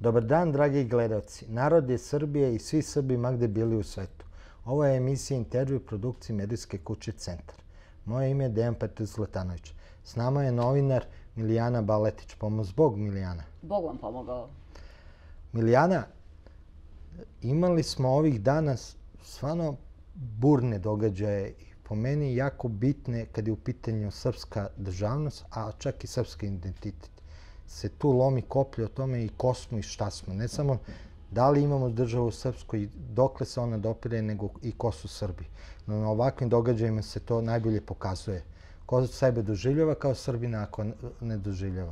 Dobar dan, dragi gledalci. Narod je Srbije i svi Srbi ma gde bili u svetu. Ovo je emisija intervju produkcije medijske kuće Centar. Moje ime je Dejan Petar Zlatanović. S nama je novinar Milijana Baletić. Pomoz Bog, Milijana. Bog vam pomogao. Milijana, imali smo ovih dana stvarno burne događaje i po meni jako bitne kad je u pitanju srpska državnost, a čak i srpski identitet. Se tu lomi koplje o tome i ko smo i šta smo. Ne samo da li imamo državu srpsku i dokle se ona dopire, nego i ko su Srbi. No, na ovakvim događajima se to najbolje pokazuje. Ko sebe doživljava kao Srbina, ako ne doživljava.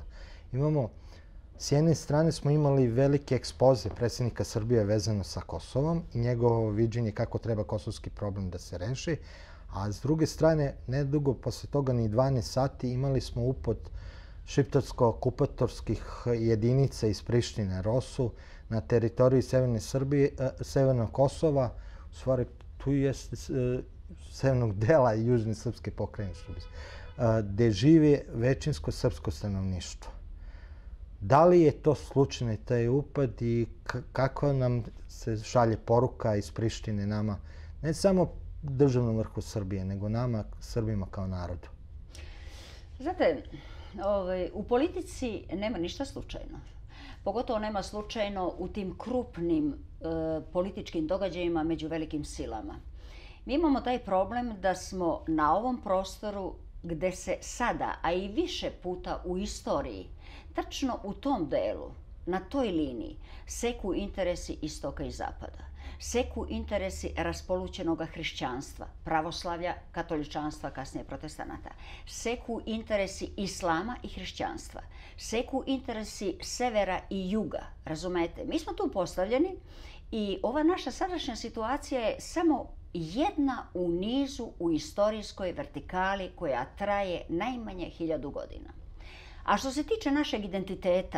S jedne strane smo imali velike ekspoze predsjednika Srbije vezano sa Kosovom i njegovo viđenje kako treba kosovski problem da se reši, a s druge strane, nedugo posle toga ni 12 sati imali smo upad šiptarsko-okupatorskih jedinica iz Prištine, ROSU, na teritoriji Severne Srbije, Severnog Kosova, u stvari tu jeste severnog dela južne srpske pokrajine, gde žive većinsko srpsko stanovništvo. Da li je to slučajno taj upad i kako nam se šalje poruka iz Prištine nama, ne samo državnom vrhu Srbije, nego nama, Srbima kao narodu? Znate, u politici nema ništa slučajno. Pogotovo nema slučajno u tim krupnim političkim događajima među velikim silama. Mi imamo taj problem da smo na ovom prostoru gde se sada, a i više puta u istoriji, tačno u tom delu, na toj liniji, seku interesi istoka i zapada. Seku interesi raspolućenog hrišćanstva, pravoslavlja, katoličanstva, kasnije protestanata. Seku interesi islama i hrišćanstva. Seku interesi severa i juga, razumete? Mi smo tu postavljeni i ova naša sadašnja situacija je samo jedna u nizu u istorijskoj vertikali koja traje najmanje 1000 godina. A što se tiče našeg identiteta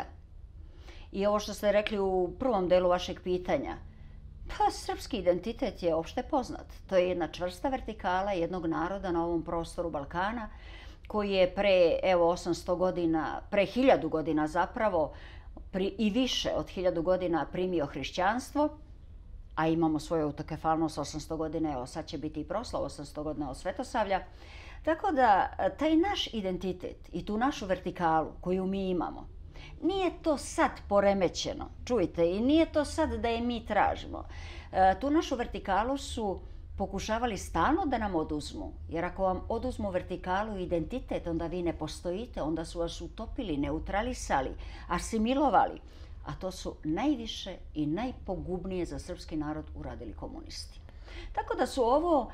i ovo što ste rekli u prvom delu vašeg pitanja, pa srpski identitet je opšte poznat. To je jedna čvrsta vertikala jednog naroda na ovom prostoru Balkana koji je pre 800 godina, pre 1000 godina zapravo i više od 1000 godina primio hrišćanstvo, a imamo svoju autokefalnost 800 godina, evo sad će biti i proslav 800 godina od Svetosavlja. Tako da taj naš identitet i tu našu vertikalu koju mi imamo, nije to sad poremećeno, čujte, i nije to sad da je mi tražimo. Tu našu vertikalu su pokušavali stalno da nam oduzmu, jer ako vam oduzmu vertikalu i identitet, onda vi ne postojite, onda su vas utopili, neutralisali, asimilovali. A to su najviše i najpogubnije za srpski narod uradili komunisti. Tako da su ovo,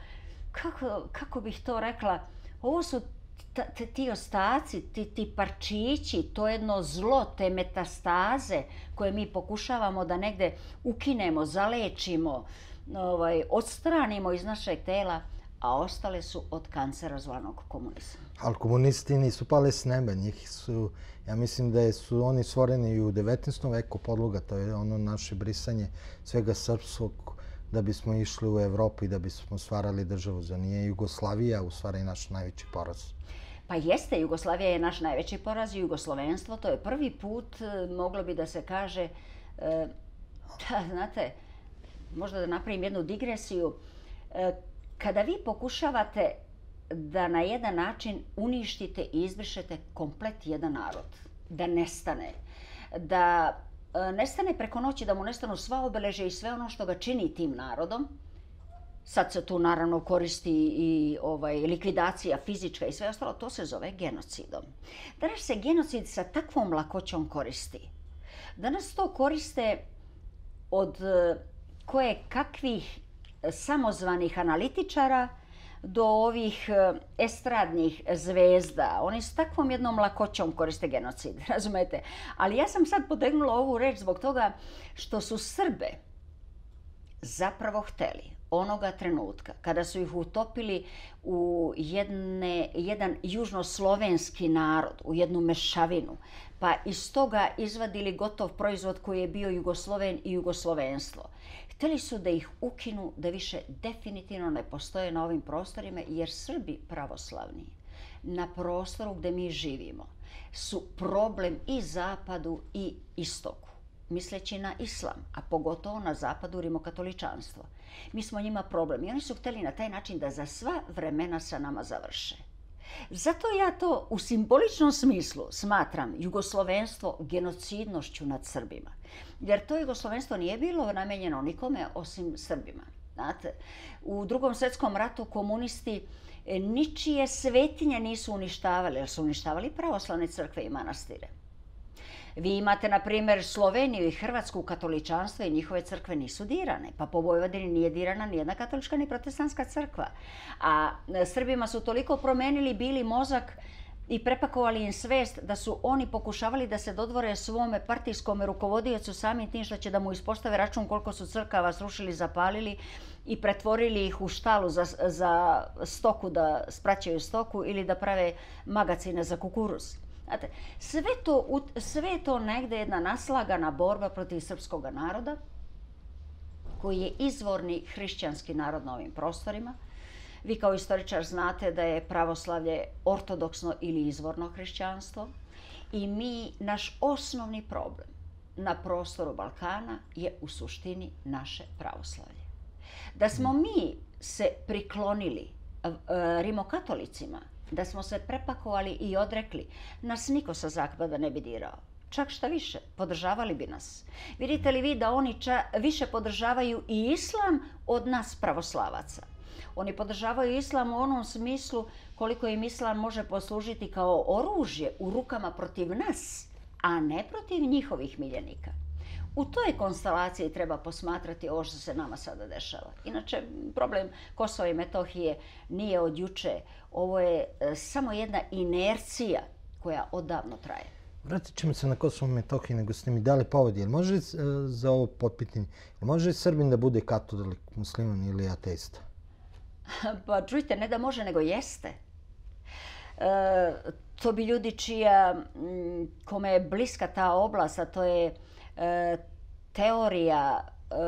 kako bih to rekla, ovo su ti ostaci, ti parčići, to jedno zlo, te metastaze koje mi pokušavamo da negde ukinemo, zalečimo, odstranimo iz našeg tela, a ostale su od kancera zvanog komunizma. Ali komunisti nisu pali s neba, ja mislim da su oni stvoreni i u 19. veku podloga, to je ono naše brisanje svega srpskog da bismo išli u Evropu i da bismo stvarali državu. Za nije Jugoslavija u stvari naš najveći poraz. Pa jeste, Jugoslavija je naš najveći poraz i jugoslovenstvo, to je prvi put, moglo bi da se kaže, znate, možda da napravim jednu digresiju, kada vi pokušavate da na jedan način uništite i izbrišete komplet jedan narod, da nestane preko noći, da mu nestanu sva obeležja i sve ono što ga čini tim narodom. Sad se tu naravno koristi i likvidacija fizička i sve ostalo, to se zove genocidom. Danas se genocid sa takvom lakoćom koristi. Danas to koriste od koje kakvih samozvanih analitičara do ovih estradnih zvezda. Oni s takvom jednom lakoćom koriste genocid, razumete? Ali ja sam sad potegnula ovu reč zbog toga što su Srbe zapravo hteli onoga trenutka kada su ih utopili u jedan južnoslovenski narod, u jednu mešavinu, pa iz toga izvadili gotov proizvod koji je bio Jugosloven i jugoslovenstvo. Hteli su da ih ukinu, da više definitivno ne postoje na ovim prostorima, jer Srbi pravoslavni na prostoru gde mi živimo su problem i Zapadu i Istoku. misleći na islam, a pogotovo na zapadu rimokatoličanstvo. Mi smo njima problem i oni su htjeli na taj način da za sva vremena sa nama završe. Zato ja to u simboličnom smislu smatram jugoslovenstvo genocidnošću nad Srbima. Jer to jugoslovenstvo nije bilo namijenjeno nikome osim Srbima. Znate, u Drugom svjetskom ratu komunisti ničije svetinje nisu uništavali, jer su uništavali pravoslavne crkve i manastire. Vi imate, na primjer, Sloveniju i Hrvatsku katoličanstvo i njihove crkve nisu dirane. Pa po Vojvodini nije dirana nijedna katolička ni protestantska crkva. A Srbima su toliko promenili bili mozak i prepakovali im svest da su oni pokušavali da se dodvore svome partijskom rukovodiocu samim tim što će da mu ispostave račun koliko su crkava srušili, zapalili i pretvorili ih u štalu za stoku, da spraćaju stoku ili da prave magacine za kukuruz. Znate, sve je to negdje jedna naslagana borba protiv srpskog naroda, koji je izvorni hrišćanski narod na ovim prostorima. Vi kao istoričar znate da je pravoslavlje ortodoksno ili izvorno hrišćanstvo i naš osnovni problem na prostoru Balkana je u suštini naše pravoslavlje. Da smo mi se priklonili rimokatolicima, da smo se prepakovali i odrekli, nas niko sa zapada ne bi dirao. Čak šta više, podržavali bi nas. Vidite li vi da oni više podržavaju i islam od nas pravoslavaca? Oni podržavaju islam u onom smislu koliko im islam može poslužiti kao oružje u rukama protiv nas, a ne protiv njihovih miljenika. U toj konstelaciji treba posmatrati ovo što se nama sada dešava. Inače, problem Kosova i Metohije nije od juče. Ovo je samo jedna inercija koja odavno traje. Vratit ćemo se na Kosovo i Metohiju, nego ste mi dali povod. Jel može za ovo potpitanje, može Srbin da bude katolik, musliman ili ateista? Pa čujte, ne da može, nego jeste. To bi ljudi kome je bliska ta oblast, a to je teorija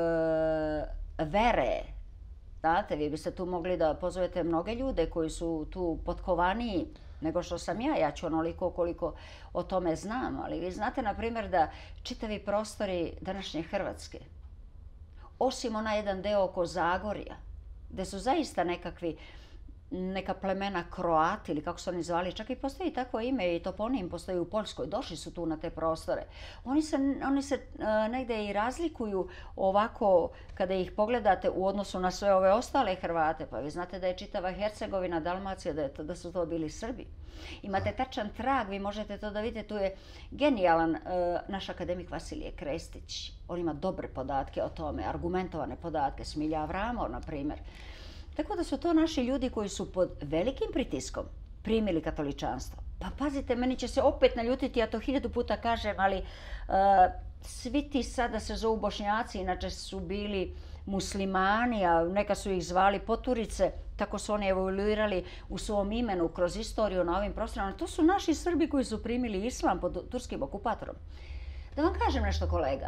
vere. Znate, vi biste tu mogli da pozovete mnoge ljude koji su tu potkovaniji nego što sam ja. Ja ću onoliko koliko o tome znam. Ali vi znate, na primjer, da čitavi prostori današnje Hrvatske, osim onaj jedan deo oko Zagorja, gde su zaista neka plemena Kroati ili kako su oni zvali, čak i postoji takvo ime i toponim postoji u Poljskoj, došli su tu na te prostore. Oni se negdje i razlikuju ovako kada ih pogledate u odnosu na sve ove ostale Hrvate. Pa vi znate da je čitava Hercegovina, Dalmacija, da su to bili Srbi. Imate tačan trag, vi možete to da vidite, tu je genijalan naš akademik Vasilije Krestić. On ima dobre podatke o tome, argumentovane podatke, Smilja Avramov, na primjer. Tako da su to naši ljudi koji su pod velikim pritiskom primili katoličanstvo. Pa pazite, meni će se opet naljutiti, ja to 1000 puta kažem, ali svi ti sada se zovu Bošnjaci, inače su bili muslimani, a neka su ih zvali poturice, tako su oni evoluirali u svom imenu kroz istoriju na ovim prostorima. To su naši Srbi koji su primili islam pod turskim okupatorom. Da vam kažem nešto, kolega.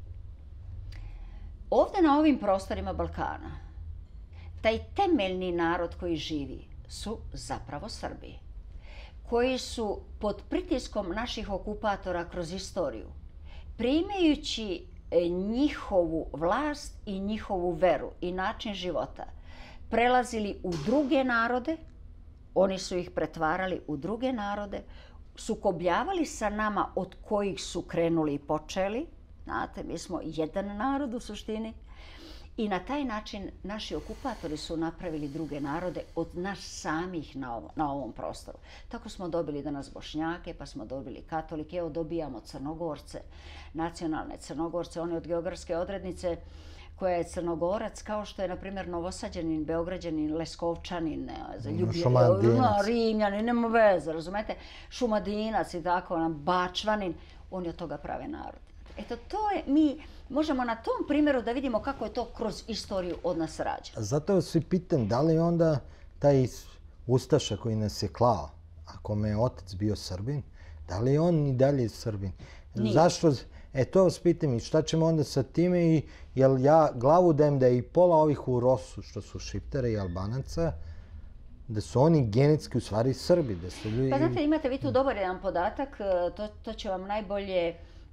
Ovdje na ovim prostorima Balkana, taj temeljni narod koji živi su zapravo Srbi, koji su pod pritiskom naših okupatora kroz istoriju, primajući njihovu vlast i njihovu veru i način života, prelazili u druge narode, oni su ih pretvarali u druge narode, sukobljavali sa nama od kojih su krenuli i počeli. Znate, mi smo jedan narod u suštini. I na taj način naši okupatori su napravili druge narode od nas samih na ovom prostoru. Tako smo dobili danas Bošnjake, pa smo dobili katolike, evo dobijamo Crnogorce, nacionalne Crnogorce, oni od geografske odrednice koja je Crnogorac, kao što je, na primjer, Novosađanin, Beograđanin, Leskovčanin, Rimljanin, nema veze, razumete, Šumadinac i tako, Bačvanin, oni od toga prave narod. Eto, to je, mi možemo na tom primjeru da vidimo kako je to kroz istoriju od nas rađeno. Zato vas i pitam, da li onda taj ustaša koji nas je klao, a kome je otac bio Srbin, da li je on i dalje Srbin? Nije. Zašto? To vas pitam i šta ćemo onda sa time, jer ja glavu dajem da je i pola ovih u Rosu, što su Šiptara i Albanaca, da su oni genetski u stvari Srbi. Da su ljudi... Pa znate, imate vi tu dobar jedan podatak, to će vam najbolje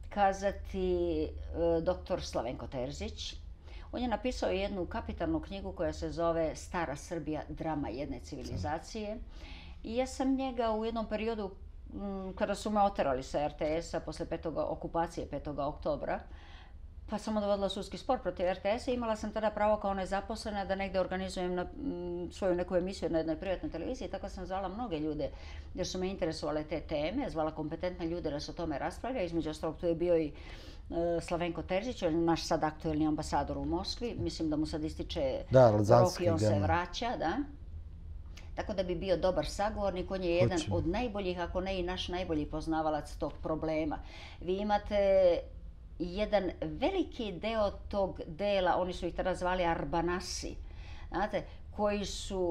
kazati dr. Slavenko Terzić. On je napisao jednu kapitalnu knjigu koja se zove Stara Srbija, drama jedne civilizacije. I ja sam njega u jednom periodu, kada su me oterali sa RTS-a posle okupacije 5. oktobra, pa sam odvodila sudski spor protiv RTS-a i imala sam tada pravo kao nezaposlena da negdje organizujem svoju neku emisiju na jednoj privatnoj televiziji. Tako sam zvala mnoge ljude jer su me interesovale te teme, zvala kompetentne ljude da se o tome raspravlja. Između ostalog tu je bio i Slavenko Terzić, naš sad aktuelni ambasador u Moskvi. Mislim da mu sad ističe rok i on se vraća. Da. Tako da bi bio dobar sagovornik. On je jedan od najboljih, ako ne i naš najbolji poznavalac tog problema. Vi imate jedan veliki deo tog dela, oni su ih tada zvali Arbanasi, znate, koji su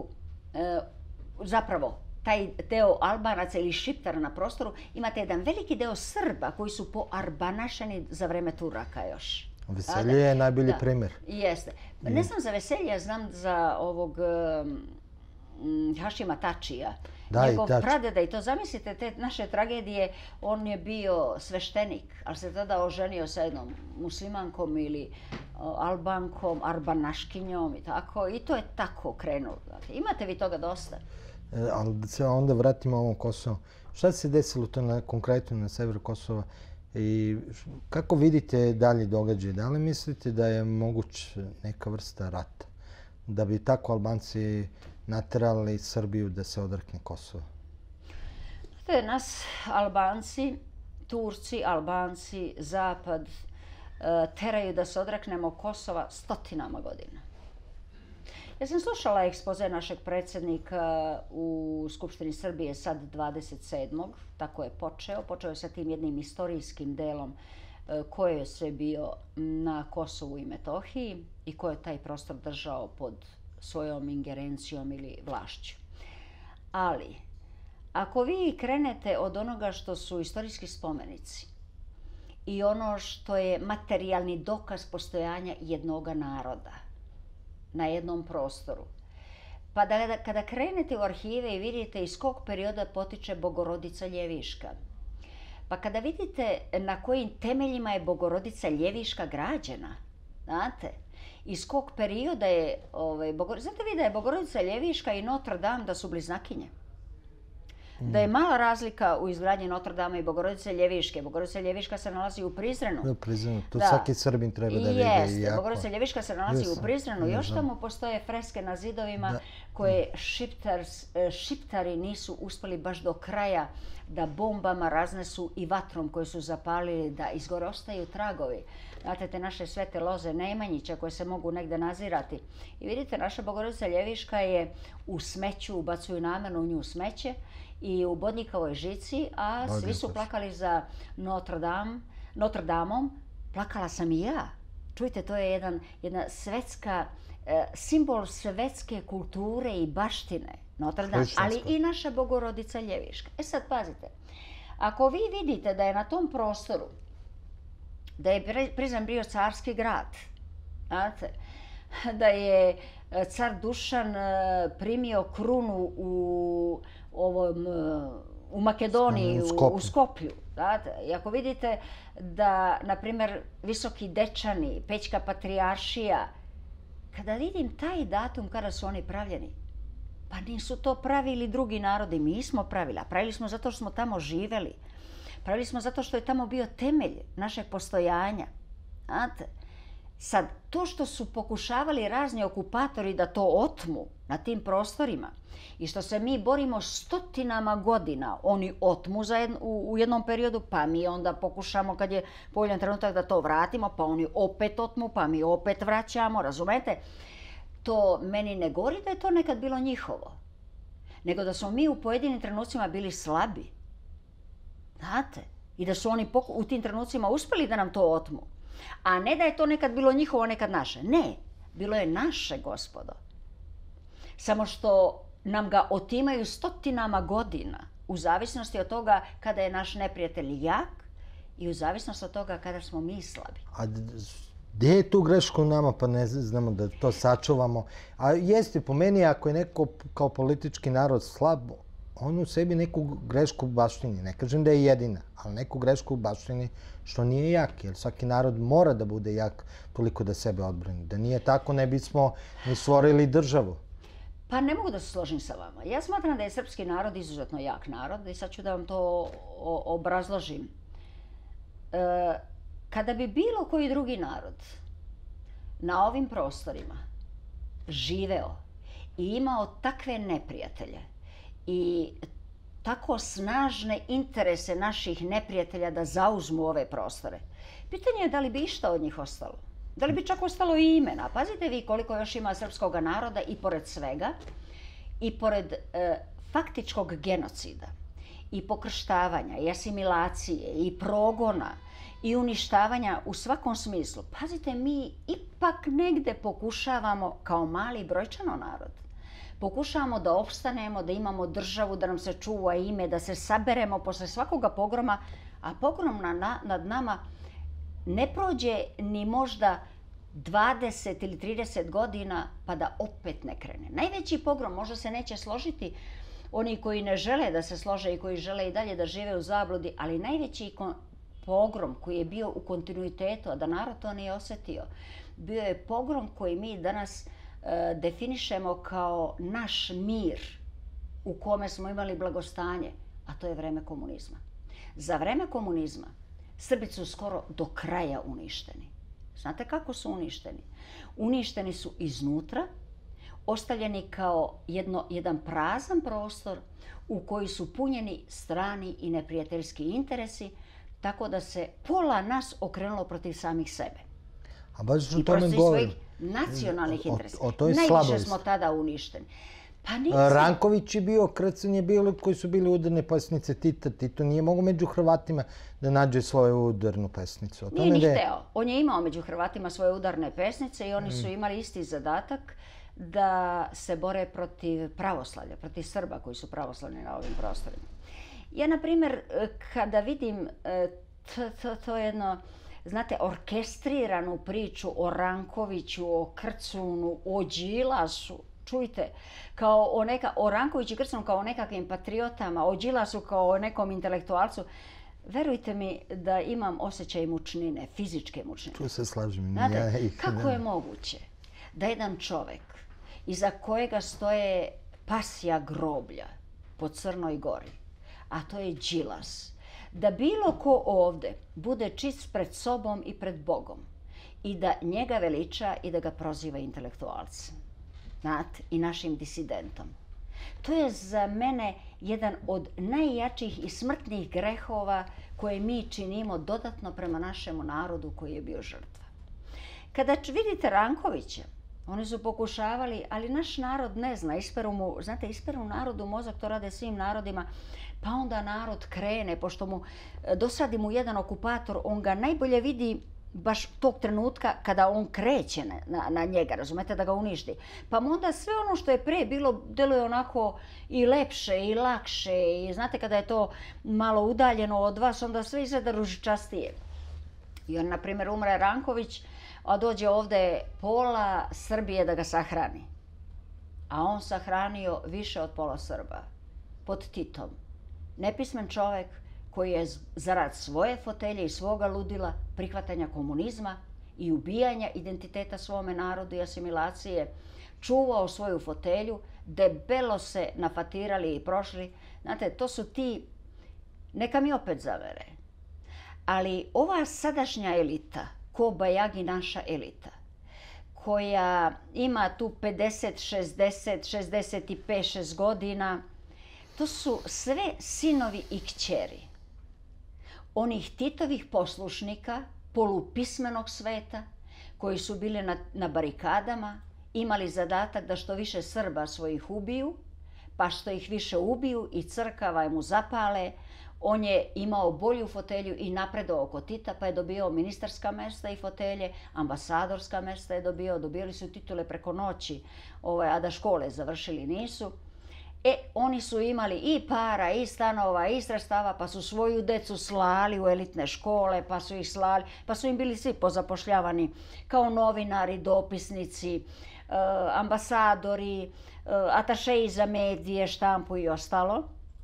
zapravo taj deo Albanaca ili Šiptara na prostoru, imate jedan veliki deo Srba koji su poarbanašeni za vreme Turaka još. Veselje je najbolji primjer. Jeste. Ne znam za Veselje, znam za ovog Hašima Tačija. Njegov pradeda, i to zamislite, te naše tragedije, on je bio sveštenik, ali se tada oženio sa jednom muslimankom ili Albankom, Arbanaškinjom i tako. I to je tako krenulo. Imate vi toga dosta. Ali da se onda vratimo ovom Kosovu. Šta se desilo to konkretno na severu Kosova i kako vidite dalje događaje? Da li mislite da je moguć neka vrsta rata? Da bi tako Albanci naterali Srbiju da se odrekne Kosova? Nas Albanci, Turci, Albanci, Zapad teraju da se odreknemo Kosova stotinama godina. Ja sam slušala ekspoze našeg predsjednika u Skupštini Srbije sad 27. Tako je počeo. Počeo je sa tim jednim istorijskim delom ko je sve bio na Kosovu i Metohiji i ko je taj prostor držao pod svojom ingerencijom ili vlašću. Ali, ako vi krenete od onoga što su istorijski spomenici i ono što je materijalni dokaz postojanja jednoga naroda na jednom prostoru, pa kada krenete u arhive i vidite iz kog perioda potiče Bogorodica Ljeviška, pa kada vidite na kojim temeljima je Bogorodica Ljeviška građena, znate, iz kog perioda je, znate vi da je Bogorodica Ljeviška i Notre Dame da su bliznakinje? Da je mala razlika u izgradnji Notre Dame i Bogorodice Ljeviške. Bogorodica Ljeviška se nalazi u Prizrenu. U Prizrenu, to svaki Srbin treba da vidi. Jeste, Bogorodica Ljeviška se nalazi u Prizrenu. Još tamo postoje freske na zidovima koje Šiptari nisu uspeli baš do kraja da bombama raznesu i vatrom koju su zapalili, da izgore ostaju tragovi. Znate, te naše svete loze Nemanjića koje se mogu negde nazirati. I vidite, naša Bogorodica Ljeviška je u smeću, ubacuju namerno u nju smeće, i u bodnjikovoj žici, a svi su plakali za Notre Damom. Plakala sam i ja. Čujte, to je jedna svetska, simbol svetske kulture i baštine Notre Dame, ali i naša Bogorodica Ljeviška. E sad, pazite, ako vi vidite da je na tom prostoru, da je Prizren bio carski grad, znate, da je car Dušan primio krunu u Makedoniji, u Skoplju. I ako vidite da, na primjer, Visoki Dečani, Pećka patrijaršija, kada vidim taj datum kada su oni pravljeni, pa nisu to pravili drugi narodi, mi smo pravili, a pravili smo zato što smo tamo živeli. Pravili smo zato što je tamo bio temelj našeg postojanja. Znate? Sad, to što su pokušavali razni okupatori da to otmu na tim prostorima i što se mi borimo stotinama godina, oni otmu u jednom periodu, pa mi onda pokušamo kad je povoljan trenutak da to vratimo, pa oni opet otmu, pa mi opet vraćamo, razumete? To meni ne govori da je to nekad bilo njihovo, nego da smo mi u pojedinim trenucima bili slabi. Znate? I da su oni u tim trenucima uspjeli da nam to otmu. A ne da je to nekad bilo njihovo, nekad naše. Ne, bilo je naše, gospodo. Samo što nam ga otimaju stotinama godina, u zavisnosti od toga kada je naš neprijatelj jak i u zavisnosti od toga kada smo mi slabi. A gdje je tu greška u nama, pa ne znamo da to sačuvamo? A jeste, po meni, ako je neko kao politički narod slab, on u sebi neku grešku baštini. Ne kažem da je jedina, ali neku grešku baštini što nije jak. Jer svaki narod mora da bude jak toliko da sebe odbrani. Da nije tako, ne bismo ni stvorili državu. Pa ne mogu da se složim sa vama. Ja smatram da je srpski narod izuzetno jak narod i sad ću da vam to obrazložim. Kada bi bilo koji drugi narod na ovim prostorima živeo i imao takve neprijatelje i tako snažne interese naših neprijatelja da zauzmu ove prostore, pitanje je da li bi išta od njih ostalo. Da li bi čak ostalo i imena? Pazite vi koliko još ima srpskog naroda i pored svega, i pored faktičkog genocida, i pokrštavanja, i asimilacije, i progona, i uništavanja u svakom smislu. Pazite, mi ipak negde pokušavamo, kao mali brojčano narod, pokušavamo da opstanemo, da imamo državu, da nam se čuva ime, da se saberemo posle svakoga pogroma, a pogrom nad nama ne prođe ni možda 20 ili 30 godina pa da opet ne krene. Najveći pogrom, možda se neće složiti oni koji ne žele da se slože i koji žele i dalje da žive u zabludi, ali najveći pogrom koji je bio u kontinuitetu, a da narod to nije osjetio, bio je pogrom koji mi danas definišemo kao naš mir u kome smo imali blagostanje, a to je vreme komunizma. Za vreme komunizma Srbi su skoro do kraja uništeni. Znate kako su uništeni? Uništeni su iznutra, ostavljeni kao jedan prazan prostor u koji su punjeni strani i neprijateljski interesi, tako da se pola nas okrenulo protiv samih sebe. A baš o I tome protiv govorim. svojih nacionalnih interesa. O toj Najviše slabosti. smo tada uništeni. Pa nisam. Ranković je bio, Krcen je bio koji su bili udarne pesnice Tita. Tito nije mogo među Hrvatima da nađe svoju udarnu pesnicu. Nije ni hteo. On je imao među Hrvatima svoje udarne pesnice i oni su imali isti zadatak da se bore protiv pravoslavlja, protiv Srba koji su pravoslavni na ovim prostorima. Ja, na primjer, kada vidim to jedno, znate, orkestriranu priču o Rankoviću, o Krcunu, o Đilasu, čujte, o Rankoviću i Krcunu kao o nekakvim patriotama, o Đilasu kao o nekom intelektualcu, verujte mi da imam osjećaj mučnine, fizičke mučnine. Tu se slažem. Znate, kako je moguće da jedan čovek iza kojega stoje pasja groblja po Crnoj Gori, a to je Đilas, da bilo ko ovde bude čist pred sobom i pred Bogom i da njega veliča i da ga proziva intelektualcem, znate, i našim disidentom. To je za mene jedan od najjačih i smrtnih grehova koje mi činimo dodatno prema našemu narodu koji je bio žrtva. Kada vidite Rankovića, oni su pokušavali, ali naš narod ne zna, isperu narodu mozak, to rade svim narodima, pa onda narod krene, pošto mu dosadi mu jedan okupator, on ga najbolje vidi baš tog trenutka kada on kreće na njega, razumete, da ga uništi. Pa mu onda sve ono što je pre bilo deluje onako i lepše i lakše i znate kada je to malo udaljeno od vas, onda sve izgleda ružičastije. I on, na primjer, umre Ranković, a dođe ovde pola Srbije da ga sahrani. A on sahranio više od pola Srba. Pod Titom. Nepismen čovek koji je zarad svoje fotelje i svoga ludila, prihvatanja komunizma i ubijanja identiteta svome narodu i asimilacije, čuvao svoju fotelju, debelo se nafatirali i prošli. Znate, to su ti, neka mi opet zavere, ali ova sadašnja elita, ko bajagi naša elita, koja ima tu 50, 60, 65, 6 godina, to su sve sinovi i kćeri onih Titovih poslušnika, polupismenog sveta, koji su bili na barikadama, imali zadatak da što više Srba svojih ubiju, pa što ih više ubiju i crkava mu zapale, on je imao bolju fotelju i napredao oko Tita, pa je dobio ministarska mesta i fotelje, ambasadorska mesta je dobijali su titule preko noći, a da škole završili nisu. Oni su imali i para, i stanova, i sredstava, pa su svoju decu slali u elitne škole, pa su ih slali, pa su im bili svi pozapošljavani kao novinari, dopisnici, ambasadori, atašeji za medije, štampu i ostalo.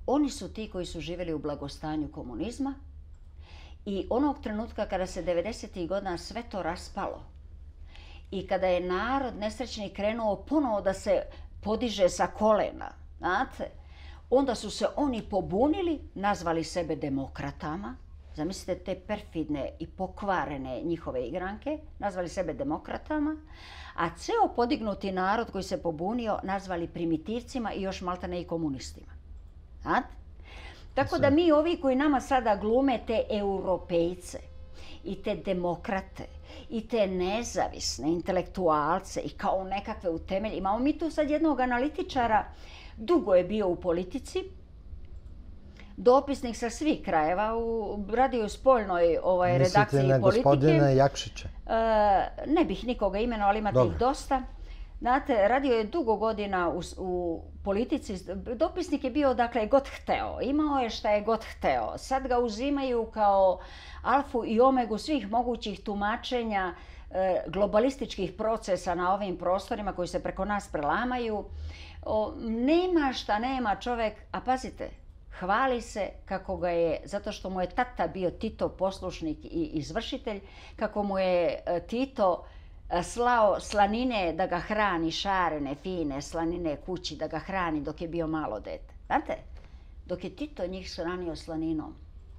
Oni su ti koji su živjeli u blagostanju komunizma i onog trenutka kada se 90. godina sve to raspalo i kada je narod nesrećni krenuo ponovo da se podiže sa kolena, znate, onda su se oni pobunili, nazvali sebe demokratama. Zamislite te perfidne i pokvarene njihove igranke, nazvali sebe demokratama, a ceo podignuti narod koji se pobunio nazvali primitivcima i još maltene i komunistima. Znate? Tako da mi ovi koji nama sada glume te europejce i te demokrate i te nezavisne intelektualce i kao nekakve utemelje, imamo mi tu sad jednog analitičara, dugo je bio u politici, dopisnik sa svih krajeva, radio u spoljnoj redakciji politike. Mislite na gospodina Jakšića? Ne bih nikoga imenovao, ali imate ih dosta. Znate, radio je dugo godina u politici. Dopisnik je bio dakle god hteo. Imao je šta je god hteo. Sad ga uzimaju kao alfu i omegu svih mogućih tumačenja globalističkih procesa na ovim prostorima koji se preko nas prelamaju. Nema šta nema čovjek, a pazite, hvali se kako ga je, zato što mu je tata bio Tito poslušnik i izvršitelj, kako mu je Tito slao slanine da ga hrani, šarene, fine slanine kući, da ga hrani dok je bio malo dete. Znate, dok je Tito njih hranio slaninom,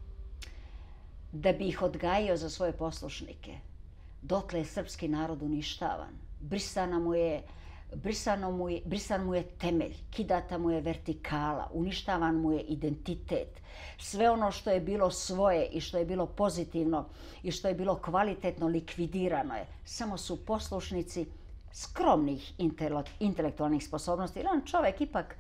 da bi ih odgajio za svoje poslušnike, dotle je srpski narod uništavan. Brisan mu je temelj, kidata mu je vertikala, uništavan mu je identitet. Sve ono što je bilo svoje i što je bilo pozitivno i što je bilo kvalitetno likvidirano je. Samo su poslušnici skromnih intelektualnih sposobnosti. Jer on čovjek ipak,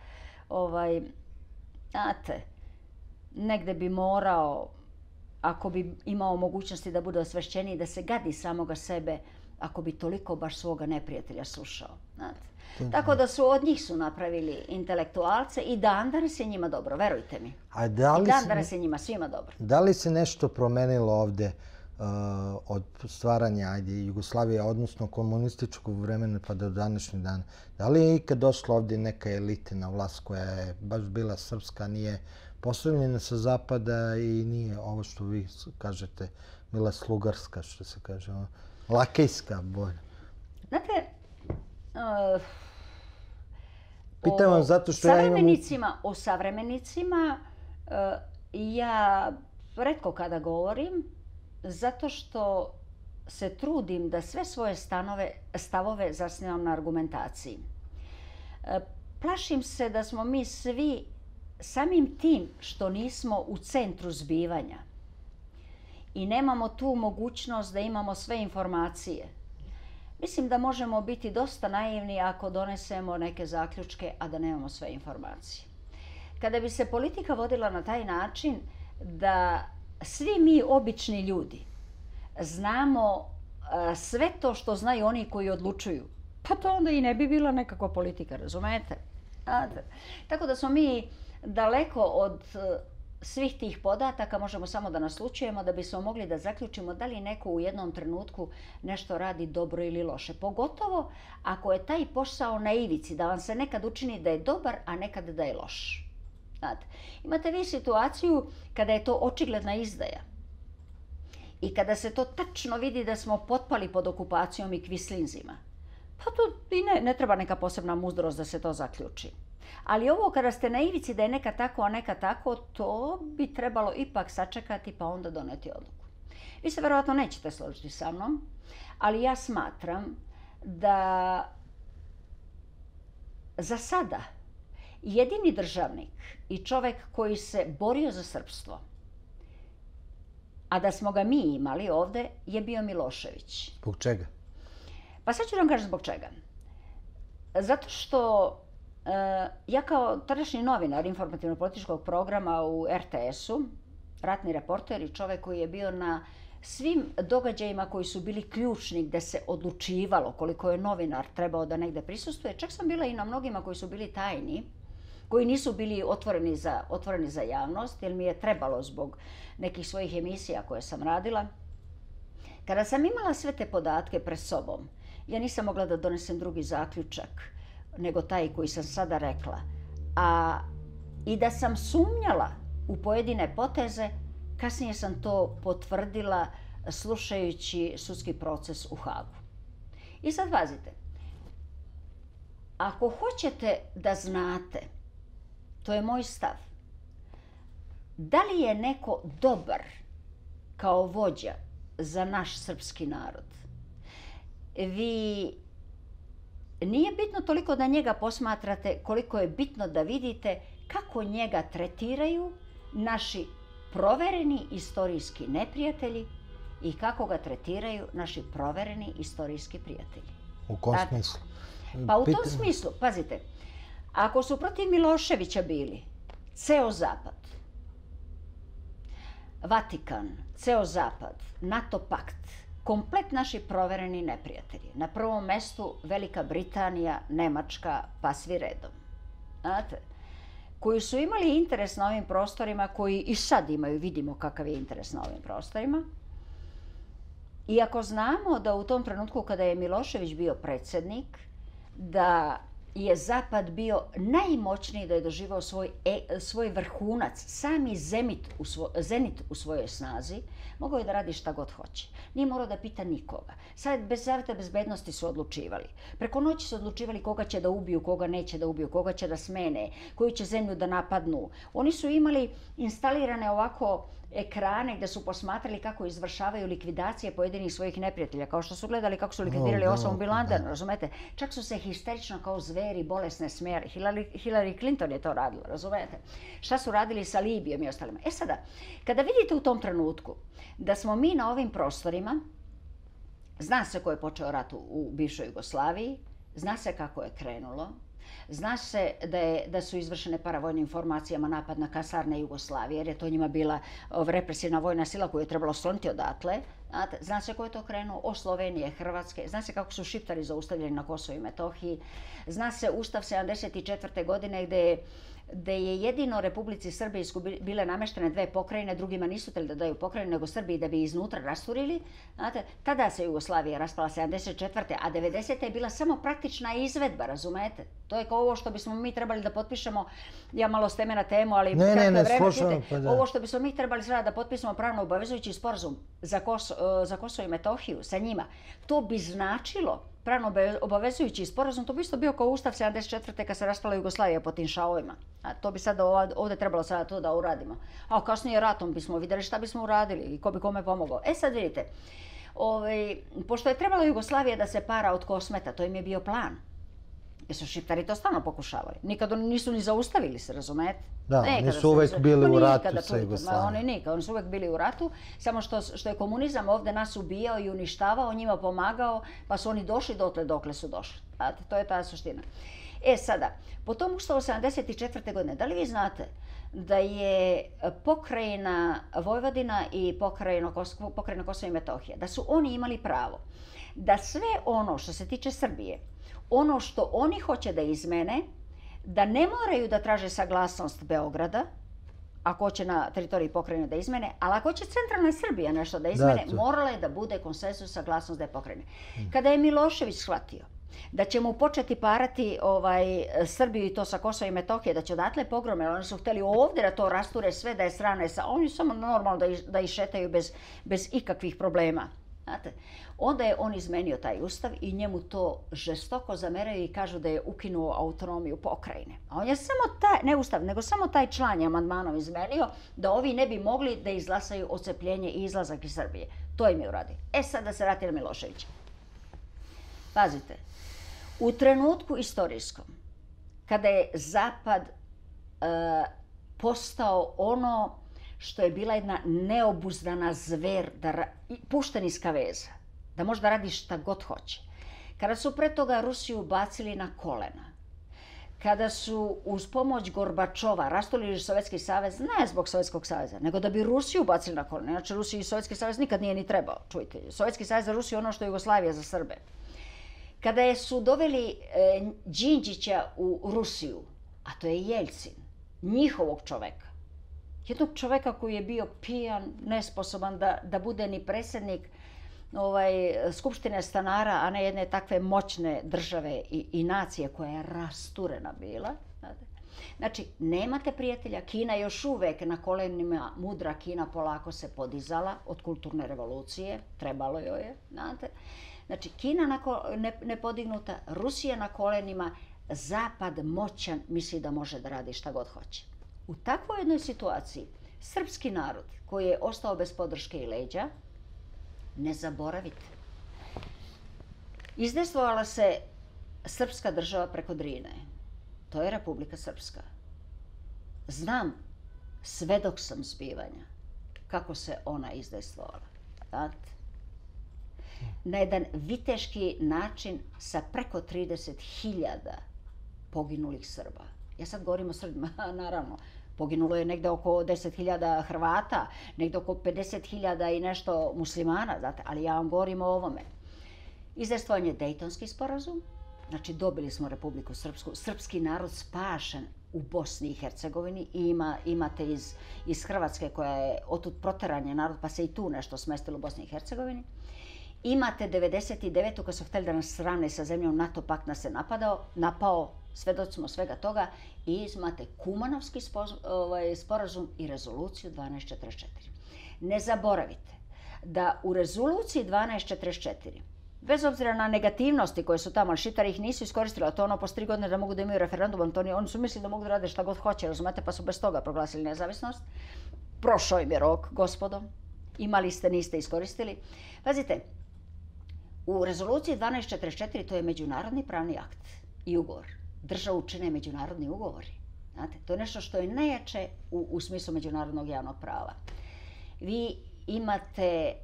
znate, negde bi morao, ako bi imao mogućnosti da bude osvešćeniji, da se gadi samoga sebe, ako bi toliko baš svoga neprijatelja slušao. Znate. Tako da su od njih su napravili intelektualce i dan danas je njima dobro, verujte mi. I dan danas je njima svima dobro. Da li se nešto promenilo ovdje od stvaranja Jugoslavije, odnosno komunističkog vremena pa do današnjeg dana? Da li je ikad došla ovdje neka elita na vlast koja je baš bila srpska, nije postavljena sa zapada i nije ovo što vi kažete bila slugarska, što se kaže, lakejska bolja? Znate, pitam vam zato što o savremenicima ja retko kada govorim, zato što se trudim da sve svoje stavove zasnivam na argumentaciji. Plašim se da smo mi svi samim tim što nismo u centru zbivanja i nemamo tu mogućnost da imamo sve informacije. Mislim da možemo biti dosta naivni ako donesemo neke zaključke, a da nemamo sve informacije. Kada bi se politika vodila na taj način da svi mi obični ljudi znamo sve to što znaju oni koji odlučuju, pa to onda i ne bi bila nekakva politika, razumete? Tako da smo mi daleko od svih tih podataka, možemo samo da naslućujemo da bismo mogli da zaključimo da li neko u jednom trenutku nešto radi dobro ili loše. Pogotovo ako je taj posao na ivici, da vam se nekad učini da je dobar, a nekad da je loš. Znate, imate vi situaciju kada je to očigledna izdaja i kada se to tačno vidi da smo potpali pod okupacijom i kvislinzima. Pa tu i ne treba neka posebna mudrost da se to zaključi. Ali ovo kada ste na ivici da je neka tako, a neka tako, to bi trebalo ipak sačekati pa onda doneti odluku. Vi se verovatno nećete složiti sa mnom, ali ja smatram da za sada jedini državnik i čovjek koji se borio za srpstvo, a da smo ga mi imali ovdje, je bio Milošević. Zbog čega? Pa sad ću vam kažem zbog čega. Zato što ja kao tadašnji novinar informativno-političkog programa u RTS-u, ratni reporter i čovjek koji je bio na svim događajima koji su bili ključni gdje se odlučivalo koliko je novinar trebao da negdje prisustvuje, čak sam bila i na mnogima koji su bili tajni, koji nisu bili otvoreni za javnost, jer mi je trebalo zbog nekih svojih emisija koje sam radila. Kada sam imala sve te podatke pred sobom, ja nisam mogla da donesem drugi zaključak nego taj koji sam sada rekla. A I da sam sumnjala u pojedine poteze, kasnije sam to potvrdila slušajući sudski proces u Hagu. I sad pazite, ako hoćete da znate, to je moj stav, da li je neko dobar kao vođa za naš srpski narod, nije bitno toliko da njega posmatrate, koliko je bitno da vidite kako njega tretiraju naši provereni istorijski neprijatelji i kako ga tretiraju naši provereni istorijski prijatelji. U kom smislu? Pa u tom smislu, pazite, ako su protiv Miloševića bili ceo Zapad, Vatikan, ceo Zapad, NATO pakt, komplet naši provereni neprijatelji. Na prvom mestu Velika Britanija, Nemačka, pa svi redom. Znate, koji su imali interes na ovim prostorima, koji i sad imaju, vidimo kakav je interes na ovim prostorima. I ako znamo da u tom trenutku kada je Milošević bio predsjednik, da je Zapad bio najmoćniji, da je doživao svoj vrhunac, sami zenit u svojoj snazi, mogao je da radi šta god hoće. Nije morao da pita nikoga. Bez Saveta bezbednosti su odlučivali. Preko noći su odlučivali koga će da ubiju, koga neće da ubiju, koga će da smene, koju će zemlju da napadnu. Oni su imali instalirane ovako ekrane gde su posmatrali kako izvršavaju likvidacije pojedinih svojih neprijatelja, kao što su gledali kako su likvidirali Osama Bin Ladena, razumete? Čak su se histerično kao zveri bolesne smijali. Hillary Clinton je to radila, razumete? Šta su radili sa Libijom i ostalima? E sada, kada vidite u tom trenutku da smo mi na ovim prostorima, zna se ko je počeo rat u bivšoj Jugoslaviji, zna se kako je krenulo, zna se da su izvršene paravojnim informacijama napad na kasarne Jugoslavije, jer je to njima bila represivna vojna sila koju je trebalo skloniti odatle. Zna se ko je to krenuo, od Slovenije, Hrvatske, zna se kako su Šiptari zaustavljeni na Kosovu i Metohiji, zna se Ustav 74. godine gde je jedino Republici Srbiji bile nameštene dve pokrajine, drugima nisu htjeli da daju pokrajine, nego Srbiji da bi iznutra rasturili. Znate, tada se Jugoslavija raspala 74. a 90. je bila samo praktična izvedba, razumete? To je kao ovo što bismo mi trebali da potpišemo, ja malo s teme na temu, ali kratko je vreme, čujte, ovo što bismo mi trebali sada da potpisamo pravno obavezujući sporazum za Kosovo i Metohiju sa njima. To bi značilo pravno obavezujući sporazum, to bi isto bio kao Ustav 74. kad se raspala Jugoslavija po tim šavovima. A to bi sada ovdje trebalo sada to da uradimo. A kasnije ratom bismo vidjeli šta bismo uradili i ko bi kome pomogao. E sad vidite, pošto je trebalo Jugoslavija da se para od Kosmeta, to im je bio plan. Jer su Šiptari to stalno pokušavali. Nikada nisu ni zaustavili se, razumete? Da, oni su uvek bili u ratu sa Jugoslavijom. Oni su uvek bili u ratu, samo što je komunizam ovdje nas ubijao i uništavao, njima pomagao, pa su oni došli dotle dokle su došli. To je ta suština. E sada, po tom Ustavu 74. godine, da li vi znate da je pokrajina Vojvodina i pokrajina Kosova i Metohija, da su oni imali pravo da sve ono što se tiče Srbije, ono što oni hoće da izmene, da ne moraju da traže saglasnost Beograda, ako hoće na teritoriji pokrajine da izmene, ali ako hoće centralna Srbija nešto da izmene, morala je da bude konsensus saglasnost da je pokrajine. Kada je Milošević shvatio da će mu početi parati Srbiju i to sa Kosova i Metohije, da će odatle pogrome, oni su htjeli ovdje da to rasture sve, da je strane, oni samo normalno da išetaju bez ikakvih problema. Znate, onda je on izmenio taj ustav i njemu to žestoko zameraju i kažu da je ukinuo autonomiju pokrajine. A on je samo ne ustav, nego samo taj član je amandmanom izmenio da ovi ne bi mogli da izglasaju odcepljenje i izlazak iz Srbije. To im je uradio. E sad da se vrati na Miloševića. Pazite, u trenutku istorijskom, kada je Zapad postao ono što je bila jedna neobuzdana zver, pušten iz kaveza, da može da radi šta god hoće. Kada su pre toga Rusiju bacili na kolena, kada su uz pomoć Gorbačova rasturili Sovjetski savez, ne zbog Sovjetskog saveza, nego da bi Rusiju bacili na kolena. Inače, Rusiji i Sovjetski savez nikad nije ni trebao, čujte. Sovjetski savez za Rusiju je ono što je Jugoslavija za Srbe. Kada su doveli Đinđića u Rusiju, a to je Jeljcin, njihovog čoveka, jednog čoveka koji je bio pijan, nesposoban da bude ni predsjednik Skupštine stanara, a ne jedne takve moćne države i nacije koja je rasturena bila. Znači, nemate prijatelja. Kina još uvek na kolenima, mudra Kina polako se podizala od kulturne revolucije. Trebalo joj je, znate. Znači, Kina nepodignuta, Rusija na kolenima, Zapad moćan misli da može da radi šta god hoće. U takvoj jednoj situaciji, srpski narod koji je ostao bez podrške i leđa, ne zaboravite, izdejstvovala se srpska država preko Drine. To je Republika Srpska. Znam, svedok sam zbivanja, kako se ona izdejstvovala. Znate? Na jedan viteški način sa preko 30.000 poginulih Srba. Ja sad govorim o Srbima, naravno. Poginulo je negde oko 10.000 Hrvata, negde oko 50.000 i nešto muslimana, znate, ali ja vam govorim o ovome. Izdejstvovan je Dejtonski sporazum, znači dobili smo Republiku Srpsku, srpski narod spašen u Bosni i Hercegovini i imate iz Hrvatske koja je otud proteran je narod, pa se i tu nešto smestilo u Bosni i Hercegovini. Imate 99. kada su htjeli da nas sravne sa zemljom, NATO pakt nas je napao, svedoci smo svega toga, i imate Kumanovski sporazum i rezoluciju 1244. Ne zaboravite da u rezoluciji 1244, bez obzira na negativnosti koje su tamo, ali Šiptari ih nisu iskoristili, a to ono poslije 3 godine da mogu da imaju referendum, oni su mislili da mogu da rade šta god hoće, razumete, pa su bez toga proglasili nezavisnost. Prošao im je rok, gospodo, imali ste, niste iskoristili. Pazite, u rezoluciji 1244 to je međunarodni pravni akt i ugovor. Državu čine međunarodni ugovori. Znate, to je nešto što je najjače u smislu međunarodnog javnog prava. Vi imate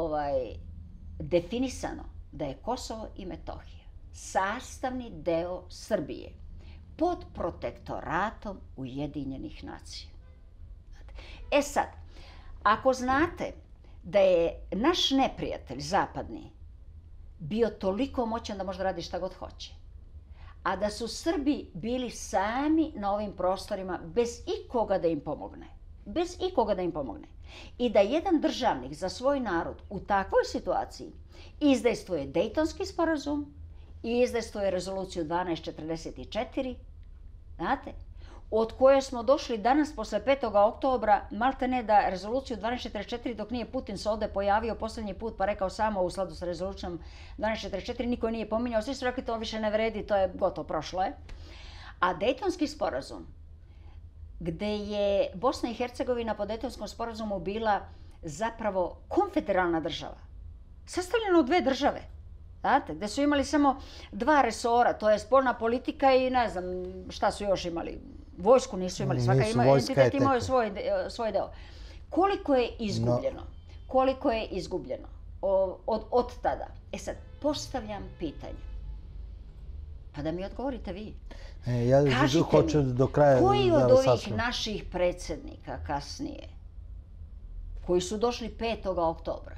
definisano da je Kosovo i Metohija sastavni deo Srbije pod protektoratom Ujedinjenih nacija. E sad, ako znate da je naš neprijatelj zapadni bio toliko moćan da može da radi šta god hoće, a da su Srbi bili sami na ovim prostorima bez ikoga da im pomogne, i da jedan državnik za svoj narod u takvoj situaciji izdejstvuje Dejtonski sporazum i izdejstvuje rezoluciju 1244, znate, od koje smo došli danas posle 5. oktobra, malte ne da rezoluciju 1244, dok nije Putin se ovde pojavio posljednji put pa rekao samo u skladu sa rezolucijom 1244, niko nije pominjao, svi su rekli to više ne vredi, to je gotovo, prošlo je. A Dejtonski sporazum, gde je Bosna i Hercegovina po Dejtonskom sporazumu bila zapravo konfederalna država, sastavljena od 2 države, znate, gde su imali samo 2 resora, to je spoljna politika i ne znam šta su još imali. Vojsku nisu imali, svaka entitet imao je svoj deo. Koliko je izgubljeno od tada? E sad, postavljam pitanje. Pa da mi odgovorite vi. Kažite mi, koji od ovih naših predsjednika kasnije, koji su došli 5. oktobra,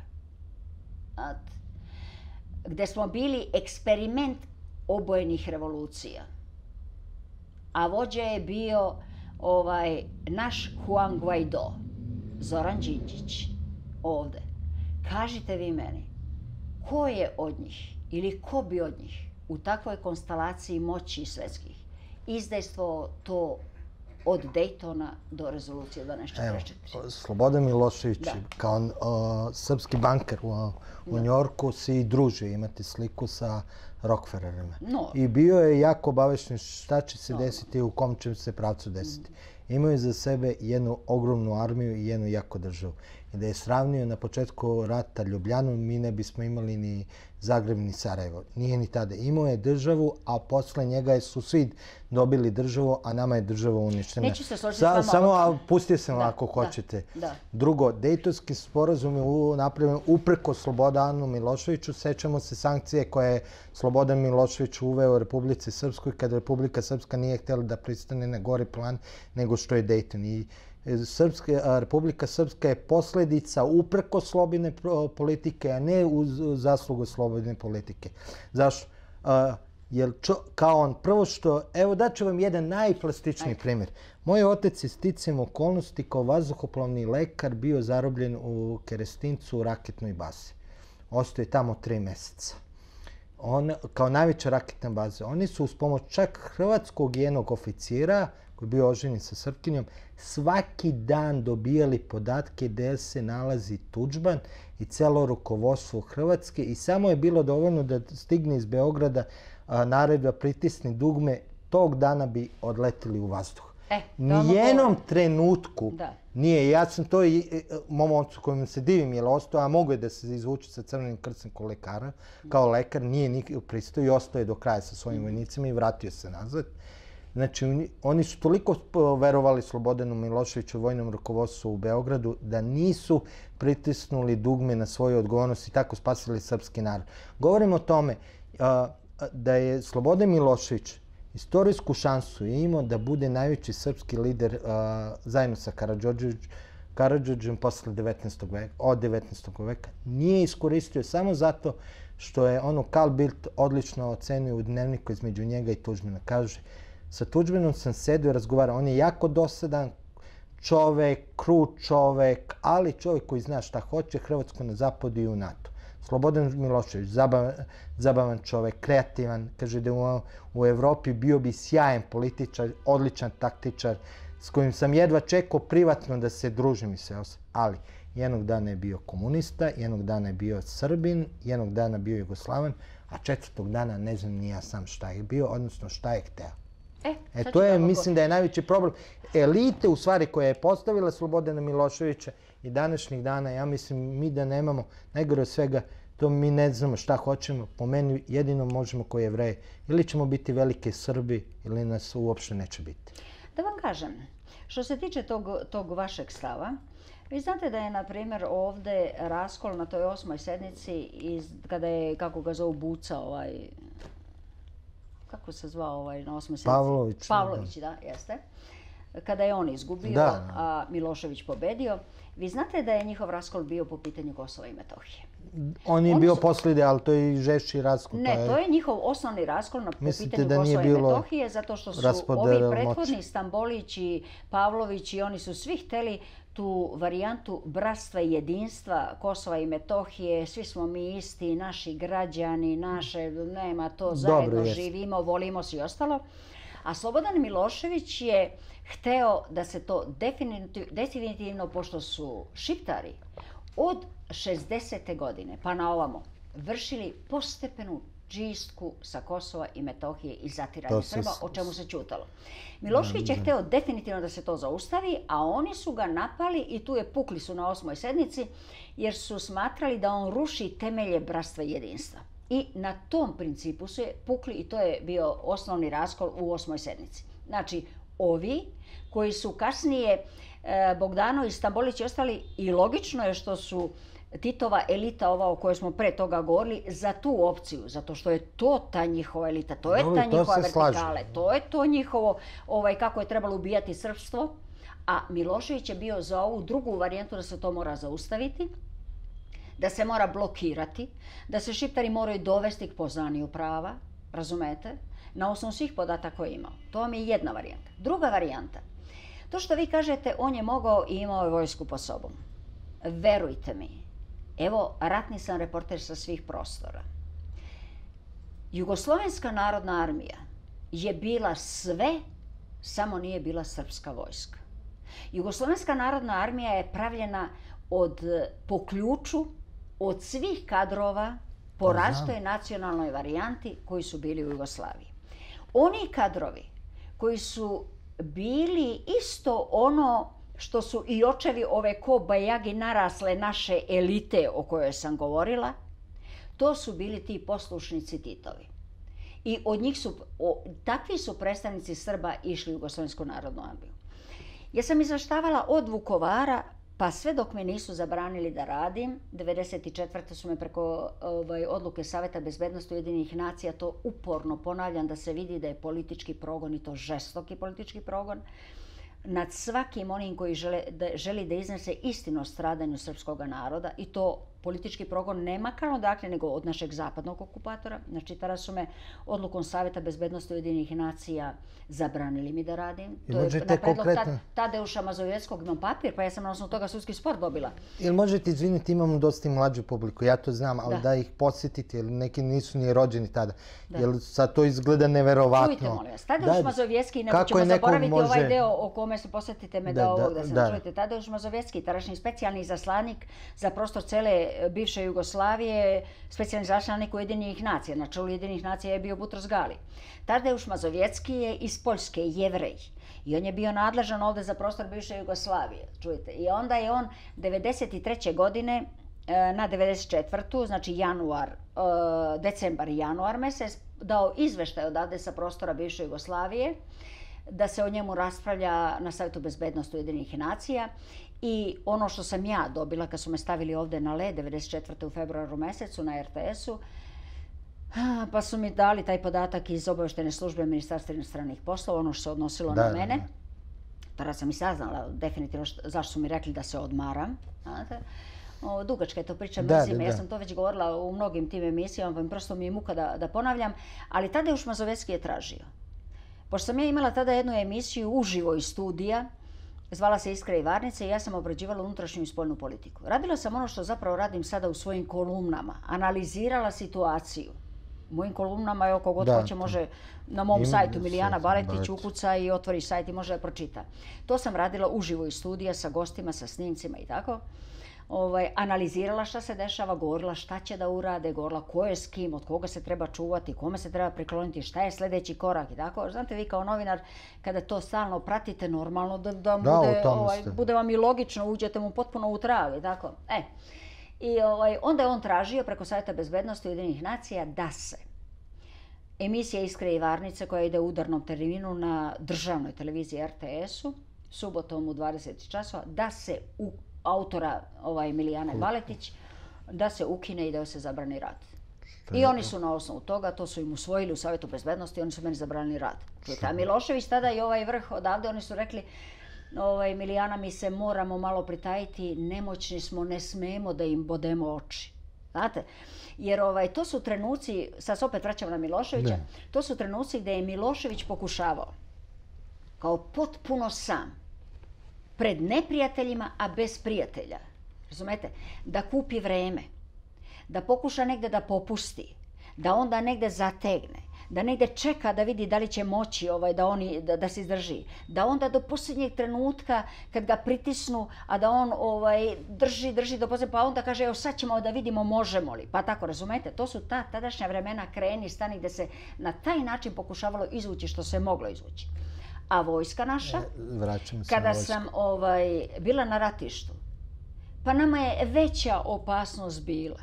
gde smo bili eksperiment obojenih revolucija, a vođa je bio naš Juan Guaido, Zoran Đinđić, ovde. Kažite vi meni, ko je od njih ili ko bi od njih u takvoj konstelaciji moći svetskih izdejstvovao to od Dejtona do rezolucije 1244? Evo, Slobodan Milošević, kao srpski banker u Njorku, se i druži, imate sliku sa Rockefellerima. I bio je jako obavešten šta će se desiti i u kom će se pravcu desiti. Imao je za sebe jednu ogromnu armiju i jednu jaku državu. I da je sravnio na početku rata Ljubljanu, mi ne bismo imali ni Zagreb ni Sarajevo. Nije ni tada. Imao je državu, a posle njega su svi dobili državu, a nama je država uništena. Neću se složiti s vama. Samo pustite se ako hoćete. Drugo, Dejtonski sporazum je napravljen upreko Slobodanu Miloševiću. Sećamo se sankcije koje je Slobodan Milošević uveo u Republici Srpskoj kada Republika Srpska nije htjela da pristane na gori plan nego što je Dejton. I Republika Srpska je posljedica upreko slobodne politike, a ne uz zaslugu slobodne politike. Zašto? Jer kao on, prvo što, evo daću vam jedan najplastičniji primjer. Moj otac je sticajem okolnosti kao vazduhoplovni lekar bio zarobljen u Kerestincu u raketnoj bazi. Ostao je tamo 3 mjeseca. kao najveća raketna baza. Oni su uz pomoć čak hrvatskog jednog oficira, koji je bio oženjen sa Srpkinjom, svaki dan dobijali podatke gdje se nalazi Tudžman i celo rukovodstvo Hrvatske i samo je bilo dovoljno da stigne iz Beograda naredba pritisni dugme, tog dana bi odletili u vazduh. Nijednom trenutku nije, ja sam to i mom ocu kojim se divim jer ostao, a mogu je da se izvuče sa Crvenim krstom kao lekar, nije nikad pristao i ostao je do kraja sa svojim vojnicima i vratio se nazad. Znači, oni su toliko verovali Slobodanu Miloševiću, vojnom rukovodstvu u Beogradu, da nisu pritisnuli dugme na svoju odgovornost i tako spasili srpski narod. Govorim o tome da je Slobodan Milošević istorijsku šansu imao da bude najveći srpski lider zajedno sa Karađorđem posle 19. veka, od 19. veka. Nije iskoristio samo zato što je Karl Bildt odlično ocenio u dnevniku između njega i Tudžmana. Kaže, sa Tudžmanom sam sedio i razgovarao. On je jako dosadan čovek, krut čovek, ali čovek koji zna šta hoće, Hrvatsku na zapadu i u NATO. Slobodan Milošević, zabavan čovek, kreativan, kaže da u Evropi bio bi sjajan političar, odličan taktičar, s kojim sam jedva čekao privatno da se družim i sve ostalo. Ali jednog dana je bio komunista, jednog dana je bio Srbin, jednog dana bio Jugoslavan, a četvrtog dana ne znam ni ja sam šta je bio, odnosno šta je hteo. To je, mislim da je najveći problem elite, u stvari koja je postavila Slobodana Miloševića i današnjih dana, ja mislim mi da nemamo, najgore od svega, to mi ne znamo šta hoćemo, po meni jedino možemo koji Jevreji. Ili ćemo biti velike Srbi, ili nas uopšte neće biti. Da vam kažem, što se tiče tog vašeg stava, vi znate da je, na primjer, ovdje raskol na toj 8. sednici, kada je, kako ga zovu, Buca, kako se zvao na 8. sednici? Pavlović. Pavlović, da, jeste. Kada je on izgubio, a Milošević pobedio. Vi znate da je njihov raskol bio po pitanju Kosova i Metohije. On je bio posljednji, ali to je i žešći raskol. Ne, to je njihov osnovni raskol po pitanju Kosova i Metohije, zato što su ovi prethodni Stambolić i Pavlović i oni su svi hteli tu varijantu bratstva i jedinstva Kosova i Metohije, svi smo mi isti, naši građani, nema to, zajedno živimo, volimo se i ostalo. A Slobodan Milošević je hteo da se to definitivno, pošto su Šiptari od 60. godine pa na ovamo vršili postepenu čistku sa Kosova i Metohije i zatiranje Srba, o čemu se ćutalo. Milošević je hteo definitivno da se to zaustavi, a oni su ga napali i tu je pukli su na 8. sednici jer su smatrali da on ruši temelje bratstva i jedinstva. I na tom principu su je pukli i to je bio osnovni raskol u 8. sednici. Znači, ovi koji su kasnije Bogdanović, Stambolić i ostali, i logično je što su Titova elita, ova o kojoj smo pre toga govorili, za tu opciju, zato što je to ta njihova elita, to je ta njihova vertikale, to je to njihovo kako je trebalo ubijati srpstvo, a Milošević je bio za ovu drugu varijantu da se to mora zaustaviti, da se mora blokirati, da se Šiptari moraju dovesti k poznaniju prava, razumete, na osnovu svih podataka koje je imao. To vam je jedna varijanta. Druga varijanta, to što vi kažete, on je mogao i imao je vojsku po sobom. Verujte mi, evo, ratni sam reporter sa svih prostora. Jugoslovenska narodna armija je bila sve, samo nije bila srpska vojska. Jugoslovenska narodna armija je pravljena po ključu od svih kadrova po različitoj nacionalnoj varijanti koji su bili u Jugoslaviji. Oni kadrovi koji su bili isto ono što su i očevi ove ko bajagi narasle naše elite o kojoj sam govorila, to su bili ti poslušnici Titovi. I od njih takvi su predstavnici Srba išli u Jugoslovensku narodnu armiju. Ja sam izveštavala od Vukovara, pa sve dok me nisu zabranili da radim, 1994. su me preko odluke Saveta bezbednosti Ujedinjenih nacija, to uporno ponavljam da se vidi da je politički progon i to žestoki politički progon, nad svakim onim koji želi da iznese istinu o stradanju srpskog naroda i to politički progon ne makar odakle, nego od našeg zapadnog okupatora. Znači, tada su me odlukom Savjeta bezbednosti Ujedinjenih nacija zabranili mi da radim. I to je možete na predlog konkretno... Tadeuša Mazovjeckog, imam papir, pa ja sam na osnovu toga sudski spor dobila. Ili možete, izviniti, imamo dosta i mlađu publiku, ja to znam, ali da ih podsjetite, jer neki nisu ni rođeni tada. Jer sad to izgleda neverovatno. Čujte, molim vas, Tadeuš Mazovjecký, ne ćemo zaboraviti ovaj deo o kome se posjetite me da ovog da se čujete. Tadeuš Mazovjecký, tadašnji specijalni izaslanik za prostor cele bivše Jugoslavije, specijalni izaslanik Ujedinjenih nacija. Na čelu Ujedinjenih nacija je bio Butros Gali. Tadeuš Mazovjecký je iz Poljske, Jevrej. I on je bio nadležan ovdje za prostor bivše Jugoslavije. Čujte. I onda je on 93. godine na 94. znači decembar i januar mjesec, dao izveštaj odavde sa prostora bivše Jugoslavije, da se o njemu raspravlja na Savjetu bezbednosti Ujedinjenih nacija. I ono što sam ja dobila kad su me stavili ovdje na led 94. u februaru mjesecu na RTS-u, pa su mi dali taj podatak iz obavještajne službe Ministarstva inostranih poslova, ono što se odnosilo na mene. Tada sam i saznala definitivno zašto su mi rekli da se odmaram. Dugačka je to priča, mrzim, ja sam to već govorila u mnogim tim emisijama, prosto mi je muka da ponavljam, ali Tadeuš Mazovjecký je tražio. Pošto sam ja imala tada jednu emisiju uživo iz studija, zvala se Iskra i Varnice i ja sam obrađivala unutrašnju i spoljnu politiku. Radila sam ono što zapravo radim sada u svojim kolumnama, analizirala situaciju. U mojim kolumnama je oko god hoće može na mom sajtu Milijana Baletić ukuca i otvori sajt i može da pročita. To sam radila uživo iz studija sa gostima, sa snimcima i tako. Analizirala šta se dešava, govorila šta će da urade, govorila ko je s kim, od koga se treba čuvati, kome se treba prikloniti, šta je sljedeći korak i tako. Znate, vi kao novinar, kada to stalno pratite, normalno da bude vam i logično, uđete mu potpuno u trag i tako. I onda je on tražio preko Savjeta bezbednosti Ujedinjenih nacija da se emisija Iskre i Varnice koja ide u udarnom terminu na državnoj televiziji RTS-u, subotom u 20 časova, da se autora Milijane Baletić, da se ukine i da se zabrani rad. I oni su na osnovu toga, to su im usvojili u Savjetu bezbednosti, oni su meni zabranili rad. A Milošević tada i ovaj vrh odavde, oni su rekli Milijana, mi se moramo malo pritajiti, nemoćni smo, ne smemo da im bodemo oči. Znate? Jer to su trenuci, sad se opet vraćam na Miloševića, to su trenuci gdje je Milošević pokušavao, kao potpuno sam, pred neprijateljima, a bez prijatelja, razumete, da kupi vreme, da pokuša negdje da popusti, da onda negdje zategne, da negdje čeka da vidi da li će moći da se izdrži, da onda do posljednjeg trenutka kad ga pritisnu, a da on drži do posljednjeg, pa onda kaže evo sad ćemo da vidimo možemo li, pa tako, razumete, to su ta tadašnja vremena kreni, stani gdje se na taj način pokušavalo izvući što se moglo izvući. A vojska naša, kada sam bila na ratištu, pa nama je veća opasnost bila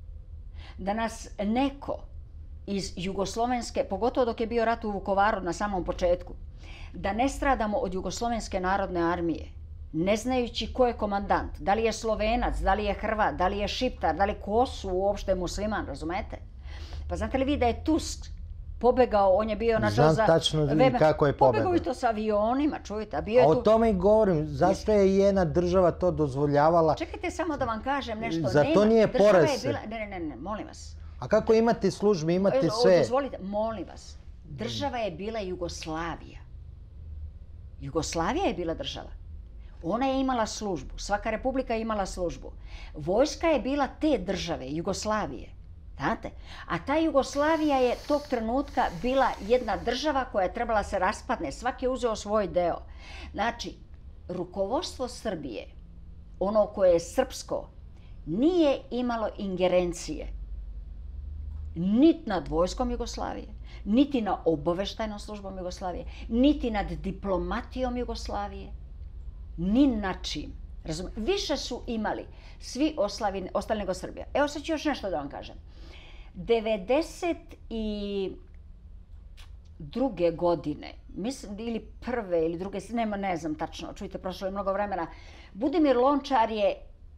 da nas neko iz Jugoslovenske, pogotovo dok je bio rat u Vukovaru na samom početku, da ne stradamo od Jugoslovenske narodne armije, ne znajući ko je komandant, da li je Slovenac, da li je Hrvat, da li je Šiptar, da li ko su uopšte musliman, razumete? Pa znate li vi da je Tusk pobegao, on je bio na Znam tačno kako je pobegao. Pobegao i to sa avionima, čujte. A o tome i govorim. Zašto je jedna država to dozvoljavala? Čekajte samo da vam kažem nešto. Za to nije porez. Ne, molim vas. A kako imate službe, imate sve? Dozvolite, molim vas. Država je bila Jugoslavija. Jugoslavija je bila država. Ona je imala službu. Svaka republika je imala službu. Vojska je bila te države, Jugoslavije. Znate? A ta Jugoslavija je tog trenutka bila jedna država koja je trebala se raspadne. Svaki je uzeo svoj deo. Znači, rukovodstvo Srbije, ono koje je srpsko, nije imalo ingerencije niti nad vojskom Jugoslavije, niti na obaveštajnom službom Jugoslavije, niti nad diplomatijom Jugoslavije, ni na čim. Više su imali svi ostali nego Srbija. Evo sad ću još nešto da vam kažem. 92. godine, mislim, ili prve ili druge, ne znam tačno, čujte, prošlo je mnogo vremena, Budimir Lončar je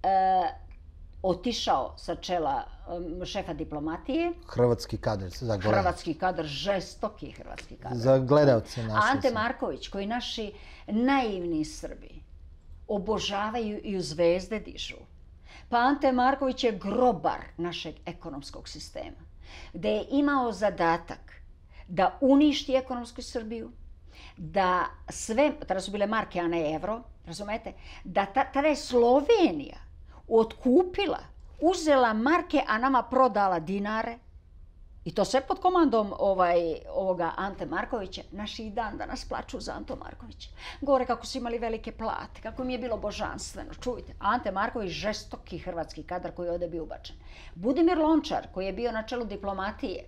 otišao sa čela šefa diplomatije. Hrvatski kadar, za gledalce. Hrvatski kadar, žestoki hrvatski kadar. Za gledalce naše. Ante Marković, koji naši naivni Srbi obožavaju i u zvezde dižu. Pa Ante Marković je grobar našeg ekonomskog sistema, gdje je imao zadatak da uništi ekonomsku Srbiju, da sve, tada su bile marke, a ne evro, razumete, da tada je Slovenija otkupila, uzela marke, a nama prodala dinare. I to sve pod komandom ovoga Ante Markovića. Naši i dan danas plaču za Anto Markovića. Govore kako su imali velike plate, kako mi je bilo božanstveno. Čujte, Ante Marković, žestoki hrvatski kadar koji je ovdje bio ubačen. Budimir Lončar, koji je bio na čelu diplomatije.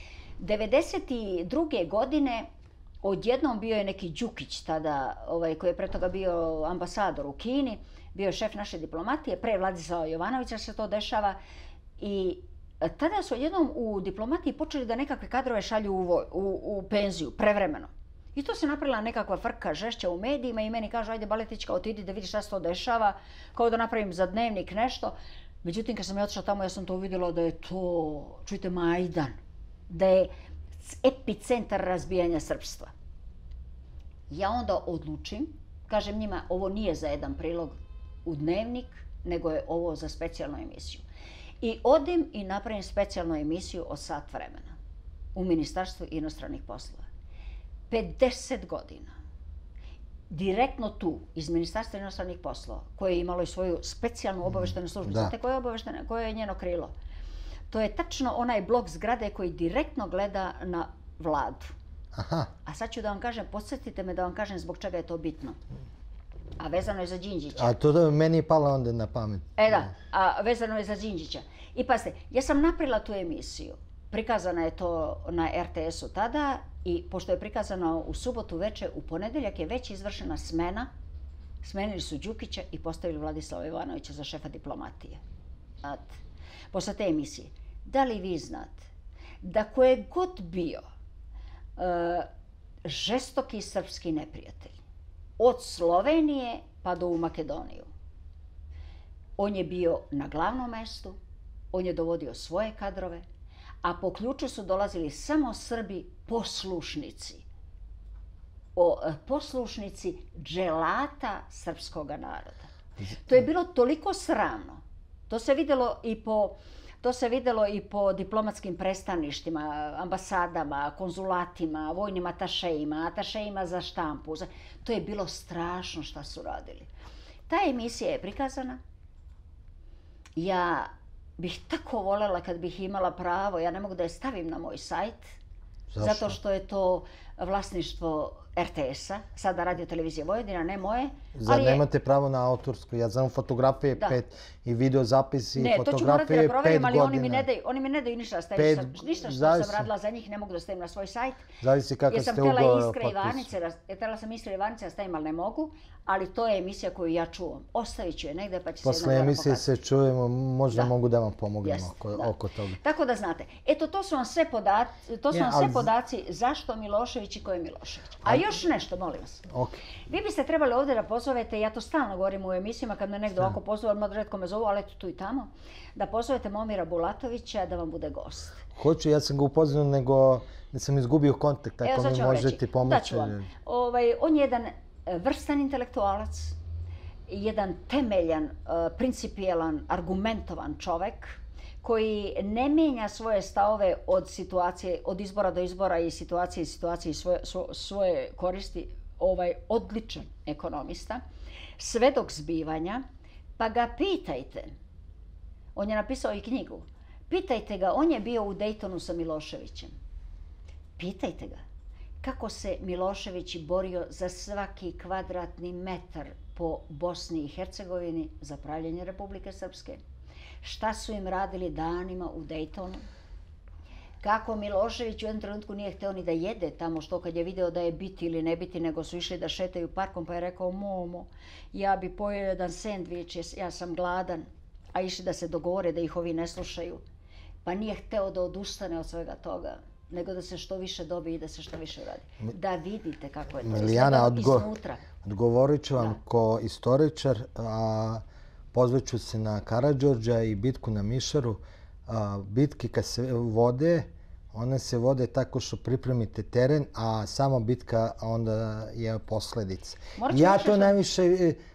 1992. godine odjednom bio je neki Đukić tada, koji je pre toga bio ambasador u Kini, bio je šef naše diplomatije, pre Vladislava Jovanovića se to dešava i tada su odjednom u diplomatiji počeli da nekakve kadrove šalju u penziju, prevremeno. I to se napravila nekakva frka žešća u medijima i meni kažu, ajde Baletićka, otidi da vidiš šta se to dešava, kao da napravim za Dnevnik nešto. Međutim, kad sam ja otišla tamo, ja sam to uvidjela da je to, čujte, Majdan, da je epicentar razbijanja srpstva. Ja onda odlučim, kažem njima, ovo nije za jedan prilog u Dnevnik, nego je ovo za specijalnu emisiju. I odem i napravim specijalnu emisiju od sat vremena u Ministarstvu inostranih poslova. 50 godina. Direktno tu, iz Ministarstva inostranih poslova, koje je imalo i svoju specijalnu obaveštenu službu. Znate koje je njeno krilo? To je tačno onaj blok zgrade koji direktno gleda na vladu. Aha. A sad ću da vam kažem, podsjetite me da vam kažem zbog čega je to bitno. A vezano je za Đinđića. A to meni je palo onda na pamet. A vezano je za Đinđića. I pazite, ja sam napravila tu emisiju. Prikazana je to na RTS-u tada i pošto je prikazano u subotu veče, u ponedeljak je već izvršena smena. Smenili su Đukića i postavili Vladislava Jovanovića za šefa diplomatije. Znate, posle te emisije. Da li vi znate da ko je god bio žestoki srpski neprijatelj, od Slovenije pa do u Makedoniju, on je bio na glavnom mestu, on je dovodio svoje kadrove, a po ključu su dolazili samo Srbi poslušnici. Poslušnici dželata srpskoga naroda. To je bilo toliko sramno. To se vidjelo i po diplomatskim predstavništvima, ambasadama, konzulatima, vojnim atašejima za štampu. To je bilo strašno šta su radili. Ta emisija je prikazana. Ja bih tako voljela kad bih imala pravo, ja ne mogu da je stavim na moj sajt, zato što je to vlasništvo RTS-a, sada Radio Televizije Vojvodina, ne moje. Zar nemate pravo na autorsku? Ja znam fotografije 5 i video zapisi i fotografije 5 godina. Ne, to ću morati da proverim, ali oni mi ne daju ništa da stavim. Ništa što sam radila za njih ne mogu da stavim na svoj sajt. Zavisi kakav ste ugovor potpisali. Htjela sam Iskre Ivanice da stavim, ali ne mogu. Ali to je emisija koju ja čuvam. Ostavit ću je negdje pa će se jednog dana pokazati. Posle emisije se čujemo, možda mogu da vam pomognem oko toga. Tako da znate, eto to su vam sve podaci zašto Milošević i ko je Milošević. A još nešto, molim vas. Vi biste trebali ovdje da pozovete, ja to stalno govorim u emisijama kad me negdje ovako pozove, malo retko me zovu, ali eto tu i tamo, da pozovete Momira Bulatovića da vam bude gost. Hoću, ja sam ga upoznao, nego sam izgubio kontakt, ako mi možete pomoći. On je jedan vrstan intelektualac, jedan temeljan, principijelan, argumentovan čovek koji ne mijenja svoje stavove od izbora do izbora i situacije svoje koristi, odličan ekonomista, svedok zbivanja, pa ga pitajte, on je napisao i knjigu, pitajte ga, on je bio u Dejtonu sa Miloševićem, pitajte ga kako se Milošević borio za svaki kvadratni metar po Bosni i Hercegovini za pravljenje Republike Srpske. Šta su im radili danima u Dejtonu? Kako Milošević u jednom trenutku nije hteo ni da jede tamo što kad je video da je biti ili ne biti, nego su išli da šetaju parkom pa je rekao Momo, ja bi pojeo jedan sendvič, ja sam gladan, a išli da se dogovore da ih ovi ne slušaju. Pa nije hteo da odustane od svega toga, nego da se što više dobije i da se što više radi. Da vidite kako je to Milijana, odgovorit ću vam ko istoričar, a pozvaću se na Karađorđa i bitku na Mišaru. Bitke kad se vode, one se vode tako što pripremite teren, a sama bitka onda je posledica. Ja to najviše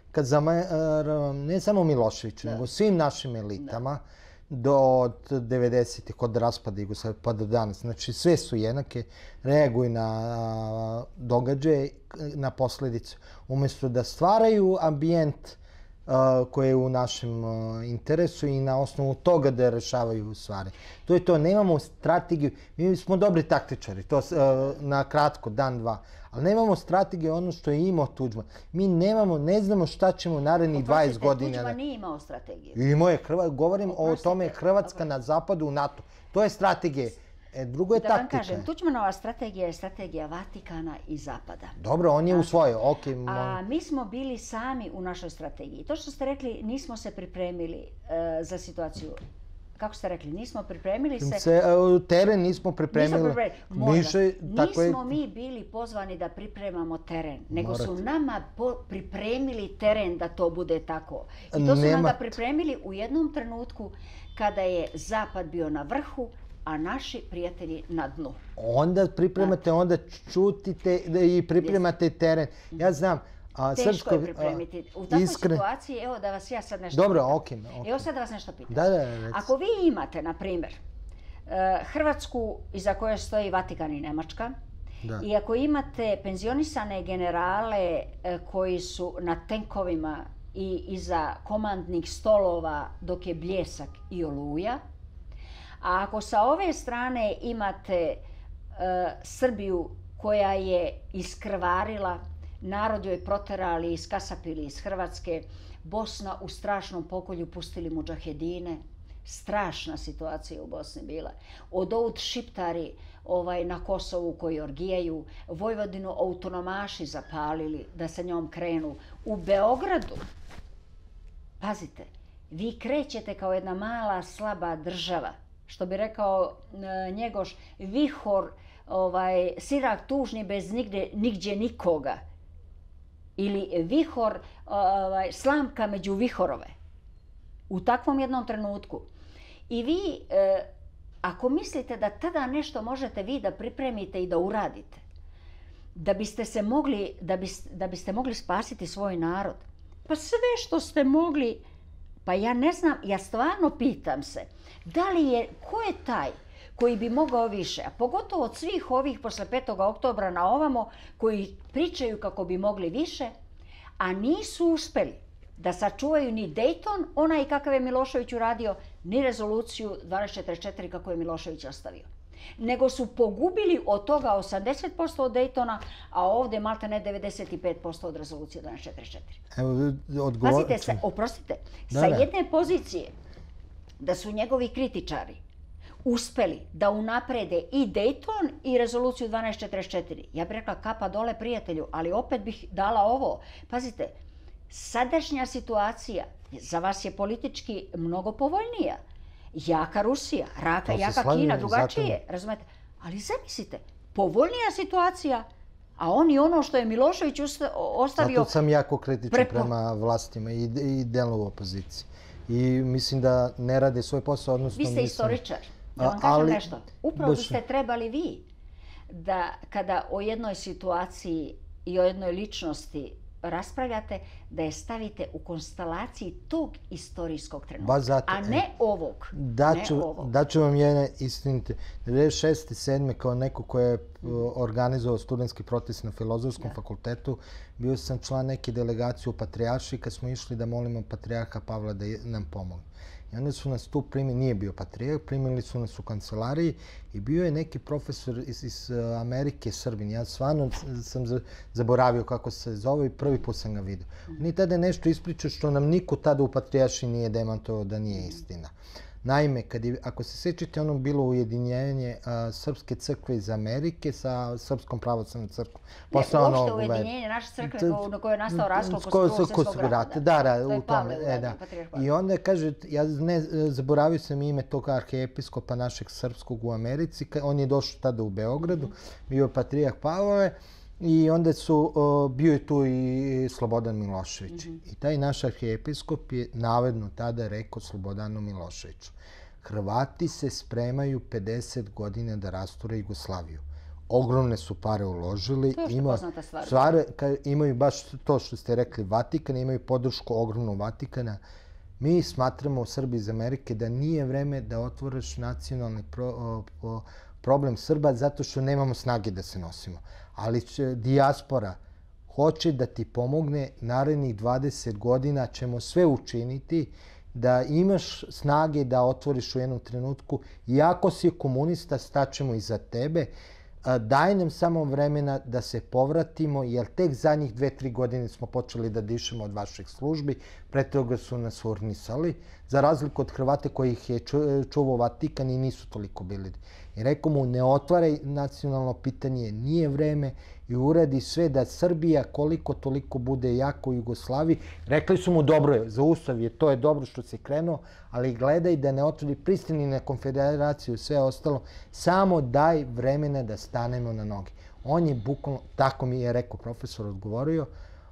kad ne samo Miloševiću, nego svim našim elitama, od 90-ih, od raspada Jugoslavije pa do danas. Znači, sve su jednake, reaguju na događaje, na posljedice. Umjesto da stvaraju ambijent koji je u našem interesu i na osnovu toga da rešavaju stvari. To je to, nemamo strategiju, mi smo dobri taktičari, to na kratko, dan, dva, ali nemamo strategiju ono što je imao Tuđman. Mi ne znamo šta ćemo narednih 20 godina. Tuđman nije imao strategiju. Imao je, govorim o tome Hrvatska na zapadu u NATO. To je strategija. Drugo je taktika. Da vam kažem, Tuđmanova strategija je strategija Vatikana i Zapada. Dobro, on je usvojio. A mi smo bili sami u našoj strategiji. To što ste rekli, nismo se pripremili za situaciju. Kako ste rekli, nismo pripremili se... Teren nismo pripremili. Nismo mi bili pozvani da pripremamo teren, nego su nama pripremili teren da to bude tako. I to su nam ga pripremili u jednom trenutku kada je Zapad bio na vrhu, a naši prijatelji na dnu. Onda pripremate, onda čutite i pripremate teren. Ja znam, teško je pripremiti. U takvoj situaciji, evo da vas ja sad nešto pitam. Dobro, okej. Evo sad da vas nešto pitam. Da. Ako vi imate, na primjer, Hrvatsku iza koje stoji Vatikan i Nemačka, i ako imate penzionisane generale koji su na tenkovima i iza komandnih stolova dok je Bljesak i Oluja, a ako sa ove strane imate Srbiju koja je iskrvarila, narod joj proterali, iskasapili iz Hrvatske, Bosna u strašnom pokolju pustili mudžahedine, strašna situacija u Bosni bila. Odovud šiptari na Kosovu koji orgijaju, Vojvodinu autonomaši zapalili da se njom krenu. U Beogradu, pazite, vi krećete kao jedna mala, slaba država, što bi rekao Njegoš, vihor, sirak tužni bez nigdje nikoga. Ili vihor, slamka među vihorove. U takvom jednom trenutku. I vi, ako mislite da tada nešto možete vi da pripremite i da uradite, da biste mogli spasiti svoj narod, pa sve što ste mogli, pa ja ne znam, ja stvarno pitam se, ko je taj koji bi mogao više, a pogotovo od svih ovih posle 5. oktobra na ovamo, koji pričaju kako bi mogli više, a nisu uspeli da sačuvaju ni Dejton, onaj kakav je Milošević uradio, ni rezoluciju 1244 kako je Milošević ostavio. Nego su pogubili od toga 80% od Dejtona, a ovdje malte ne 95% od rezolucije 1244. Pazite se, oprostite, sa jedne pozicije da su njegovi kritičari uspeli da unaprede i Dejton i rezoluciju 1244. Ja bih rekla kapa dole prijatelju, ali opet bih dala ovo. Pazite, sadašnja situacija za vas je politički mnogo povoljnija. Jaka Rusija, jaka Kina, drugačije, razumete? Ali zamislite, povoljnija situacija, a oni ono što je Milošević ostavio... Zato sam jako kritičan prema vlastima i delu opozicije. I mislim da ne rade svoj posao, odnosno... Vi ste istoričar. Da vam kažem nešto. Upravo biste trebali vi da kada o jednoj situaciji i o jednoj ličnosti raspravljate, da je stavite u konstelaciji tog istorijskog trenutka, a ne ovog. Daću vam jedne istinite. 96. 7. kao neko ko je organizovao studentski protest na Filozofskom fakultetu, bio sam član neke delegacije u Patrijarši kad smo išli da molimo Patrijarha Pavla da nam pomogne. I onda su nas tu primili, nije bio patrijarh, primili su nas u kancelariji i bio je neki profesor iz Amerike, Srbin. Ja stvarno sam zaboravio kako se zove i prvi put sam ga vidio. On je tada nešto ispričao što nam niko tada u Patrijarši nije demantovao da nije istina. Naime, ako se sjećate, ono bilo ujedinjenje Srpske crkve iz Amerike sa Srpskom pravoslavnom crkvom. Uopšte ujedinjenje naše crkve na kojoj je nastao raskol posle Drugog svjetskog rata. Da, u tome. I onda kaže, ja zaboravio sam ime tog arhijepiskopa našeg srpskog u Americi, on je došao tada u Beogradu, bio je patrijarh Pavle, i onda bio je tu i Slobodan Milošević. I taj naš arhijepiskop je navedno tada rekao Slobodanu Miloševiću: Hrvati se spremaju 50 godina da rasture Jugoslaviju. ogromne su pare uložili. To je poznata stvar. Imaju baš to što ste rekli Vatikan, imaju podršku ogromnu Vatikana. Mi smatramo u Srbiji iz Amerike da nije vreme da otvoriš nacionalni problem Srba zato što nemamo snage da se nosimo. Ali dijaspora hoće da ti pomogne, narednih 20 godina ćemo sve učiniti da imaš snage da otvoriš u jednom trenutku. Iako si komunista, staćemo iza tebe. Daj nam samo vremena da se povratimo, jer tek zadnjih 2-3 godine smo počeli da dišemo od vaših službi. Pre toga su nas urnisali, za razliku od Hrvata kojih je čuvao Vatikan i nisu toliko bili. I rekao mu, ne otvaraj nacionalno pitanje, nije vreme, i uradi sve da Srbija koliko toliko bude jako u Jugoslaviji. Rekli su mu, dobro je, za ustav je, to je dobro što se krenuo, ali gledaj da ne otvori pristani na konfederaciju i sve ostalo. Samo daj vremena da stanemo na noge. On je bukvalno, tako mi je rekao profesor, odgovorio,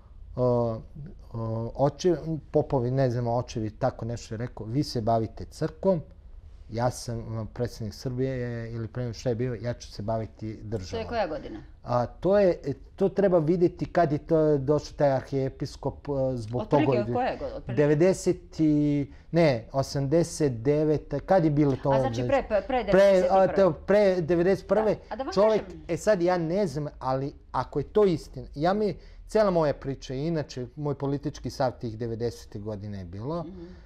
popovi, ne znam, očevi, tako nešto je rekao, vi se bavite crkvom, ja sam predsjednik Srbije ili premijer šta je bio, ja ću se baviti državom. To je koja godina? To treba vidjeti kad je to došao taj arhijepiskop zbog toga. Otprilike od koje godine? 89. Kad je bilo to? A znači pre 91. Pre 91. Čovjek, sad ja ne znam, ali ako je to istina, cijela moja priča, inače moj politički stav tih 90. godine je bilo,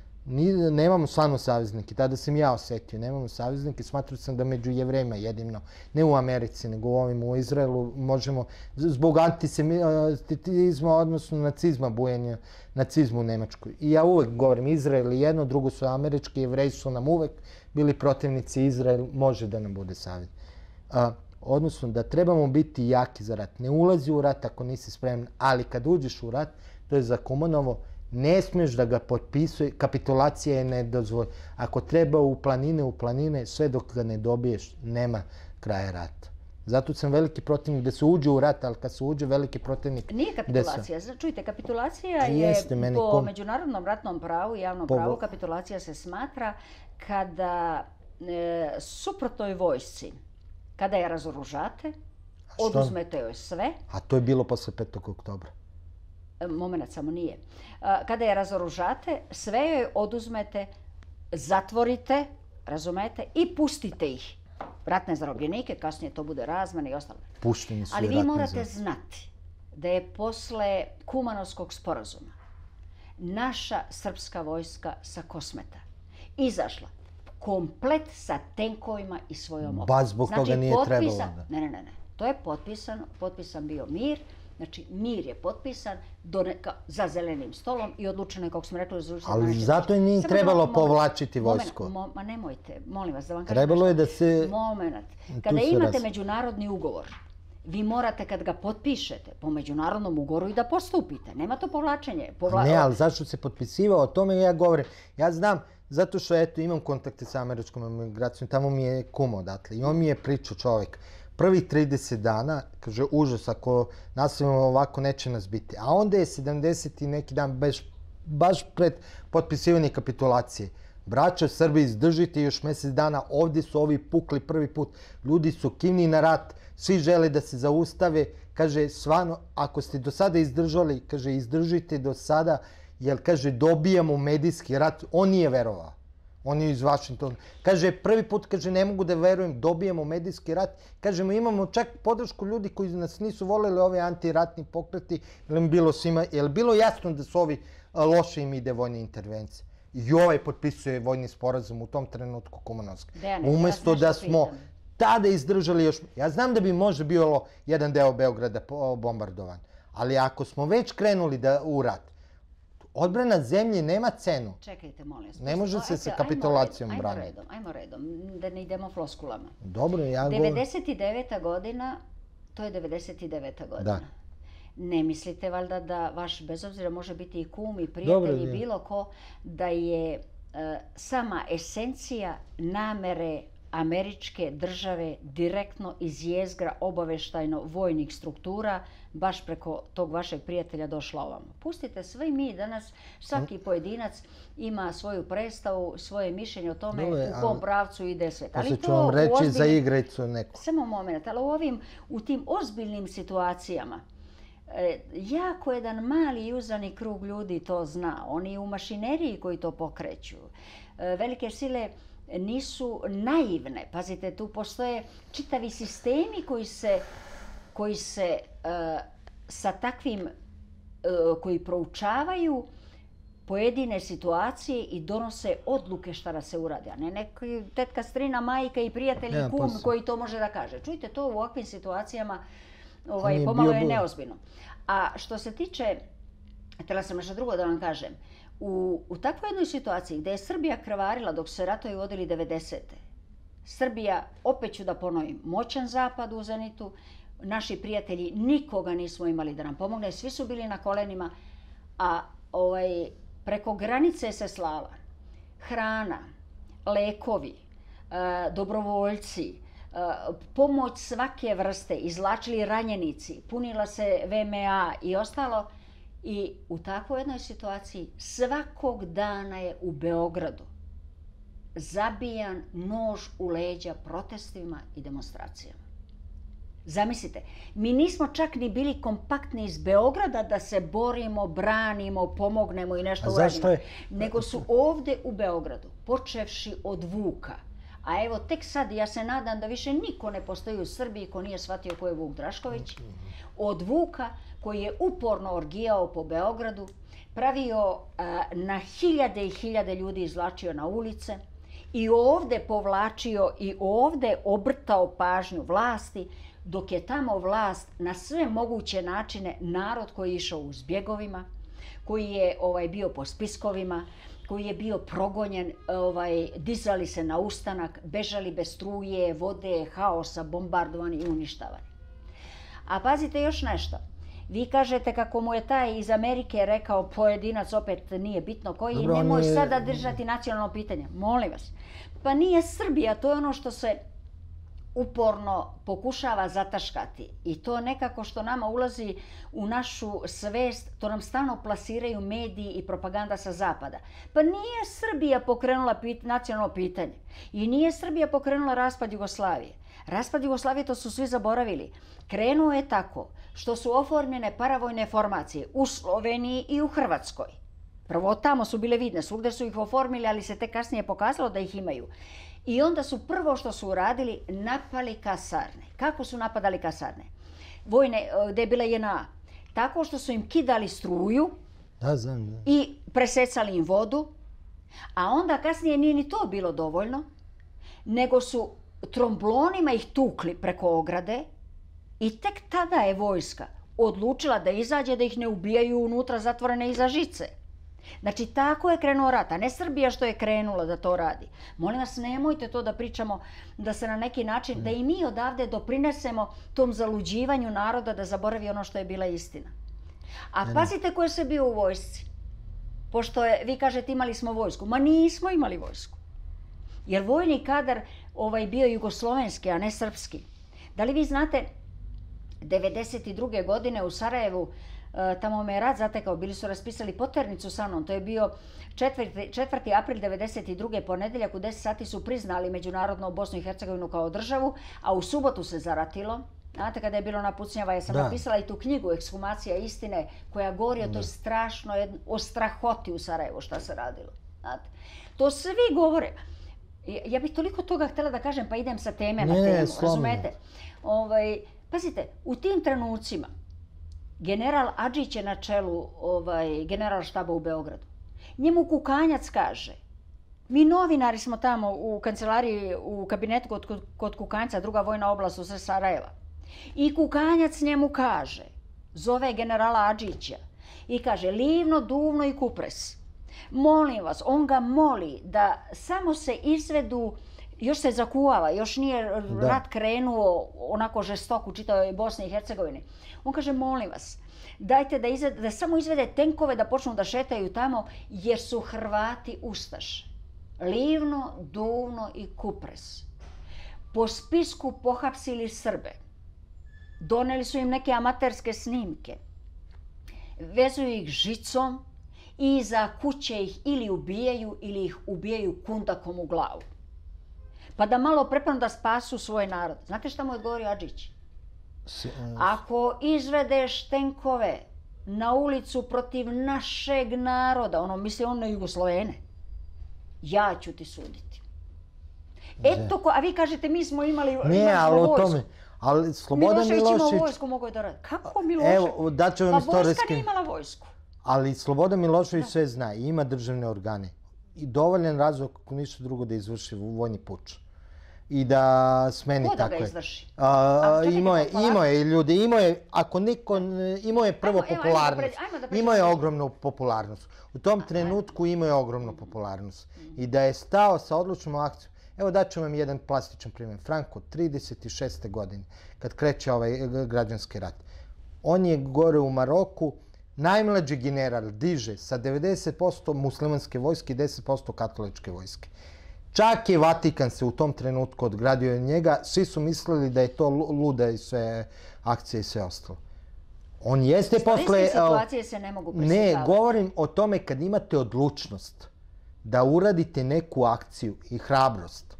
nemamo stvarno saveznike, tada sam ja osetio, nemamo saveznike, smatrao sam da među Jevrejima jedino, ne u Americi, nego u Izraelu možemo, zbog antisemitizma, odnosno nacizma, bujanja nacizma u Nemačkoj. I ja uvek govorim, Izrael je jedno, drugo su američki, Jevreji su nam uvek bili protivnici, Izrael može da nam bude savjet. Odnosno da trebamo biti jaki za rat. Ne ulazi u rat ako nisi spreman, ali kad uđeš u rat, to je za Kumanovo, ne smiješ da ga potpisuje, kapitulacija je nedozvoljena. Ako treba u planine, sve dok ga ne dobiješ, nema kraja rata. Zato sam veliki protivnik da se uđe u rat, ali kad se uđe veliki protivnik... Nije kapitulacija. Čujte, kapitulacija je po međunarodnom ratnom pravu i javnom pravu, kapitulacija se smatra kada suprotnoj vojsci, kada je razoružate, oduzmete joj sve... A to je bilo posle 5. oktobra. Moment samo nije. Kada je razoružate, sve joj oduzmete, zatvorite, razumete, i pustite ih. Ratne zarobljenike, kasnije to bude razmena i ostalo. Pušteni su i ali ratne vi morate znati da je posle Kumanovskog sporazuma naša srpska vojska sa Kosmeta izašla komplet sa tenkovima i svojom opremom. Baš zbog toga nije trebalo. Ne. To je potpisan bio mir. Znači, mir je potpisan za zelenim stolom i odlučeno je, kako smo rekli, ali zato je nije trebalo povlačiti vojsko. Ma nemojte, molim vas da vam kažem. Trebalo je da se... Moment. Kada imate međunarodni ugovor, vi morate kad ga potpišete po međunarodnom ugovoru i da postupite. Nema to povlačenje. Ne, ali zašto se potpisivao? O tome ja govorim. Ja znam, zato što imam kontakte sa američkom emigracijom, tamo mi je kum odatle i on mi je pričao čovjek. Prvih 30 dana, kaže, užas, ako nastavimo ovako, neće nas biti. A onda je 70. i neki dan, baš pred potpisivanje kapitulacije. Braćo Srbi, izdržite još mjesec dana, ovdje su ovi pukli prvi put. Ljudi su kivni na rat, svi žele da se zaustave. Kaže, stvarno, ako ste do sada izdržali, kaže, izdržite do sada, jer, kaže, dobijamo medijski rat. On nije verovao. On je iz Vašingtona. Kaže, prvi put, kaže, ne mogu da verujem, dobijemo medijski rat. Kažemo, imamo čak podršku ljudi koji nas nisu voljeli ove antiratni pokreti, jer bilo jasno da su ovi loše im ide vojne intervencije. I ovaj potpisuje vojni sporazum u tom trenutku Kumanovski. Umesto da smo tada izdržali još... Ja znam da bi možda bilo jedan deo Beograda bombardovan, ali ako smo već krenuli u rat, odbrana zemlje nema cenu. Čekajte, molim vas. Ne može se sa kapitulacijom braniti. Ajmo redom, da ne idemo floskulama. Dobro, ja govorim. 99. godina, to je 99. godina. Ne mislite valjda da vaš, bez obzira može biti i kum i prijatelj i bilo ko, da je sama esencija namere američke države direktno iz jezgra obavještajno-vojnih struktura baš preko tog vašeg prijatelja došla ovamo. Pustite, svi mi danas, svaki pojedinac ima svoju predstavu, svoje mišljenje o tome u kom pravcu ide svijet. Poslije ću vam reći za igricu neku. Samo moment, ali u tim ozbiljnim situacijama jako jedan mali i uzani krug ljudi to zna. Oni u mašineriji koji to pokreću. Velike sile nisu naivne. Pazite, tu postoje čitavi sistemi koji se sa takvim, koji proučavaju pojedine situacije i donose odluke šta da se uradi. A ne neki tetka, strina, majka i prijatelj i kum koji to može da kaže. Čujte, to u ovakvim situacijama pomalo je neozbiljno. A što se tiče, htjela sam nešto drugo da vam kažem, u takvoj jednoj situaciji gdje je Srbija krvarila dok su se ratovi vodili 90. Srbija, opet ću da ponovim, moćan zapad u zenitu, naši prijatelji nikoga nismo imali da nam pomogne, svi su bili na kolenima, a preko granice se slala hrana, lekovi, dobrovoljci, pomoć svake vrste, izvlačili ranjenici, punila se VMA i ostalo. I u takvoj jednoj situaciji svakog dana je u Beogradu zabijan nož u leđa protestima i demonstracijama. Zamislite, mi nismo čak ni bili kompaktni iz Beograda da se borimo, branimo, pomognemo i nešto uradimo. Nego su ovdje u Beogradu, počevši od Vuka. A evo tek sad, ja se nadam da više niko ne postoji u Srbiji ko nije shvatio ko je Vuk Drašković. Od Vuka koji je uporno orgijao po Beogradu, pravio na hiljade i hiljade ljudi, izvlačio na ulice i ovdje povlačio i ovdje obrtao pažnju vlasti, dok je tamo vlast na sve moguće načine narod koji je išao u zbjegovima, koji je bio po spiskovima, koji je bio progonjen, dizali se na ustanak, bežali bez struje, vode, haosa, bombardovani i uništavani. A pazite još nešto. Vi kažete kako mu je taj iz Amerike rekao pojedinac, opet nije bitno koji, nemoj sada držati nacionalno pitanje. Molim vas. Pa nije Srbija, to je ono što se uporno pokušava zataškati. I to nekako što nama ulazi u našu svest, to nam stalno plasiraju mediji i propaganda sa zapada. Pa nije Srbija pokrenula nacionalno pitanje. I nije Srbija pokrenula raspad Jugoslavije. Raspad Jugoslavije, to su svi zaboravili. Krenuo je tako što su oformljene paravojne formacije u Sloveniji i u Hrvatskoj. Prvo tamo su bile vidne, svugdje su ih oformili, ali se tek kasnije pokazalo da ih imaju. I onda su prvo što su uradili, napali kasarne. Kako su napadali kasarne? Vojne, gdje je bila JNA. Tako što su im kidali struju i presecali im vodu, a onda kasnije nije ni to bilo dovoljno, nego su tromblonima ih tukli preko ograde i tek tada je vojska odlučila da izađe, da ih ne ubijaju unutra zatvorene iza žice. Znači, tako je krenuo rat, a ne Srbija što je krenula da to radi. Molim vas, nemojte to da pričamo, da se na neki način, da i mi odavde doprinesemo tom zaluđivanju naroda da zaboravi ono što je bila istina. A pazite ko je sve bio u vojsci. Pošto vi kažete imali smo vojsku. Ma nismo imali vojsku. Jer vojni kadar bio jugoslovenski, a ne srpski. Da li vi znate, 1992. godine u Sarajevu, tamo me je rat zatekao, bili su raspisali poternicu sa mnom, to je bio 4. april 1992. ponedjeljak u 10 sati su priznali međunarodno Bosnu i Hercegovinu kao državu, a u subotu se zaratilo. Znate, kada je bilo napucnjava, ja sam napisala i tu knjigu Ekshumacija istine koja govori o toj strašno o strahoti u Sarajevu šta se radilo. Znate, to svi govore. Ja bih toliko toga htjela da kažem, pa idem sa teme na temu, razumete? Pazite, u tim trenucima general Adžić je na čelu general štaba u Beogradu. Njemu Kukanjac kaže, mi novinari smo tamo u kancelariji, u kabinetu kod Kukanjca, druga vojna oblast u Sarajeva. I Kukanjac njemu kaže, zove generala Adžića i kaže, Livno, Duvno i Kupres, molim vas, on ga moli da samo se izvedu, još se zakuvava, još nije rat krenuo onako žestok u čitavoj Bosni i Hercegovini. On kaže, molim vas, dajte da samo izvede tenkove da počnu da šetaju tamo, jer su Hrvati ustaše. Livno, Duvno i Kupres. po spisku pohapsili Srbe. Doneli su im neke amaterske snimke. Vezuju ih žicom i iza kuće ih ili ubijaju ili ih ubijaju kundakom u glavu. Pa da malo prepanu da spasu svoj narod. Znate šta mu je odgovorio Adžić? Ako izvedeš tenkove na ulicu protiv našeg naroda, ono misli on na Jugoslovene, ja ću ti suditi. Eto, a vi kažete mi smo imali vojsku. Ali Slobodan Milošević... Milošević imao vojsku, mogo je da radi. Kako Milošević? Evo, daću vam istorijski... Pa vojska nije imala vojsku. Ali Slobodan Milošević sve zna i ima državne organe. I dovoljan razlog, ako ništa drugo, da izvrši vojni puč. I da smeni tako je. Ko da ga izvrši? Imao je ljudi, imao je prvo popularnost. Imao je ogromnu popularnost. U tom trenutku imao je ogromnu popularnost. I da je stao sa odlučnom akcijom. Evo daću vam jedan plastičan primjer. Franko, 36. godine, kad kreće ovaj građanski rat. On je gore u Maroku, najmlađi general diže sa 90% muslimanske vojske i 10% katoličke vojske. Čak i Vatikan se u tom trenutku odgradio od njega. Svi su mislili da je to luda i sve akcije i sve ostalo. On jeste posle... situacije se ne mogu preslikavati. Ne, govorim o tome kad imate odlučnost da uradite neku akciju i hrabrost.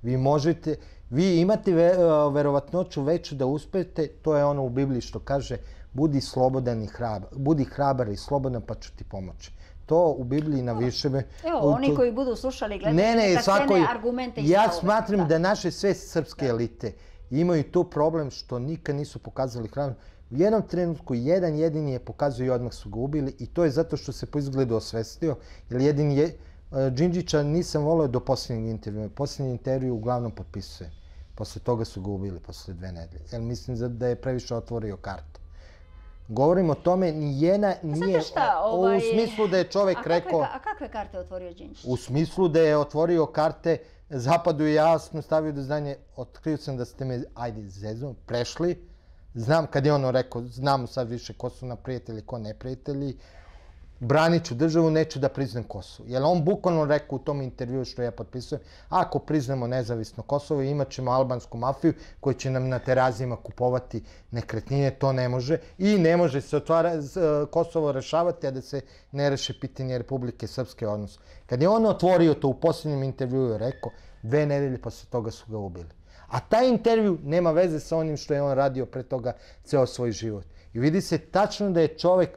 Vi imate verovatnoću veću da uspete, to je ono u Bibliji što kaže budi slobodan i hrabar. Budi hrabar i slobodan pa ću ti pomoći. To u Bibliji na više... Evo, oni koji budu slušali i gledali, takvene argumente i stavove. Ja smatram da naše sve srpske elite imaju tu problem što nikad nisu pokazali hrabrost. U jednom trenutku jedan jedini je pokazao i odmah su ga ubili i to je zato što se po izgledu osvestio. Jer jedini je... Đinđića nisam volio do posljednjeg intervjua. Posljednji intervju uglavnom potpisuje. Posle toga su ga ubili, posle 2 nedelje. Jer mislim da je previše otvorio kartu. Govorim o tome, nijena nije... U smislu da je čovek rekao... A kakve karte je otvorio Đinđić? U smislu da je otvorio karte Zapadu i jasno stavio do znanja, otkrio sam da ste me, ajde, zezom, prešli. Znam, kad je ono rekao, znamo sad više ko su neprijatelji, ko neprijatelji. Branit ću državu, neću da priznam Kosovo. Jer on bukvalno rekao u tom intervjuu što ja potpisujem, ako priznamo nezavisno Kosovo, imat ćemo albansku mafiju koja će nam na terazima kupovati nekretnine, to ne može. I ne može se Kosovo rešavati, a da se ne reše pitanje Republike Srpske odnosa. Kad je on otvorio to u posljednjem intervjuu je rekao, 2 nedelje posle toga su ga ubili. A taj intervju nema veze sa onim što je on radio pre toga ceo svoj život. I vidi se tačno da je čovek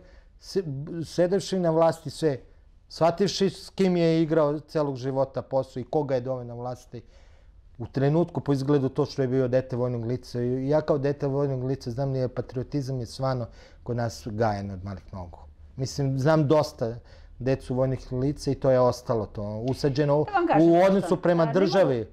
sedevši na vlasti sve, shvativši s kim je igrao celog života posao i koga je doveo na vlasti, u trenutku po izgledu to što je bio dete vojnog lica. Ja kao dete vojnog lica znam da je patriotizam je svano kod nas gajan od malih nogu. Mislim, znam dosta decu vojnih lica i to je ostalo to, usađeno u odnosu prema državi.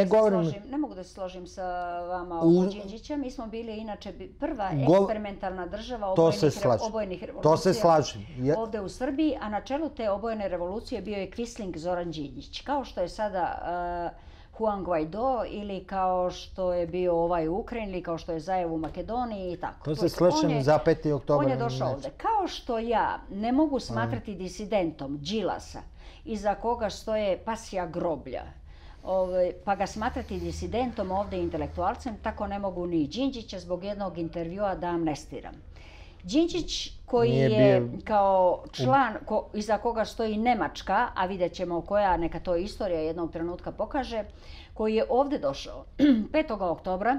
Ne mogu da se složim sa vama oko Đinđića. Mi smo bili inače prva eksperimentalna država obojnih revolucija. To se slažem. Ovde u Srbiji, a na čelu te obojene revolucije bio je Quisling Zoran Đinđić. Kao što je sada Juan Guaido ili kao što je bio ovaj u Ukrajini ili kao što je Zajev u Makedoniji i tako. To se slušam za 5. oktobar. On je došao ovde. Kao što ja ne mogu smatrati disidentom Đilasa iza koga stoje pasja groblja, pa ga smatrati disidentom ovde intelektualcem, tako ne mogu ni Đinđića zbog jednog intervjua da amnestiram. Đinđić koji je kao član iza koga stoji Nemačka, a vidjet ćemo koja, neka to istorija jednog trenutka pokaže, koji je ovde došao 5. oktobra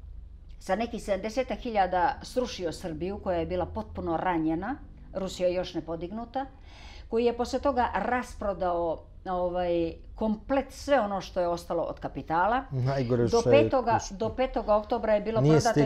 sa nekih 70.000 srušio Srbiju koja je bila potpuno ranjena, Rusija još ne podignuta, koji je posle toga rasprodao komplet sve ono što je ostalo od kapitala. Do 5. oktobra je bilo prodato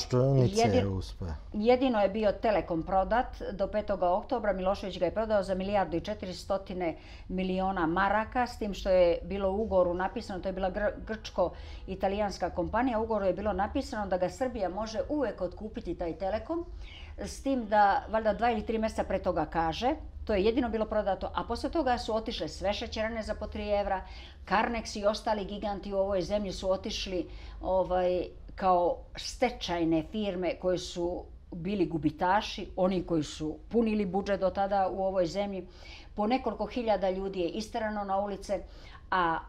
jedino je bio Telekom prodat. Do 5. oktobra Milošević ga je prodao za 1.400 miliona maraka, s tim što je bilo u ugovoru napisano, to je bila grčko-italijanska kompanija, u ugovoru je bilo napisano da ga Srbija može uvek otkupiti taj Telekom, s tim da valjda 2 ili 3 mjeseca pre toga kaže. To je jedino bilo prodato, a posle toga su otišle sve šećerane za po 3 evra. Carnex i ostali giganti u ovoj zemlji su otišli kao stečajne firme koje su bili gubitaši, oni koji su punili budžet do tada u ovoj zemlji. Po nekoliko hiljada ljudi je isterano na ulice, a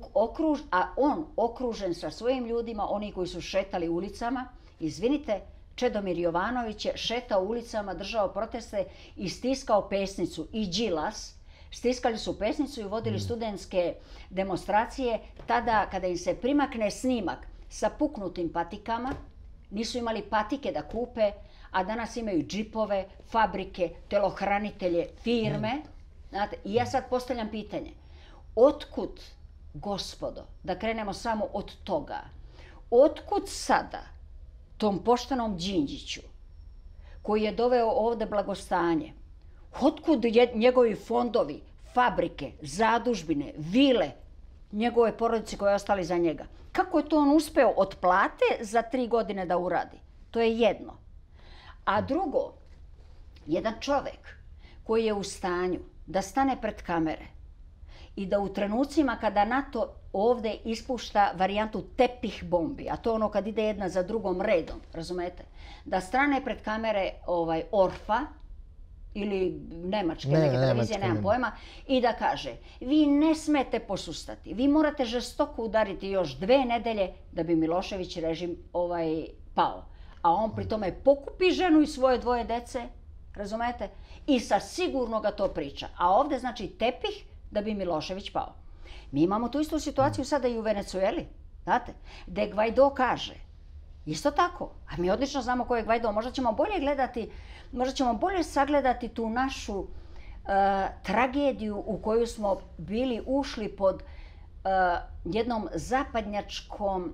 on okružen sa svojim ljudima, oni koji su šetali ulicama. Izvinite, Čedomir Jovanović je šetao ulicama, držao proteste i stiskao pesnicu. I Đilas stiskali su pesnicu i vodili studentske demonstracije. Tada, kada im se primakne snimak sa puknutim patikama, nisu imali patike da kupe, a danas imaju džipove, fabrike, telohranitelje, firme. Znate, i ja sad postavljam pitanje. Otkud, gospodo, da krenemo samo od toga, otkud sada tom poštenom Đinđiću, koji je doveo ovde blagostanje, otkud njegovi fondovi, fabrike, zadužbine, vile, njegove porodice koje je ostali za njega? Kako je to on uspeo od plate za 3 godine da uradi? To je jedno. A drugo, jedan čovek koji je u stanju da stane pred kamere i da u trenucima kada NATO ovde ispušta varijantu tepih bombi, a to je ono kad ide jedna za drugom redom, razumete? Da stane pred kamere Orfa ili nemačke neke televizije, nemam pojma, i da kaže: vi ne smete posustati, vi morate žestoko udariti još 2 nedelje da bi Milošević režim pao. A on pri tome pokupi ženu i svoje 2 dece, razumete? I sa sigurno ga to priča. A ovde znači tepih da bi Milošević pao. Mi imamo tu istu situaciju sada i u Venecueli, znate, gde Gvajdo kaže isto tako, a mi odlično znamo ko je Gvajdo, možda ćemo bolje gledati, možda ćemo bolje sagledati tu našu tragediju u koju smo bili ušli pod jednom zapadnjačkom,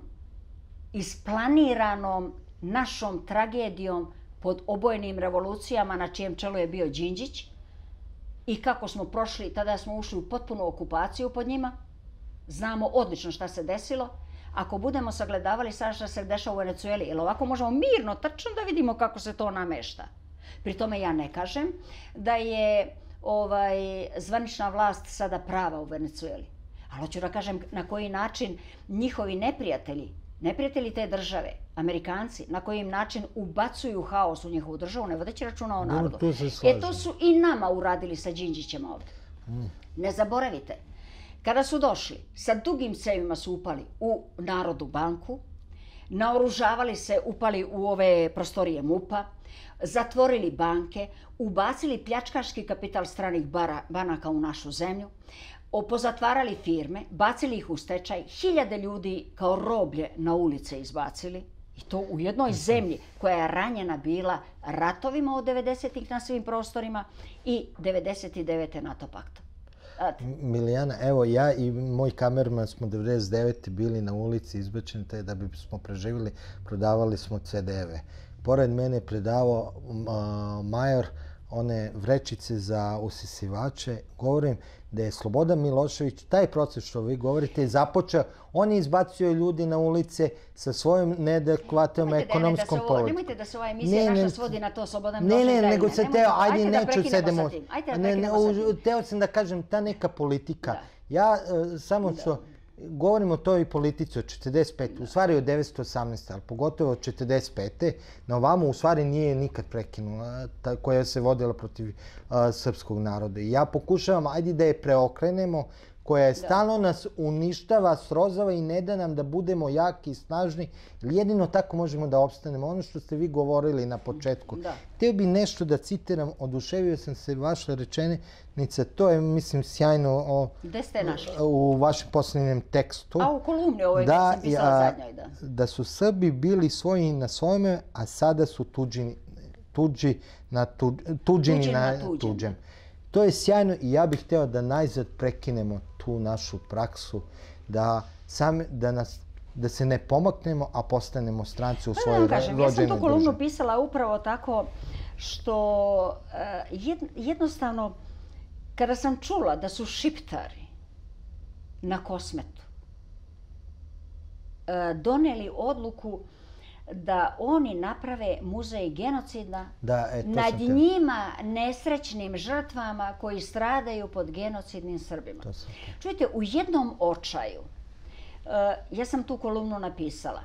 isplaniranom našom tragedijom, pod obojenim revolucijama na čijem čelu je bio Đinđić, i kako smo prošli, tada smo ušli u potpunu okupaciju pod njima. Znamo odlično šta se desilo. Ako budemo sagledavali sada šta se dešava u Venecueli, jer ovako možemo mirno, tačno da vidimo kako se to namešta. Pri tome ja ne kažem da je zvanična vlast sada prava u Venecueli. Ali hoću da kažem na koji način njihovi neprijatelji te države, Amerikanci, na koji način ubacuju haos u njihovu državu, ne vodeći računa o narodu. To su i nama uradili sa Đinđićem ovde. Ne zaboravite, kada su došli, sa dugim cevima su upali u Narodnu banku, naoružavali se, upali u ove prostorije MUP-a, zatvorili banke, ubacili pljačkaški kapital stranih banaka u našu zemlju, pozatvarali firme, bacili ih u stečaj, 1000 ljudi kao roblje na ulice izbacili. I to u jednoj zemlji koja je ranjena bila ratovima od 90-ih na svim prostorima i 99. NATO paktom. Milijana, evo ja i moj kamerman smo 99. bili na ulici izbačeni te da bismo preživjeli, prodavali smo CD-eve. Pored mene je predavao major one vrećice za usisivače. Govorim da je Slobodan Milošević, taj proces što vi govorite, započeo. On je izbacio ljudi na ulice sa svojom neadekvatnom ekonomskom politikom. Nemojte da se ova emisija naša svodi na to Slobodan Milošević. Ne, nego se teo, ajde neću se teo sam da kažem, ta neka politika. Ja samo što govorim o toj politici od 45. u stvari od 1918. ali pogotovo od 45. na ovamo u stvari nije nikad prekinula, koja se vodila protiv srpskog naroda. I ja pokušavam, ajde da je preokrenemo, koja je stalno nas uništava, srozava i ne da nam da budemo jaki i snažni, jer jedino tako možemo da opstanemo. Ono što ste vi govorili na početku. Htio bi nešto da citiram, oduševio sam se vaše rečenice, to je, mislim, sjajno u vašem posljednjem tekstu. A u kolumni ovoj sam pisala zadnjoj, da. Da su Srbi bili svoji na svojome, a sada su tuđini na tuđem. To je sjajno i ja bih hteo da najzad prekinemo tu našu praksu, da se ne pomaknemo, a postanemo stranci u svojoj rođenoj državi. Ja sam tu kolumnu pisala upravo tako što jednostavno kada sam čula da su Šiptari na Kosmetu doneli odluku da oni naprave muzej genocida nad njima nesrećnim žrtvama koji stradaju pod genocidnim Srbima. Čujte, u jednom očaju, ja sam tu kolumnu napisala,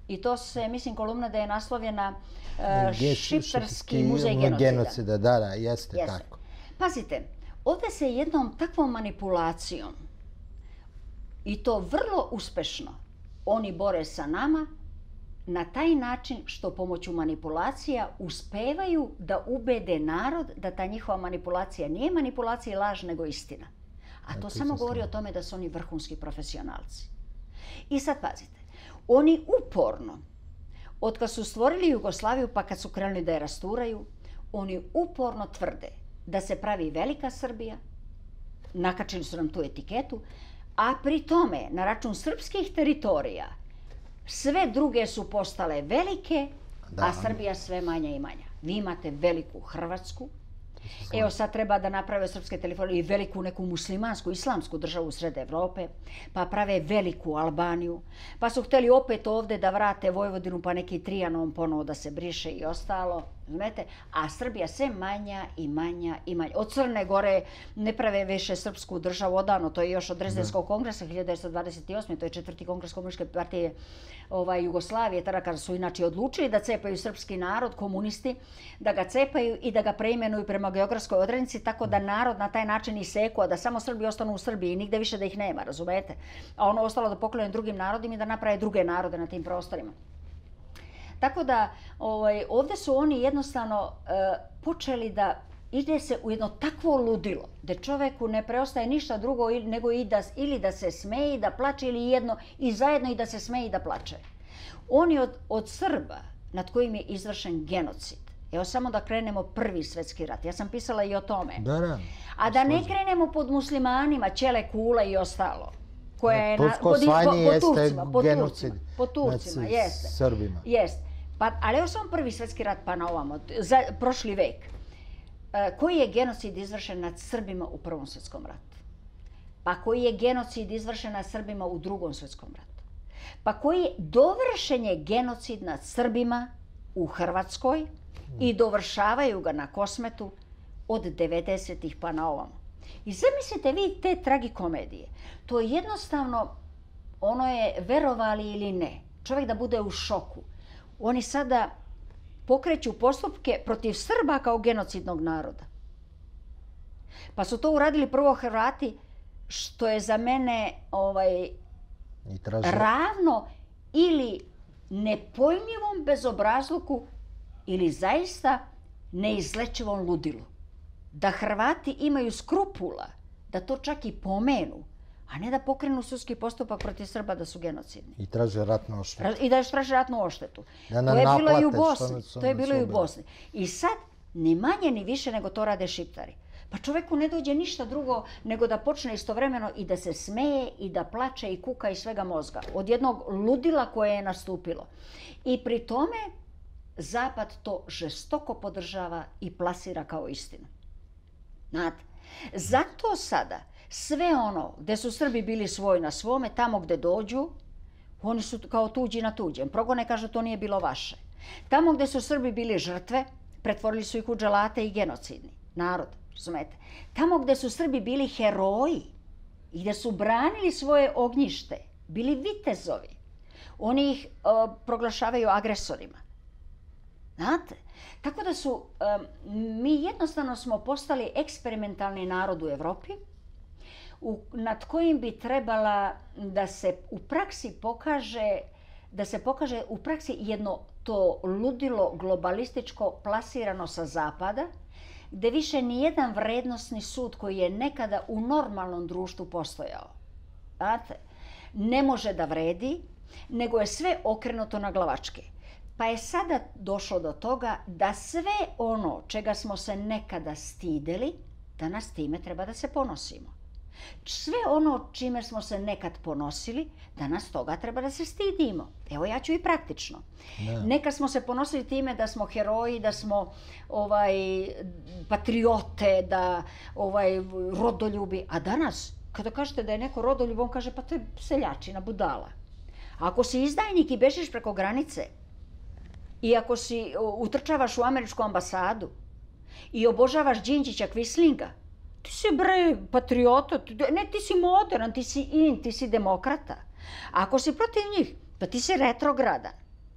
I to se, mislim, kolumna da je naslovljena Šiptarski muzej genocida. Da, jeste tako. Pazite, ovdje se jednom takvom manipulacijom, i to vrlo uspešno, oni bore sa nama na taj način što pomoću manipulacija uspevaju da ubede narod da ta njihova manipulacija nije manipulacija i laž, nego istina. A to samo govori o tome da su oni vrhunski profesionalci. I sad pazite, oni uporno, od kad su stvorili Jugoslaviju pa kad su krenuli da je rasturaju, oni uporno tvrde da se pravi velika Srbija, nakačili su nam tu etiketu, a pri tome, na račun srpskih teritorija, sve druge su postale velike, a Srbija sve manja i manja. Vi imate veliku Hrvatsku, evo sad treba da naprave srpske teritorije i veliku neku muslimansku, islamsku državu u sred Evrope, pa prave veliku Albaniju, pa su htjeli opet ovdje da vrate Vojvodinu, pa neki Trijanon ponovo da se briše i ostalo, znate, a Srbija sve manja i manja i manja. Od Crne Gore ne prave više srpsku državu odavno, to je još od Drezdenskog kongresa 1928. To je 4. kongres Komunističke partije Jugoslavije, tada kada su inače odlučili da cepaju srpski narod, komunisti, da ga cepaju i da ga preimenuju prema geografskoj odrednici, tako da narod na taj način iseku, a da samo Srbi ostanu u Srbiji i nigde više da ih nema, razumete? A ono ostalo da poklone drugim narodima i da naprave druge narode na tim prostorima. Tako da ovdje su oni jednostavno počeli da ide se u jedno takvo ludilo, da čovjeku ne preostaje ništa drugo nego ili da se smeje i da plače, ili jedno i zajedno i da se smeje i da plače. Oni od Srba, nad kojim je izvršen genocid, evo samo da krenemo Prvi svjetski rat, ja sam pisala i o tome, a da ne krenemo pod muslimanima, Ćele Kula i ostalo, koja je pod Turcima, jeste. Srbima. Jeste. Ali evo samo Prvi svjetski rat pa na ovamo, za prošli vek. Koji je genocid izvršen nad Srbima u Prvom svjetskom ratu? Pa koji je genocid izvršen nad Srbima u Drugom svjetskom ratu? Pa koji je dovršen je genocid nad Srbima u Hrvatskoj i dovršavaju ga na Kosmetu od 90-ih pa na ovamo. I zamislite vi te tragikomedije. To je jednostavno, ono je, verovali ili ne, čovjek da bude u šoku. Oni sada pokreću postupke protiv Srba kao genocidnog naroda. Pa su to uradili prvo Hrvati, što je za mene ravno ili nepojmljivom bezobrazluku ili zaista neizlečivom ludilu. Da Hrvati imaju skrupula da to čak i pomenu, a ne da pokrenu sudski postupak protiv Srba da su genocidni. I traže ratnu odštetu. I da još traže ratnu odštetu. To je bilo i u Bosni. To je bilo i u Bosni. I sad, ni manje ni više nego to rade Šiptari. Pa čovjeku ne dođe ništa drugo nego da počne istovremeno i da se smeje i da plače i kuka iz svega mozga. Od jednog ludila koje je nastupilo. I pri tome Zapad to žestoko podržava i plasira kao istinu. Znate? Zato sada sve ono gdje su Srbi bili svoj na svome, tamo gdje dođu, oni su kao tuđi na tuđem. Progone, kažu, to nije bilo vaše. Tamo gdje su Srbi bili žrtve, pretvorili su ih u dželate i genocidni narod, razumete. Tamo gdje su Srbi bili heroji i gdje su branili svoje ognjište, bili vitezovi, oni ih proglašavaju agresorima. Znate? Tako da su, mi jednostavno smo postali eksperimentalni narod u Evropi, nad kojim bi trebala da se u praksi pokaže, u praksi jedno to ludilo globalističko plasirano sa zapada, gdje više nijedan vrednosni sud koji je nekada u normalnom društvu postojao, znate, ne može da vredi, nego je sve okrenuto na glavačke. Pa je sada došlo do toga da sve ono čega smo se nekada stideli, danas time treba da se ponosimo. Sve ono čime smo se nekad ponosili, danas toga treba da se stidimo. Evo, ja ću i praktično. Nekad smo se ponosili time da smo heroji, da smo patriote, da rodoljubi. A danas, kada kažete da je neko rodoljub, on kaže pa to je seljačina, budala. A ako si izdajnik i bežiš preko granice, i ako si utrčavaš u američku ambasadu i obožavaš Đinđića Kvislinga, ti si patriota, ne, ti si modern, ti si ti si demokrata. A ako si protiv njih, pa ti si retrogradan.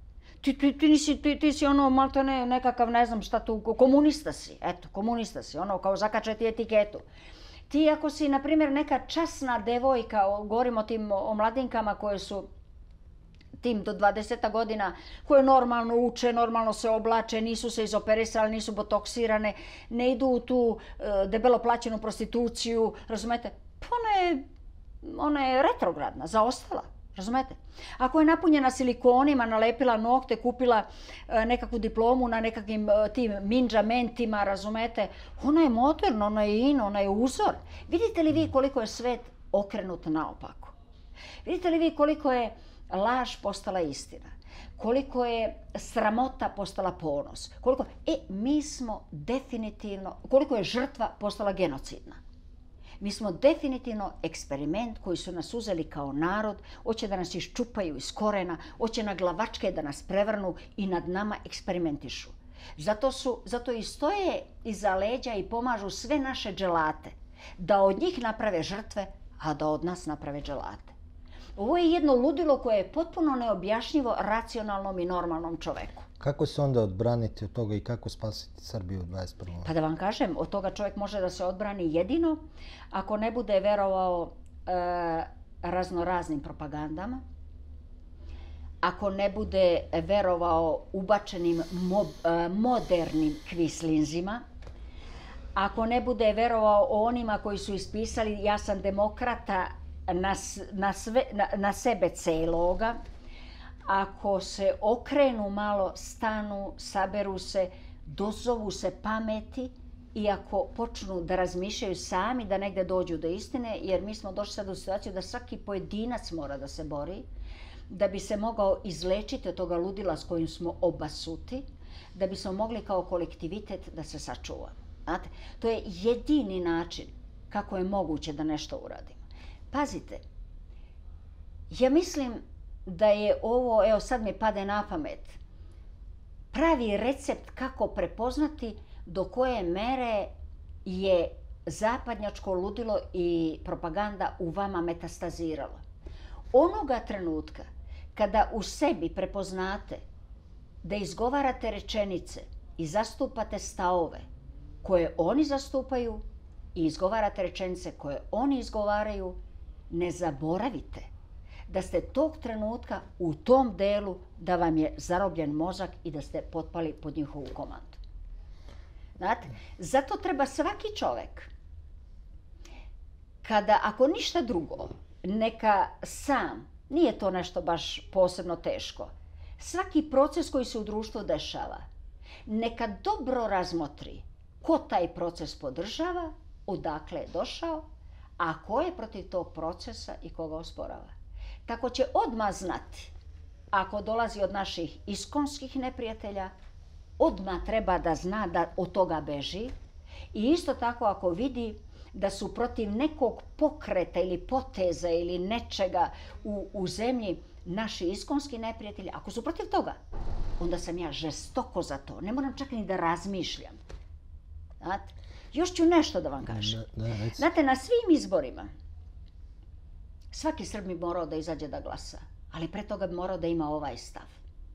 ti si ono malto ne, nekakav, ne znam šta tu, komunista si, eto, komunista si, ono kao zakačati etiketu. Ti ako si, na primjer, neka časna devojka, govorim o mladinkama koje su tim do 20 godina, koje normalno uče, normalno se oblače, nisu se izoperisali, nisu botoksirane, ne idu u tu debelo plaćenu prostituciju, razumete? Pa ona je retrogradna, zaostala, razumete? Ako je napunjena silikonima, nalepila nokte, kupila nekakvu diplomu na nekakvim tim minđamentima, razumete? Ona je moderna, ona je in, ona je uzor. Vidite li vi koliko je svet okrenut naopako? Vidite li vi koliko je laž postala istina? Koliko je sramota postala ponos? Mi smo definitivno, koliko je žrtva postala genocidna? Mi smo definitivno eksperiment koji su nas uzeli kao narod, hoće da nas iščupaju iz korena, hoće na glavačke da nas prevrnu i nad nama eksperimentišu. Zato i stoje iza leđa i pomažu sve naše dželate, da od njih naprave žrtve, a da od nas naprave dželate. Ovo je jedno ludilo koje je potpuno neobjašnjivo racionalnom i normalnom čoveku. Kako se onda odbraniti od toga i kako spasiti Srbiju u 21. veku? Pa da vam kažem, od toga čovjek može da se odbrani jedino ako ne bude verovao raznoraznim propagandama, ako ne bude verovao ubačenim modernim kvislinzima, ako ne bude verovao onima koji su ispisali ja sam demokrata na sebe celoga, ako se okrenu malo, stanu, saberu se, dozovu se pameti i ako počnu da razmišljaju sami, da negde dođu do istine, jer mi smo došli sad u situaciju da svaki pojedinac mora da se bori, da bi se mogao izlečiti od toga ludila s kojim smo obasuti, da bismo mogli kao kolektivitet da se sačuvamo. Znate, to je jedini način kako je moguće da nešto uradimo. Pazite, ja mislim da je ovo, evo sad mi pade na pamet, pravi recept kako prepoznati do koje mere je zapadnjačko ludilo i propaganda u vama metastaziralo. Onoga trenutka kada u sebi prepoznate da izgovarate rečenice i zastupate stavove koje oni zastupaju i izgovarate rečenice koje oni izgovaraju, ne zaboravite da ste tog trenutka u tom delu da vam je zarobljen mozak i da ste potpali pod njihovu komandu. Znate, zato treba svaki čovek, kada, ako ništa drugo, neka sam, nije to nešto baš posebno teško, svaki proces koji se u društvu dešava, neka dobro razmotri ko taj proces podržava, odakle je došao, a ko je protiv tog procesa i koga osporava. Tako će odmah znati, ako dolazi od naših iskonskih neprijatelja, odmah treba da zna da od toga beži i isto tako ako vidi da su protiv nekog pokreta ili poteza ili nečega u zemlji naši iskonski neprijatelji, ako su protiv toga, onda sam ja žestoko za to. Ne moram čak ni da razmišljam. Znate? Još ću nešto da vam kažem. Znate, na svim izborima svaki Srb bi morao da izađe da glasa, ali pre toga bi morao da ima ovaj stav.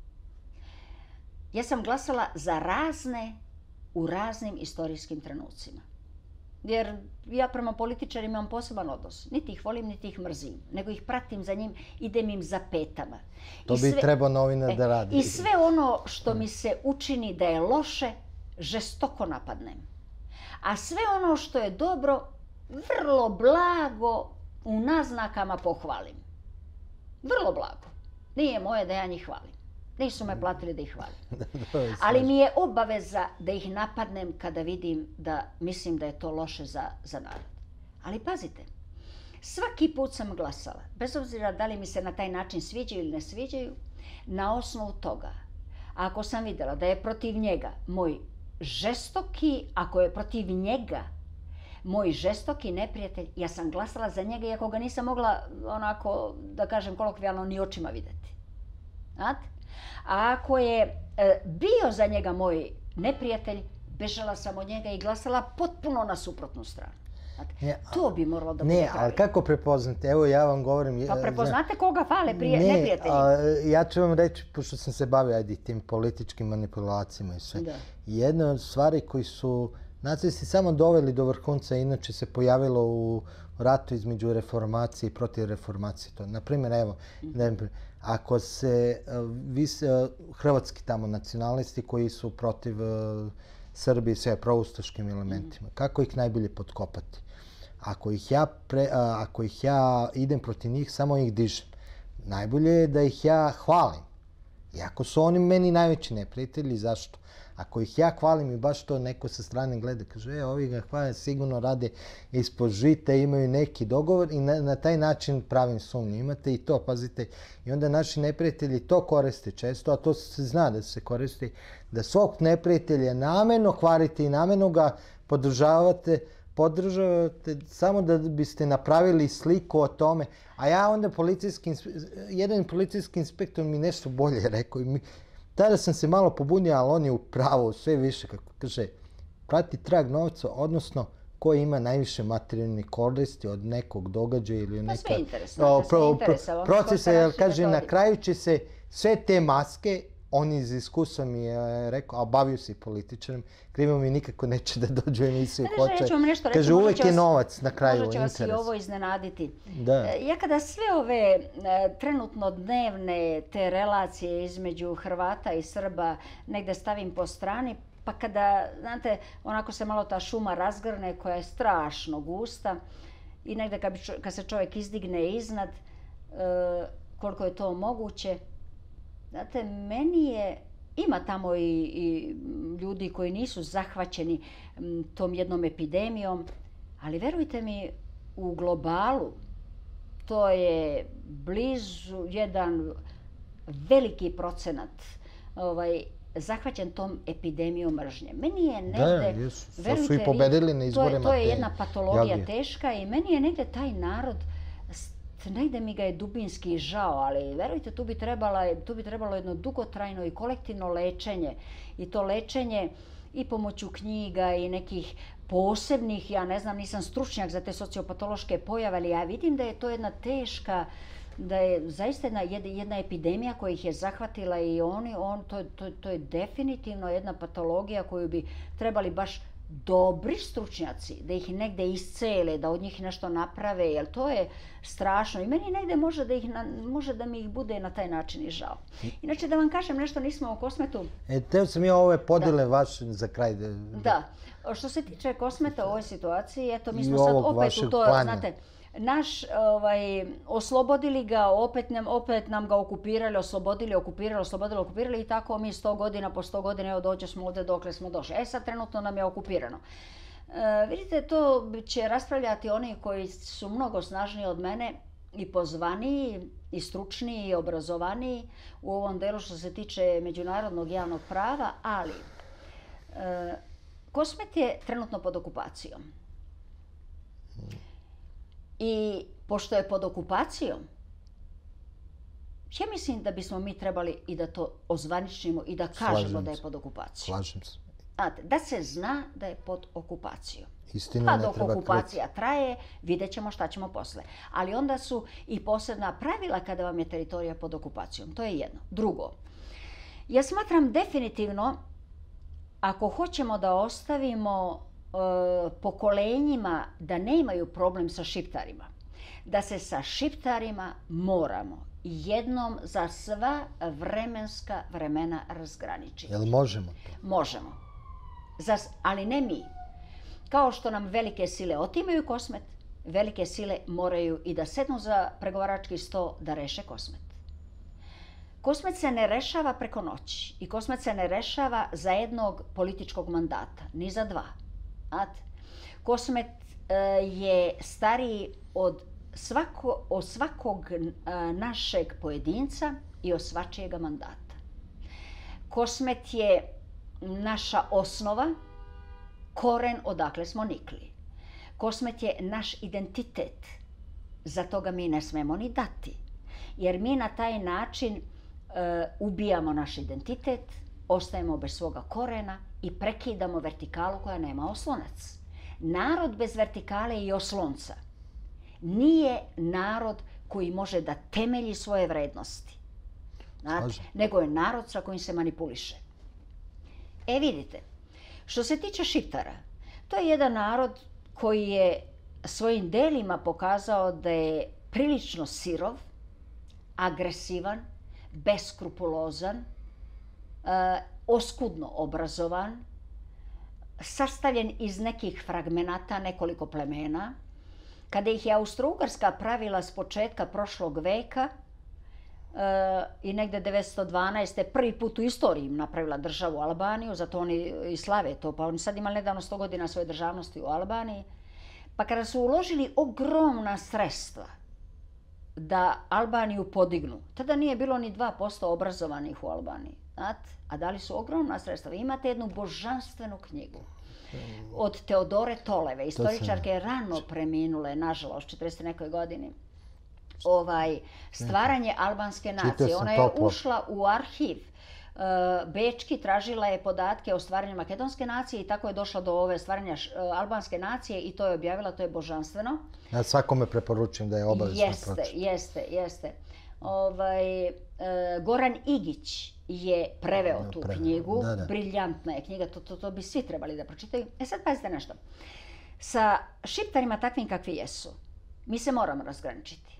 Ja sam glasala za razne u raznim istorijskim trenucima. Jer ja prema političarima imam poseban odnos. Niti ih volim, niti ih mrzim, nego ih pratim za njim, idem im za petama. To bi trebao novinar da radi. I sve ono što mi se učini da je loše, žestoko napadnem. A sve ono što je dobro, vrlo blago u naznakama pohvalim. Vrlo blago. Nije moje da ja njih hvalim. Nisu me platili da ih hvalim. Ali mi je obaveza da ih napadnem kada vidim da mislim da je to loše za narod. Ali pazite, svaki put sam glasala, bez obzira da li mi se na taj način sviđaju ili ne sviđaju, na osnovu toga. Ako sam vidjela da je protiv njega moj žestoki, ako je protiv njega moj žestoki neprijatelj, ja sam glasala za njega iako ga nisam mogla, onako, da kažem kolokvijalno, ni očima vidjeti. Znate? A ako je bio za njega moj neprijatelj, bežala sam od njega i glasala potpuno na suprotnu stranu. To bi moralo da bude Ne, kraj. ali kako prepoznate? Evo ja vam govorim... Pa prepoznate koga fale neprijatelji. Ja ću vam reći, pošto sam se bavio tim političkim manipulacijama i sve. Jedna od stvari koji su nacisti samo doveli do vrhunca, inače se pojavilo u ratu između reformacije i protiv reformacije. Naprimjer, evo, ako se hrvatski tamo nacionalisti koji su protiv Srbije sve proustaškim elementima, kako ih najbolje potkopati? Ako ih ja idem protiv njih, samo ih dižem. Najbolje je da ih ja hvalim. Iako su oni meni najveći neprijatelji, zašto? Ako ih ja hvalim i baš to neko sa strane gleda, kaže, ovi ga hvale, sigurno rade ispod žita, imaju neki dogovor i na taj način pravim sumnju. Imate i to, pazite. I onda naši neprijatelji to koriste često, a to se zna da se koristi, da svog neprijatelja namjerno hvalite i namjerno ga podržavate samo da biste napravili sliku o tome. A ja onda jedan policijski inspektor mi nešto bolje rekao. Tada sam se malo pobunio, ali on je u pravu sve više, kako kaže, prati trag novca, odnosno ko ima najviše materijalne koristi od nekog događaja ili neka procesa, jer kaže na kraju će se sve te maske, on iz iskustva mi je rekao, a bavio se i političarem, krivo mi nikako neće da dođe u emisiju hoće. Kaže, uvek je novac na kraju, interes. Možda će vas i ovo iznenaditi. Ja kada sve ove trenutno dnevne te relacije između Hrvata i Srba negde stavim po strani, pa kada, znate, onako se malo ta šuma razgrne koja je strašno gusta i negde kad se čovjek izdigne iznad, koliko je to moguće, znate, ima tamo i ljudi koji nisu zahvaćeni tom jednom epidemijom, ali verujte mi, u globalu to je blizu jedan veliki procenat zahvaćen tom epidemijom mržnje. Meni je negde, verujte mi, pobedili na izborima, to je jedna patologija teška i meni je negde taj narod, negde mi ga je dubinski žao, ali verujte, tu bi trebalo jedno dugotrajno i kolektivno lečenje. I to lečenje i pomoću knjiga i nekih posebnih, ja ne znam, nisam stručnjak za te sociopatološke pojave, ali ja vidim da je to jedna teška, da je zaista jedna epidemija koja ih je zahvatila i to je definitivno jedna patologija koju bi trebali baš dobri stručnjaci, da ih negde iscele, da od njih nešto naprave, jer to je strašno. I meni negde može da mi ih bude na taj način i žao. Inače, da vam kažem nešto, nismo o Kosmetu. Teo sam ja ove podele vaše za kraj. Da. Što se tiče Kosmeta u ovoj situaciji, eto, mi smo sad opet u to, znate, oslobodili ga, opet nam ga okupirali, okupirali i tako mi 100 godina po 100 godina, evo dođe smo ovdje dokle smo došli. Sad trenutno nam je okupirano. Vidite, to će raspravljati oni koji su mnogo snažniji od mene i pozvaniji, i stručniji, i obrazovaniji u ovom delu što se tiče međunarodnog javnog prava, ali Kosmet je trenutno pod okupacijom. I pošto je pod okupacijom, ja mislim da bismo mi trebali i da to ozvaničimo i da kažemo da je pod okupacijom. Slažem se. Da se zna da je pod okupacijom. Istina ne treba kriti. Pa dok okupacija traje, vidjet ćemo šta ćemo posle. Ali onda su i posebna pravila kada vam je teritorija pod okupacijom. To je jedno. Drugo, ja smatram definitivno, ako hoćemo da ostavimo pokolenjima da nemaju problem sa Šiptarima, da se sa Šiptarima moramo jednom za sva vremenska vremena razgraničiti. Jel možemo to? Možemo. Ali ne mi. Kao što nam velike sile otimaju Kosmet, velike sile moraju i da sednu za pregovarački sto da reše Kosmet. Kosmet se ne rešava preko noći i Kosmet se ne rešava za jednog političkog mandata, ni za dva. Kosmet je stariji od svakog našeg pojedinca i od svačijega mandata. Kosmet je naša osnova, koren odakle smo nikli. Kosmet je naš identitet, za toga mi ne smemo ni dati, jer mi na taj način ubijamo naš identitet, ostajemo bez svoga korena i prekidamo vertikalu koja nema oslonac. Narod bez vertikale i oslonca nije narod koji može da temelji svoje vrednosti. Znate, nego je narod sa kojim se manipuliše. Vidite, što se tiče Šiptara, to je jedan narod koji je svojim delima pokazao da je prilično sirov, agresivan, beskrupulozan, oskudno obrazovan, sastavljen iz nekih fragmenata nekoliko plemena. Kada ih je Austro-Ugarska pravila s početka prošlog veka i negde 912. prvi put u istoriji im napravila državu Albaniju, zato oni i slave to, pa oni sad imali nedavno 100 godina svoje državnosti u Albaniji. Pa kada su uložili ogromna sredstva da Albaniju podignu, tada nije bilo ni 2% obrazovanih u Albaniji, znate? A dali su ogromna sredstva. Vi imate jednu božanstvenu knjigu od Teodore Toleve, istoričarke rano preminule, nažalost, 40 nekoj godini. Stvaranje albanske nacije. Ona je ušla u arhiv bečki, tražila je podatke o stvaranju makedonske nacije i tako je došla do ove stvaranja albanske nacije i to je objavila, to je božanstveno. Ja svakome preporučujem da je obavezno pročita. Jeste. Goran Igić je preveo tu knjigu, briljantna je knjiga, to bi svi trebali da pročitaju. Sad pazite nešto. Sa Šiptarima takvim kakvi jesu, mi se moramo razgraničiti.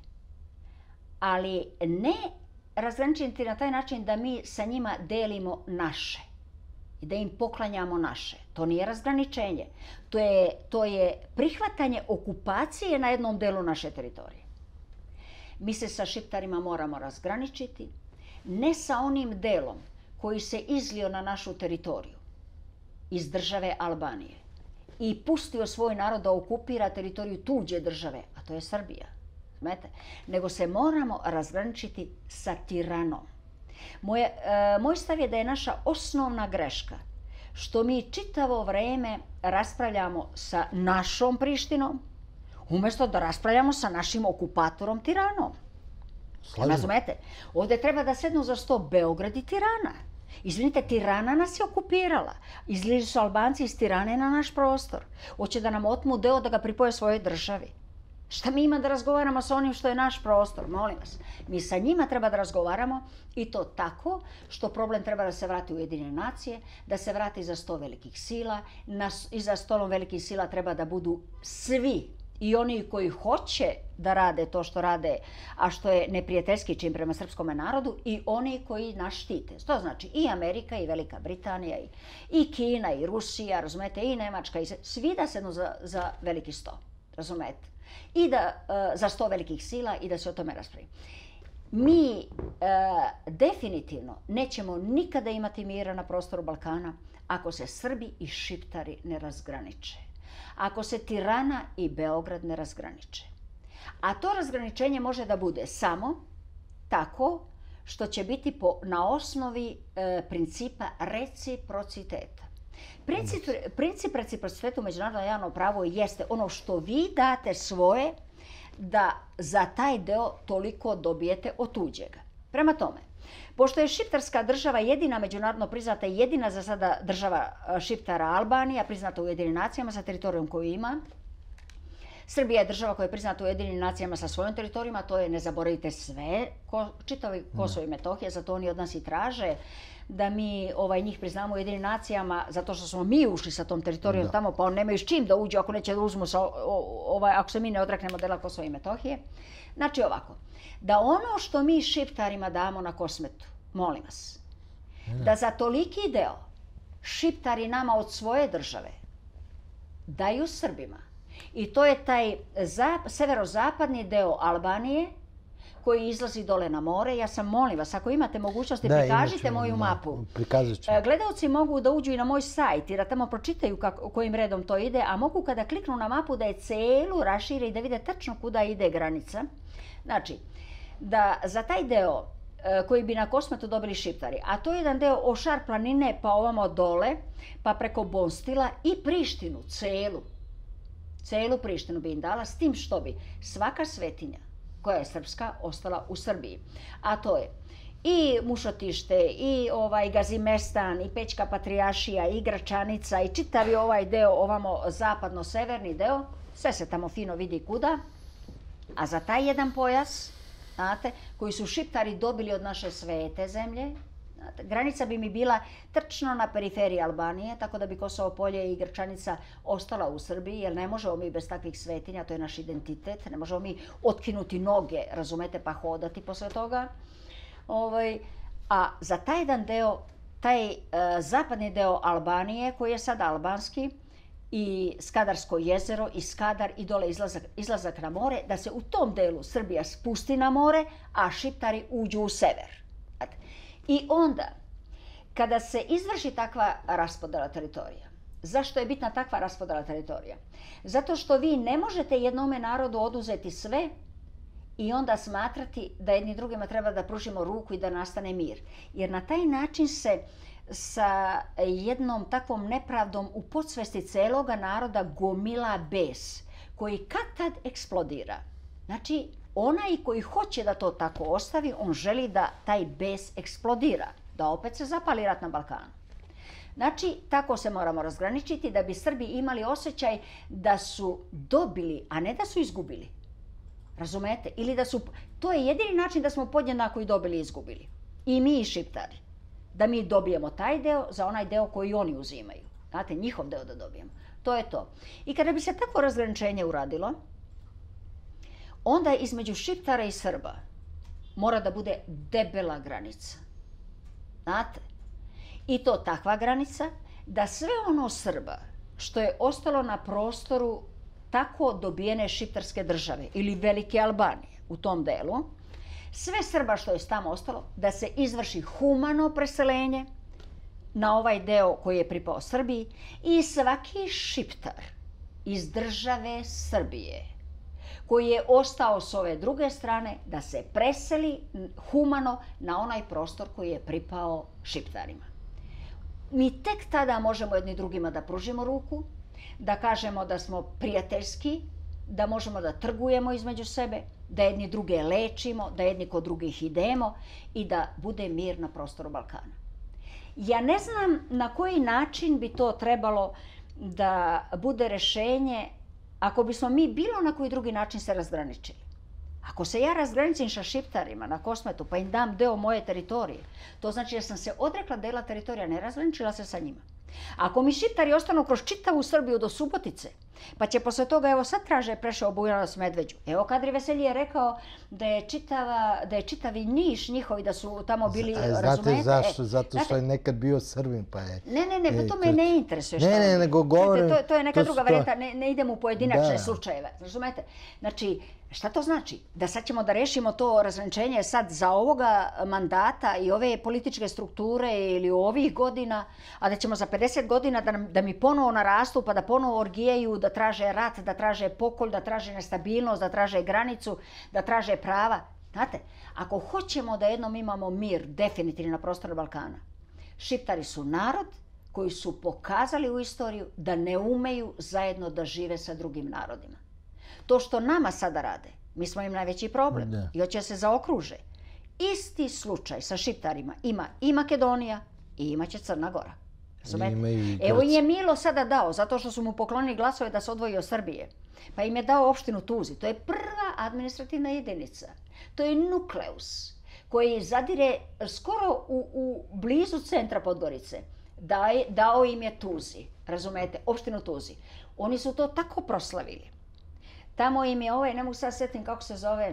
Ali ne razgraničiti na taj način da mi sa njima delimo naše i da im poklanjamo naše. To nije razgraničenje. To je prihvatanje okupacije na jednom delu naše teritorije. Mi se sa Šiptarima moramo razgraničiti, ne sa onim delom koji se izlio na našu teritoriju iz države Albanije i pustio svoj narod da okupira teritoriju tuđe države, a to je Srbija. Nego se moramo razgraničiti sa tiranom. Moj stav je da je naša osnovna greška što mi čitavo vreme raspravljamo sa našom Prištinom umjesto da raspravljamo sa našim okupatorom Tiranom. Razumete? Ovdje treba da sednu za sto Beograd i Tirana. Izvinite, Tirana nas je okupirala. Izlili su Albanci iz Tirane na naš prostor. Hoće da nam otmu deo da ga pripoje svojoj državi. Šta mi ima da razgovaramo sa onim što je naš prostor, molim vas. Mi sa njima treba da razgovaramo i to tako što problem treba da se vrati u Ujedinjene nacije, da se vrati za 100 velikih sila. Iza stolom velikih sila treba da budu svi i oni koji hoće da rade to što rade, a što je neprijateljski čin prema srpskom narodu, i oni koji nas štite. To znači i Amerika, i Velika Britanija, i Kina, i Rusija, razumete, i Nemačka, svi da sednu za veliki sto, razumete. I da za 100 velikih sila i da se o tome raspravi. Mi definitivno nećemo nikada imati mira na prostoru Balkana ako se Srbi i Šiptari ne razgraniče. Ako se Tirana i Beograd ne razgraniče. A to razgraničenje može da bude samo tako što će biti na osnovi principa reciprociteta. Princip reciprociteta u međunarodnom javnom pravu jeste ono što vi date svoje da za taj deo toliko dobijete od tuđega. Prema tome, pošto je šiptarska država jedina međunarodno priznata i jedina za sada država Šiptara Albanija, priznata u Ujedinjenim nacijama sa teritorijom koju ima, Srbija je država koja je priznata u Ujedinjenim nacijama sa svojom teritorijom, a to je, ne zaboravite, sve, čitavi Kosovo i Metohija, zato oni od nas i traže da mi njih priznamo u Ujedinjenim nacijama, zato što smo mi ušli sa tom teritorijom tamo, pa oni nemaju s čim da uđu ako neće da uzmu, ako se mi ne odreknemo dela Kosova i Metohije. Znači ovako, da ono što mi Šiptarima damo na Kosmetu, molim vas, da za toliki deo Šiptari nama od svoje države daju Srbima. I to je taj severozapadni deo Albanije koji izlazi dole na more. Ja sam, molim vas, ako imate mogućnosti, prikažite moju mapu. Gledaoci mogu da uđu i na moj sajt i da tamo pročitaju kojim redom to ide, a mogu kada kliknu na mapu da je celu rašire i da vide tačno kuda ide granica. Znači, da za taj deo koji bi na Kosmetu dobili Šiptari, a to je jedan deo Ošar planine pa ovamo dole, pa preko Bonstila i Prištinu, celu Prištinu bi im dala, s tim što bi svaka svetinja koja je srpska ostala u Srbiji. A to je i Mušotište, i Gazimestan, i Pećka Patrijaršija, i Gračanica, i čitavi ovaj deo, ovamo zapadno-severni deo, sve se tamo fino vidi kuda. A za taj jedan pojas, znate, koji su Šiptari dobili od naše svete zemlje, znate, granica bi mi bila trčno na periferiji Albanije, tako da bi Kosovo polje i Grčanica ostala u Srbiji, jer ne možemo mi bez takvih svetinja, to je naš identitet, ne možemo mi otkinuti noge, razumete, pa hodati posle toga. A za taj jedan deo, taj zapadni deo Albanije, koji je sada albanski, i Skadarsko jezero, i Skadar, i dole izlazak na more, da se u tom delu Srbija spusti na more, a Šiptari uđu u sever. I onda, kada se izvrši takva raspodela teritorija, zašto je bitna takva raspodela teritorija? Zato što vi ne možete jednome narodu oduzeti sve i onda smatrati da jedni drugima treba da pružimo ruku i da nastane mir. Jer na taj način se sa jednom takvom nepravdom u podsvesti celoga naroda gomila bes, koji kad tad eksplodira. Znači, onaj koji hoće da to tako ostavi, on želi da taj bes eksplodira, da opet se zapali rat na Balkanu. Znači, tako se moramo razgraničiti da bi Srbi imali osjećaj da su dobili, a ne da su izgubili. Razumete? Ili da su, to je jedini način da smo podjednako i dobili i izgubili. I mi i Šiptari. Da mi dobijemo taj deo za onaj deo koji oni uzimaju. Znate, njihov deo da dobijemo. To je to. I kada bi se takvo razgraničenje uradilo, onda između Šiptara i Srba mora da bude debela granica. Znate? I to takva granica da sve ono Srba što je ostalo na prostoru tako dobijene šiptarske države ili Velike Albanije u tom delu, sve Srba što je tamo ostalo, da se izvrši humano preselenje na ovaj deo koji je pripao Srbiji i svaki Šiptar iz države Srbije koji je ostao s ove druge strane da se preseli humano na onaj prostor koji je pripao Šiptarima. Mi tek tada možemo jedni drugima da pružimo ruku, da kažemo da smo prijateljski, da možemo da trgujemo između sebe, da jedni druge lečimo, da jedni kod drugih idemo i da bude mir na prostoru Balkana. Ja ne znam na koji način bi to trebalo da bude rešenje ako bismo mi bilo na koji drugi način se razgraničili. Ako se ja razgranicim sa Šiptarima na Kosmetu pa im dam deo moje teritorije, to znači da sam se odrekla dela teritorija, ne razgraničila se sa njima. Ako mi Šiptari ostanu kroz čitavu Srbiju do Subotice, pa će posle toga, evo sad traže prešao Bujanovac Medveđu. Evo Kadri Veselji je rekao da je čitavi Niš njihovi, da su tamo bili, razumete? Znate zašto? Zato što je nekad bio Srbin, pa je... Ne, pa to me ne interesuje. Ne, nego govorim... To je neka druga varijanta, ne idem u pojedinačne slučajeve, razumete? Znači, šta to znači? Da sad ćemo da rešimo to razgraničenje sad za ovoga mandata i ove političke strukture ili ovih godina, a da ćemo za 50 godina da mi ponovo narastu pa da ponovo orgijaju, da traže rat, da traže pokolj, da traže nestabilnost, da traže granicu, da traže prava. Znate, ako hoćemo da jednom imamo mir definitivno na prostoru Balkana, Šiptari su narod koji su pokazali u istoriju da ne umeju zajedno da žive sa drugim narodima. To što nama sada rade, mi smo im najveći problem i hoće se zaokruže. Isti slučaj sa Šiptarima ima i Makedonija i imaće Crna Gora. Evo im je Milo sada dao, zato što su mu poklonili glasove da se odvoji od Srbije. Pa im je dao opštinu Tuzi. To je prva administrativna jedinica. To je nukleus koji zadire skoro u blizu centra Podgorice. Dao im je Tuzi, razumete, opštinu Tuzi. Oni su to tako proslavili. Tamo im je ne mogu sad sjetim kako se zove,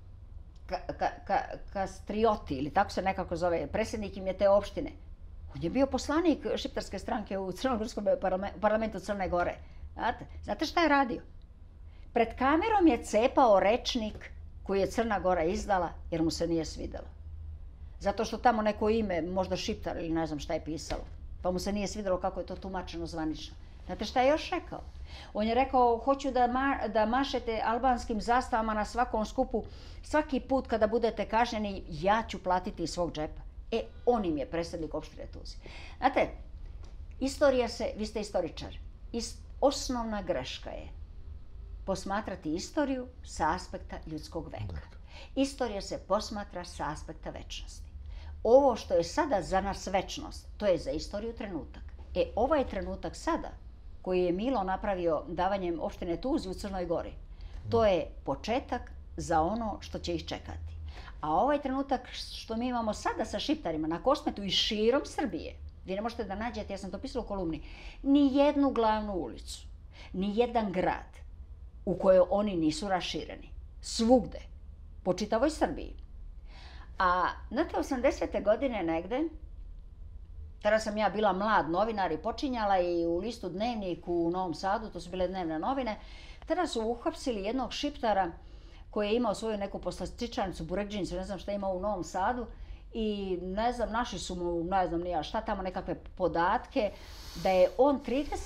Kastrioti ili tako se nekako zove, predsjednik im je te opštine. On je bio poslanik šiptarske stranke u Crnogorskom parlamentu Crne Gore. Znate šta je radio? Pred kamerom je cepao rečnik koji je Crna Gora izdala jer mu se nije svidelo. Zato što tamo neko ime, možda Šiptar ili ne znam šta je pisalo, pa mu se nije svidelo kako je to tumačeno zvanično. Znate šta je još rekao? On je rekao, hoću da mašete albanskim zastavama na svakom skupu, svaki put kada budete kažnjeni, ja ću platiti iz svog džepa. On im je predsjednik opštine Tuzi. Znate, istorija se, vi ste istoričar, osnovna greška je posmatrati istoriju sa aspekta ljudskog veka. Istorija se posmatra sa aspekta večnosti. ovo što je sada za nas večnost, to je za istoriju trenutak. Ovaj trenutak sada, koji je Milo napravio davanjem opštine Tuzi u Crnoj Gori, to je početak za ono što će ih čekati. A ovaj trenutak što mi imamo sada sa Šiptarima na Kosmetu i širom Srbije, vi ne možete da nađete, ja sam to pisala u kolumni, ni jednu glavnu ulicu, ni jedan grad u kojoj oni nisu rašireni. Svugde, po čitavoj Srbiji. A znate, 80. godine negde, tada sam ja bila mlad novinar i počinjala i u listu Dnevnik u Novom Sadu, to su bile dnevne novine, tada su uhapsili jednog Šiptara koji je imao svoju neku poslastičarnicu, burekdžinicu, ne znam šta je imao u Novom Sadu, i ne znam, našli su mu, ne znam nija šta tamo, nekakve podatke, da je on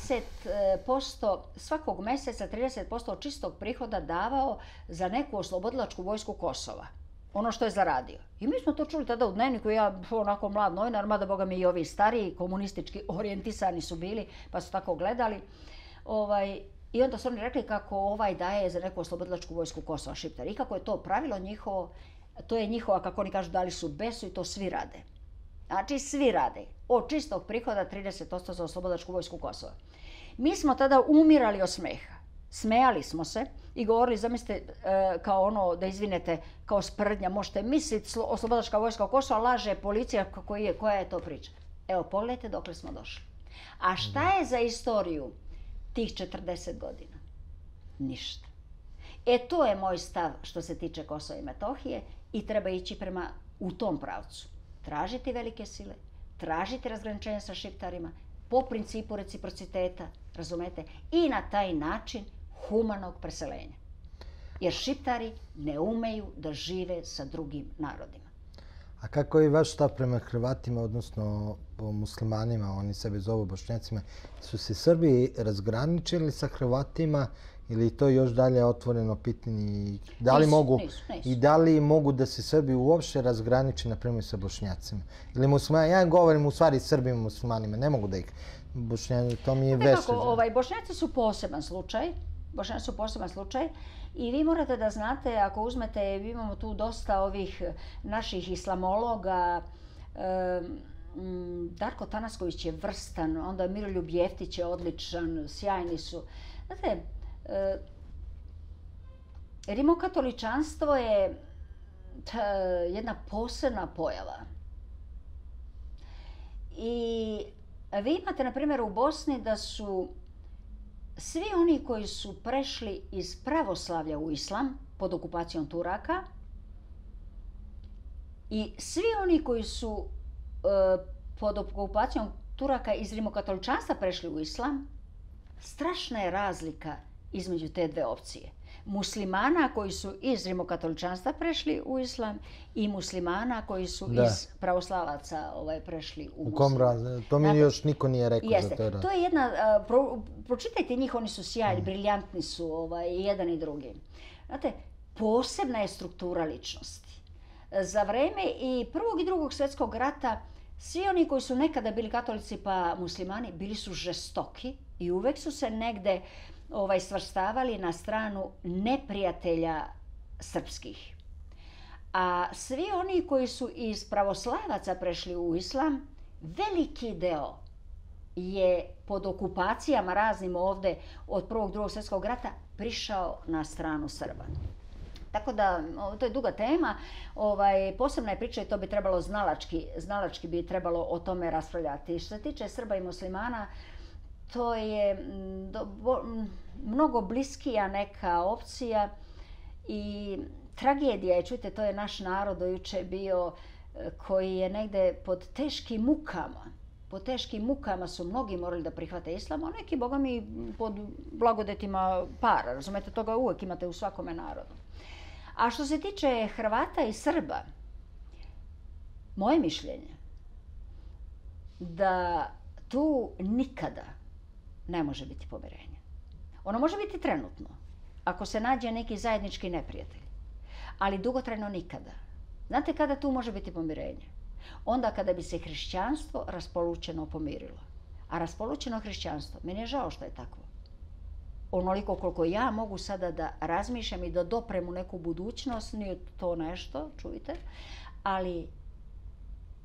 30% svakog meseca, 30% od čistog prihoda davao za neku oslobodilačku vojsku Kosova. Ono što je zaradio. I mi smo to čuli tada u Dnevniku, ja onako mlad novinar, mada boga mi i ovi stariji, komunistički orijentisani su bili, pa su tako gledali. I onda su oni rekli kako ovaj daje za neku oslobodilačku vojsku Kosova, Šiptari. I kako je to pravilo njihovo, to je njihova, kako oni kažu, dali su besu i to svi rade. Znači, svi rade. Od čistog prihoda 30% za oslobodilačku vojsku Kosova. Mi smo tada umirali od smeha. Smejali smo se i govorili, zamislite, kao ono, da izvinete, kao sprdnja, možete misliti, oslobodilačka vojska Kosova, laže policija, koja je to priča. Evo, pogledajte dokle smo došli. A šta je za istoriju tih 40 godina? Ništa. To je moj stav što se tiče Kosova i Metohije i treba ići u tom pravcu. Tražiti velike sile, tražiti razgraničenje sa Šiptarima, po principu reciprociteta, razumete, i na taj način humanog preseljenja. Jer Šiptari ne umeju da žive sa drugim narodima. A kako je vaš stav prema Hrvatima, odnosno muslimanima, oni sebe zovu Bošnjacima, su se Srbi razgraničili sa Hrvatima ili to još dalje otvoreno pitanje? I da li mogu da se Srbi uopšte razgraniče, na primjer, sa Bošnjacima? Ili muslimani, ja govorim u stvari Srbima i muslimanima, ne mogu da ih Bošnjaci, to mi je vešće. Bošnjaci su poseban slučaj. Bošnjaci su poseban slučaj i vi morate da znate, ako uzmete, imamo tu dosta ovih naših islamologa, Darko Tanasković je vrstan, onda Miroljub Jeftić je odličan, sjajni su. Znate, rimokatoličanstvo je jedna posebna pojava. I vi imate, na primjer, u Bosni da su svi oni koji su prešli iz pravoslavlja u islam pod okupacijom Turaka i svi oni koji su pod okupacijom Turaka iz rimokatoličanstva prešli u islam, strašna je razlika između te dve opcije. Muslimana koji su iz rimokatoličanstva prešli u islam i muslimana koji su iz pravoslavaca prešli u islam. To mi još niko nije rekao. Jeste. To je jedna, pročitajte njih, oni su sjajni, briljantni su i jedan i drugi. Znate, posebna je struktura ličnosti. Za vreme i Prvog i Drugog svjetskog rata svi oni koji su nekada bili katolici pa muslimani bili su žestoki i uvek su se negde svrstavali na stranu neprijatelja srpskih. A svi oni koji su iz pravoslavaca prešli u islam, veliki deo je pod okupacijama raznim ovde od Prvog i Drugog svjetskog rata prišao na stranu Srba. Tako da, to je duga tema, posebna je priča i to bi trebalo znalački bi trebalo o tome raspravljati. Što se tiče Srba i muslimana, to je mnogo bliskija neka opcija i tragedija je, čujte, to je naš narod dojuče bio koji je negde pod teškim mukama. Po teškim mukama su mnogi morali da prihvate islam, a neki, boga mi, pod blagodetima para. Razumete, toga uvek imate u svakome narodu. A što se tiče Hrvata i Srba, moje mišljenje da tu nikada ne može biti pomirenje. Ono može biti trenutno, ako se nađe neki zajednički neprijatelj, ali dugotrajno nikada. Znate kada tu može biti pomirenje? Onda kada bi se hrišćanstvo raspolućeno pomirilo. A raspolućeno hrišćanstvo, meni je žao što je tako. Onoliko koliko ja mogu sada da razmišljam i da doprem u neku budućnost, nije to nešto, čujte, ali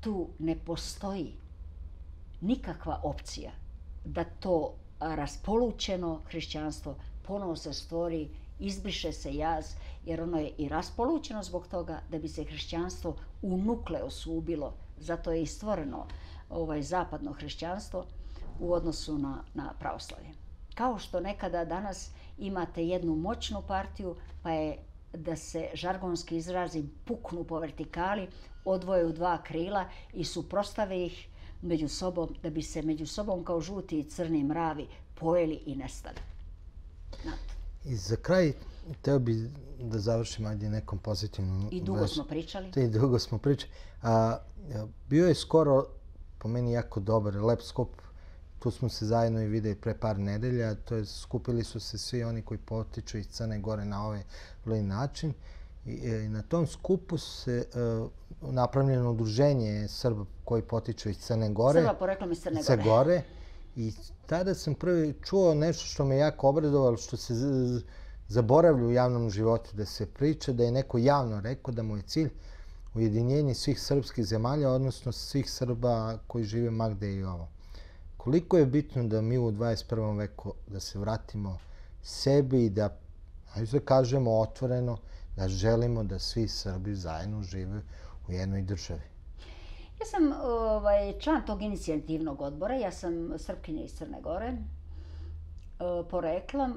tu ne postoji nikakva opcija da to raspolućeno hrišćanstvo ponovo se stvori, izbriše se jaz, jer ono je i raspolućeno zbog toga da bi se hrišćanstvo u nukleus ubilo. Zato je i stvoreno zapadno hrišćanstvo u odnosu na pravoslavlje. Kao što nekada danas imate jednu moćnu partiju, pa je, da se žargonski izrazim, puknu po vertikali, odvoje u dva krila i suprotstave ih među sobom, da bi se među sobom kao žuti i crni mravi pojeli i nestali. I za kraj, hteo bi da završim nekom pozitivnom... I dugo smo pričali. I dugo smo pričali. Bio je skoro, po meni, jako dobar, lep skup. Tu smo se zajedno i videli pre par nedelja. To je, skupili su se svi oni koji potiču iz Crne Gore na ovaj način. I na tom skupu se napravljeno udruženje Srba koji potiču iz Crne Gore. Srba poreklom iz Crne Gore. I tada sam prvi čuo nešto što me jako obradovalo, što se zaboravlja u javnom životu, da se priča, da je neko javno rekao da mu je cilj ujedinjenje svih srpskih zemalja, odnosno svih Srba koji žive ma gde i ovo. Koliko je bitno da mi u 21. veku da se vratimo sebi i da, hajde da kažemo otvoreno, da želimo da svi Srbi zajedno žive u jednoj državi. Ja sam član tog inicijativnog odbora, ja sam Srpkinja iz Crne Gore, poreklom.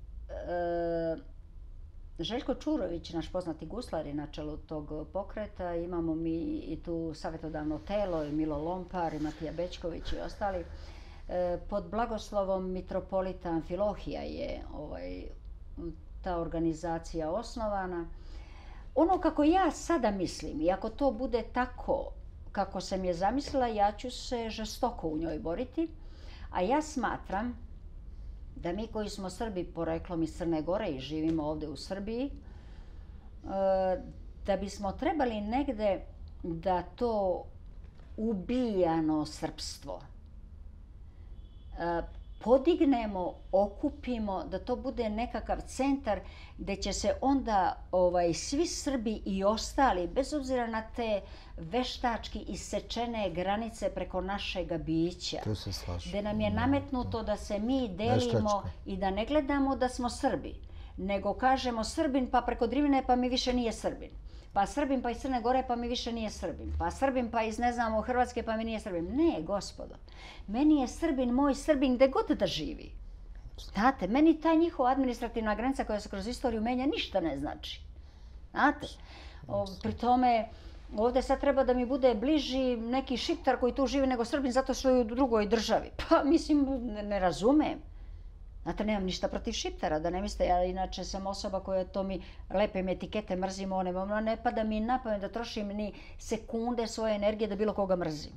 Željko Čurović, naš poznati guslar, je na čelu tog pokreta. Imamo mi i tu savjetodavno telo, i Milo Lompar, i Matija Bećković i ostali. Pod blagoslovom mitropolita Amfilohija je ta organizacija osnovana. Ono kako ja sada mislim, i ako to bude tako kako sam je zamislila, ja ću se žestoko u njoj boriti. A ja smatram da mi koji smo Srbi poreklom iz Crne Gore i živimo ovdje u Srbiji, da bismo trebali negde da to ubijano srpstvo podignemo, okupimo, da to bude nekakav centar gdje će se onda svi Srbi i ostali, bez obzira na te veštački isečene granice preko našega bića, gdje nam je nametnuto da se mi delimo i da ne gledamo da smo Srbi, nego kažemo Srbin pa preko Drine pa mi više nije Srbin. Pa Srbin pa iz Crne Gore pa mi više nije Srbin. Pa Srbin pa iz, ne znamo, Hrvatske pa mi nije Srbin. Ne, gospodo. Meni je Srbin, moj Srbin, gde god da živi. Znate, meni ta njihova administrativna granica koja se kroz istoriju menja ništa ne znači. Znate, pri tome ovdje sad treba da mi bude bliži neki Šiptar koji tu živi nego Srbin zato što je u drugoj državi. Pa mislim, ne razumem. Znate, nemam ništa protiv Šiptara, da ne mislite, ja inače sam osoba koja to mi lepe mi etikete, mrzim one, ne pada mi na pamet da trošim ni sekunde svoje energije da bilo koga mrzim.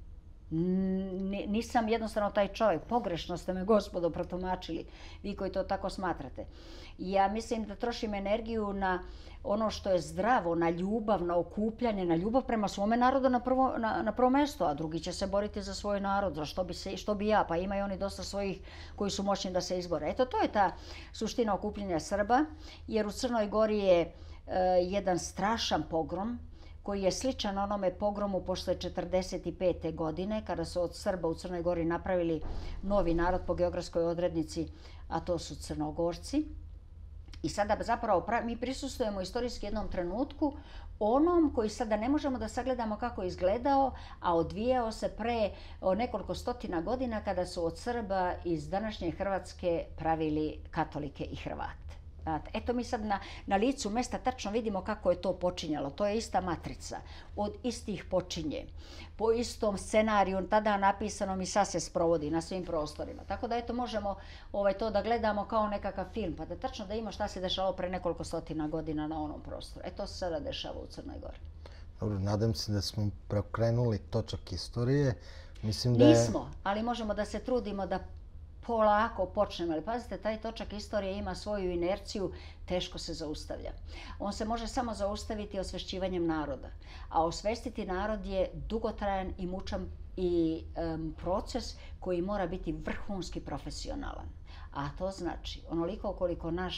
Nisam jednostavno taj čovjek, pogrešno ste me, gospodo, protumačili, vi koji to tako smatrate. Ja mislim da trošim energiju na ono što je zdravo, na ljubav, na okupljanje, na ljubav prema svome narodu na prvo mjesto, a drugi će se boriti za svoj narod, što bi ja, pa imaju oni dosta svojih koji su moćni da se izbore. Eto, to je ta suština okupljanja Srba, jer u Crnoj Gori je jedan strašan pogrom, koji je sličan onome pogromu posle 1945. godine, kada su od Srba u Crnoj Gori napravili novi narod po geografskoj odrednici, a to su Crnogorci. I sada zapravo mi prisustujemo istorijski jednom trenutku onom koji sada ne možemo da sagledamo kako je izgledao, a odvijao se pre nekoliko stotina godina kada su od Srba iz današnje Hrvatske pravili katolike i Hrvate. Eto mi sad na licu mesta tačno vidimo kako je to počinjalo. To je ista matrica. Od istih počinje. Po istom scenariju tada napisanom i sad se sprovodi na svim prostorima. Tako da eto možemo to da gledamo kao nekakav film, pa da tačno da imamo šta se dešavalo pre nekoliko stotina godina na onom prostoru. To se sada dešava u Crnoj Gori. Dobro, nadam se da smo preokrenuli točak istorije. Nismo, ali možemo da se trudimo da polako počnemo, ali pazite, taj točak istorije ima svoju inerciju, teško se zaustavlja. On se može samo zaustaviti osvešćivanjem naroda, a osvestiti narod je dugotrajan i mučan i proces koji mora biti vrhunski profesionalan. A to znači, onoliko koliko naš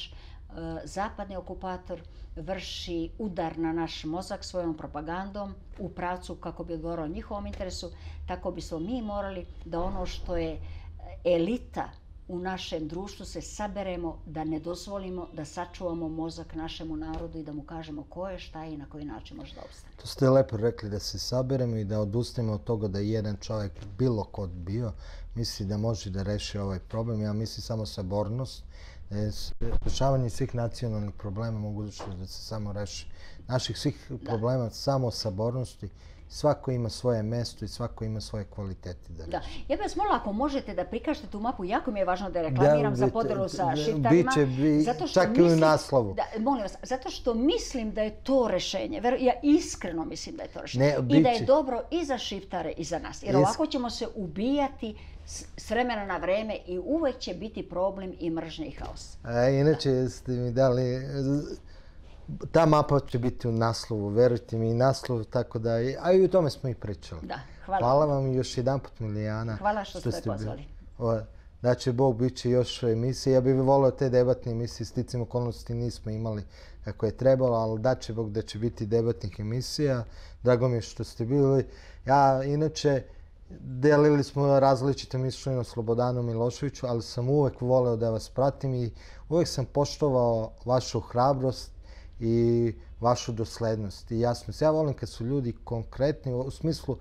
zapadni okupator vrši udar na naš mozak svojom propagandom u pravcu kako bi odgovarao njihovom interesu, tako bismo mi morali da ono što je elita u našem društvu se saberemo, da ne dozvolimo da sačuvamo mozak našemu narodu i da mu kažemo ko je, šta je i na koji način može da opstane. To ste lepo rekli, da se saberemo i da odustanemo od toga da jedan čovjek, bilo ko bio, misli da može da reši ovaj problem. Ja mislim samo sabornost, rešavanje svih nacionalnih problema mogućnost da se samo reši. Naših svih problema samo sabornosti. Svako ima svoje mesto i svako ima svoje kvalitete. Da. Ja bih vas molila ako možete da prikažete tu mapu, jako mi je važno da je reklamiram za podelu sa šiptarima. Biće, čak i u naslovu. Molim vas, zato što mislim da je to rešenje. Ja iskreno mislim da je to rešenje. I da je dobro i za šiptare i za nas. Jer ovako ćemo se ubijati s vremena na vreme i uvek će biti problem i mržnje i haos. Inače ste mi dali... Ta mapa će biti u naslovu, verujte mi, i naslov, tako da... A i o tome smo i pričali. Da, hvala. Hvala vam još jedanput, Milijana. Hvala što ste pozvali. Da će Bog, bit će još emisije. Ja bih volio te debatne emisije, sticam okolnosti nismo imali kako je trebalo, ali da će Bog da će biti debatnih emisija. Drago mi je što ste bili. Ja, inače, delili smo različite mišljenje o Slobodanu Miloševiću, ali sam uvek voleo da vas pratim i uvek sam poštovao vašu hrabrost i vašu doslednost i jasnost. Ja volim kad su ljudi konkretni u smislu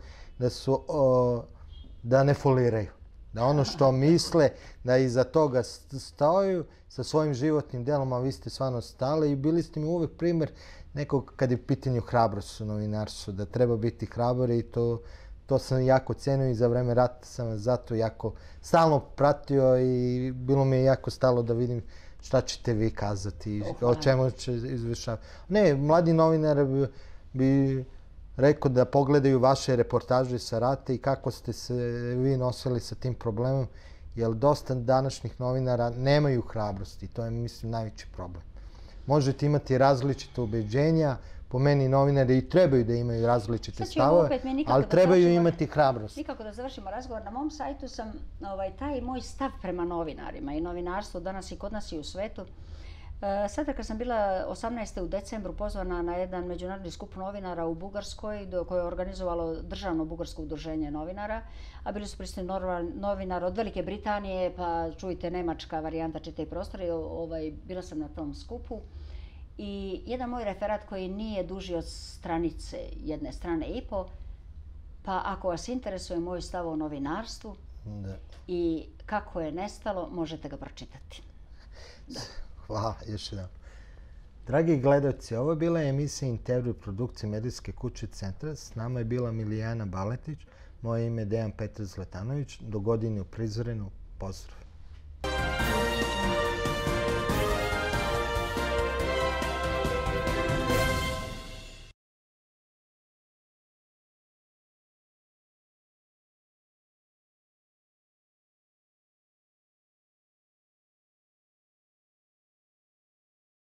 da ne foliraju. Da ono što misle, da iza toga staju sa svojim životnim delom, a vi ste stvarno stali i bili ste mi uvek primjer nekog kad je u pitanju hrabrost u novinarstvu, da treba biti hrabar i to sam jako cenio i za vreme rata sam vas zato jako stalno pratio i bilo mi je jako stalo da vidim šta ćete vi kazati, o čemu će izvešavati. Ne, mladi novinar bi rekao da pogledaju vaše reportaže sa rata i kako ste se vi nosili sa tim problemom, jer dosta današnjih novinara nemaju hrabrosti i to je, mislim, najveći problem. Možete imati različite ubeđenja, po meni novinari i trebaju da imaju različite stavove, ali trebaju imati hrabrost. Nikako da završimo razgovor. Na mom sajtu sam taj moj stav prema novinarima i novinarstvu danas i kod nas i u svetu. Sada kad sam bila 18. u decembru pozvana na jedan međunarodni skup novinara u Bugarskoj, koje je organizovalo Državno bugarsko udruženje novinara, a bili su prisutni novinari od Velike Britanije, pa čujte nemačka varijanta Čitaj prostor, bila sam na tom skupu. I jedan moj referat koji nije duži od stranice, jedne strane i po, pa ako vas interesuje moj stav o novinarstvu i kako je nestalo, možete ga pročitati. Hvala, još jedan. Dragi gledalci, ovo je bila emisija Intervju produkcije medijske kuće Centra. S nama je bila Milijana Baletić, moje ime je Dejan Petar Zlatanović. Do godine u Prizrenu. Pozdrav!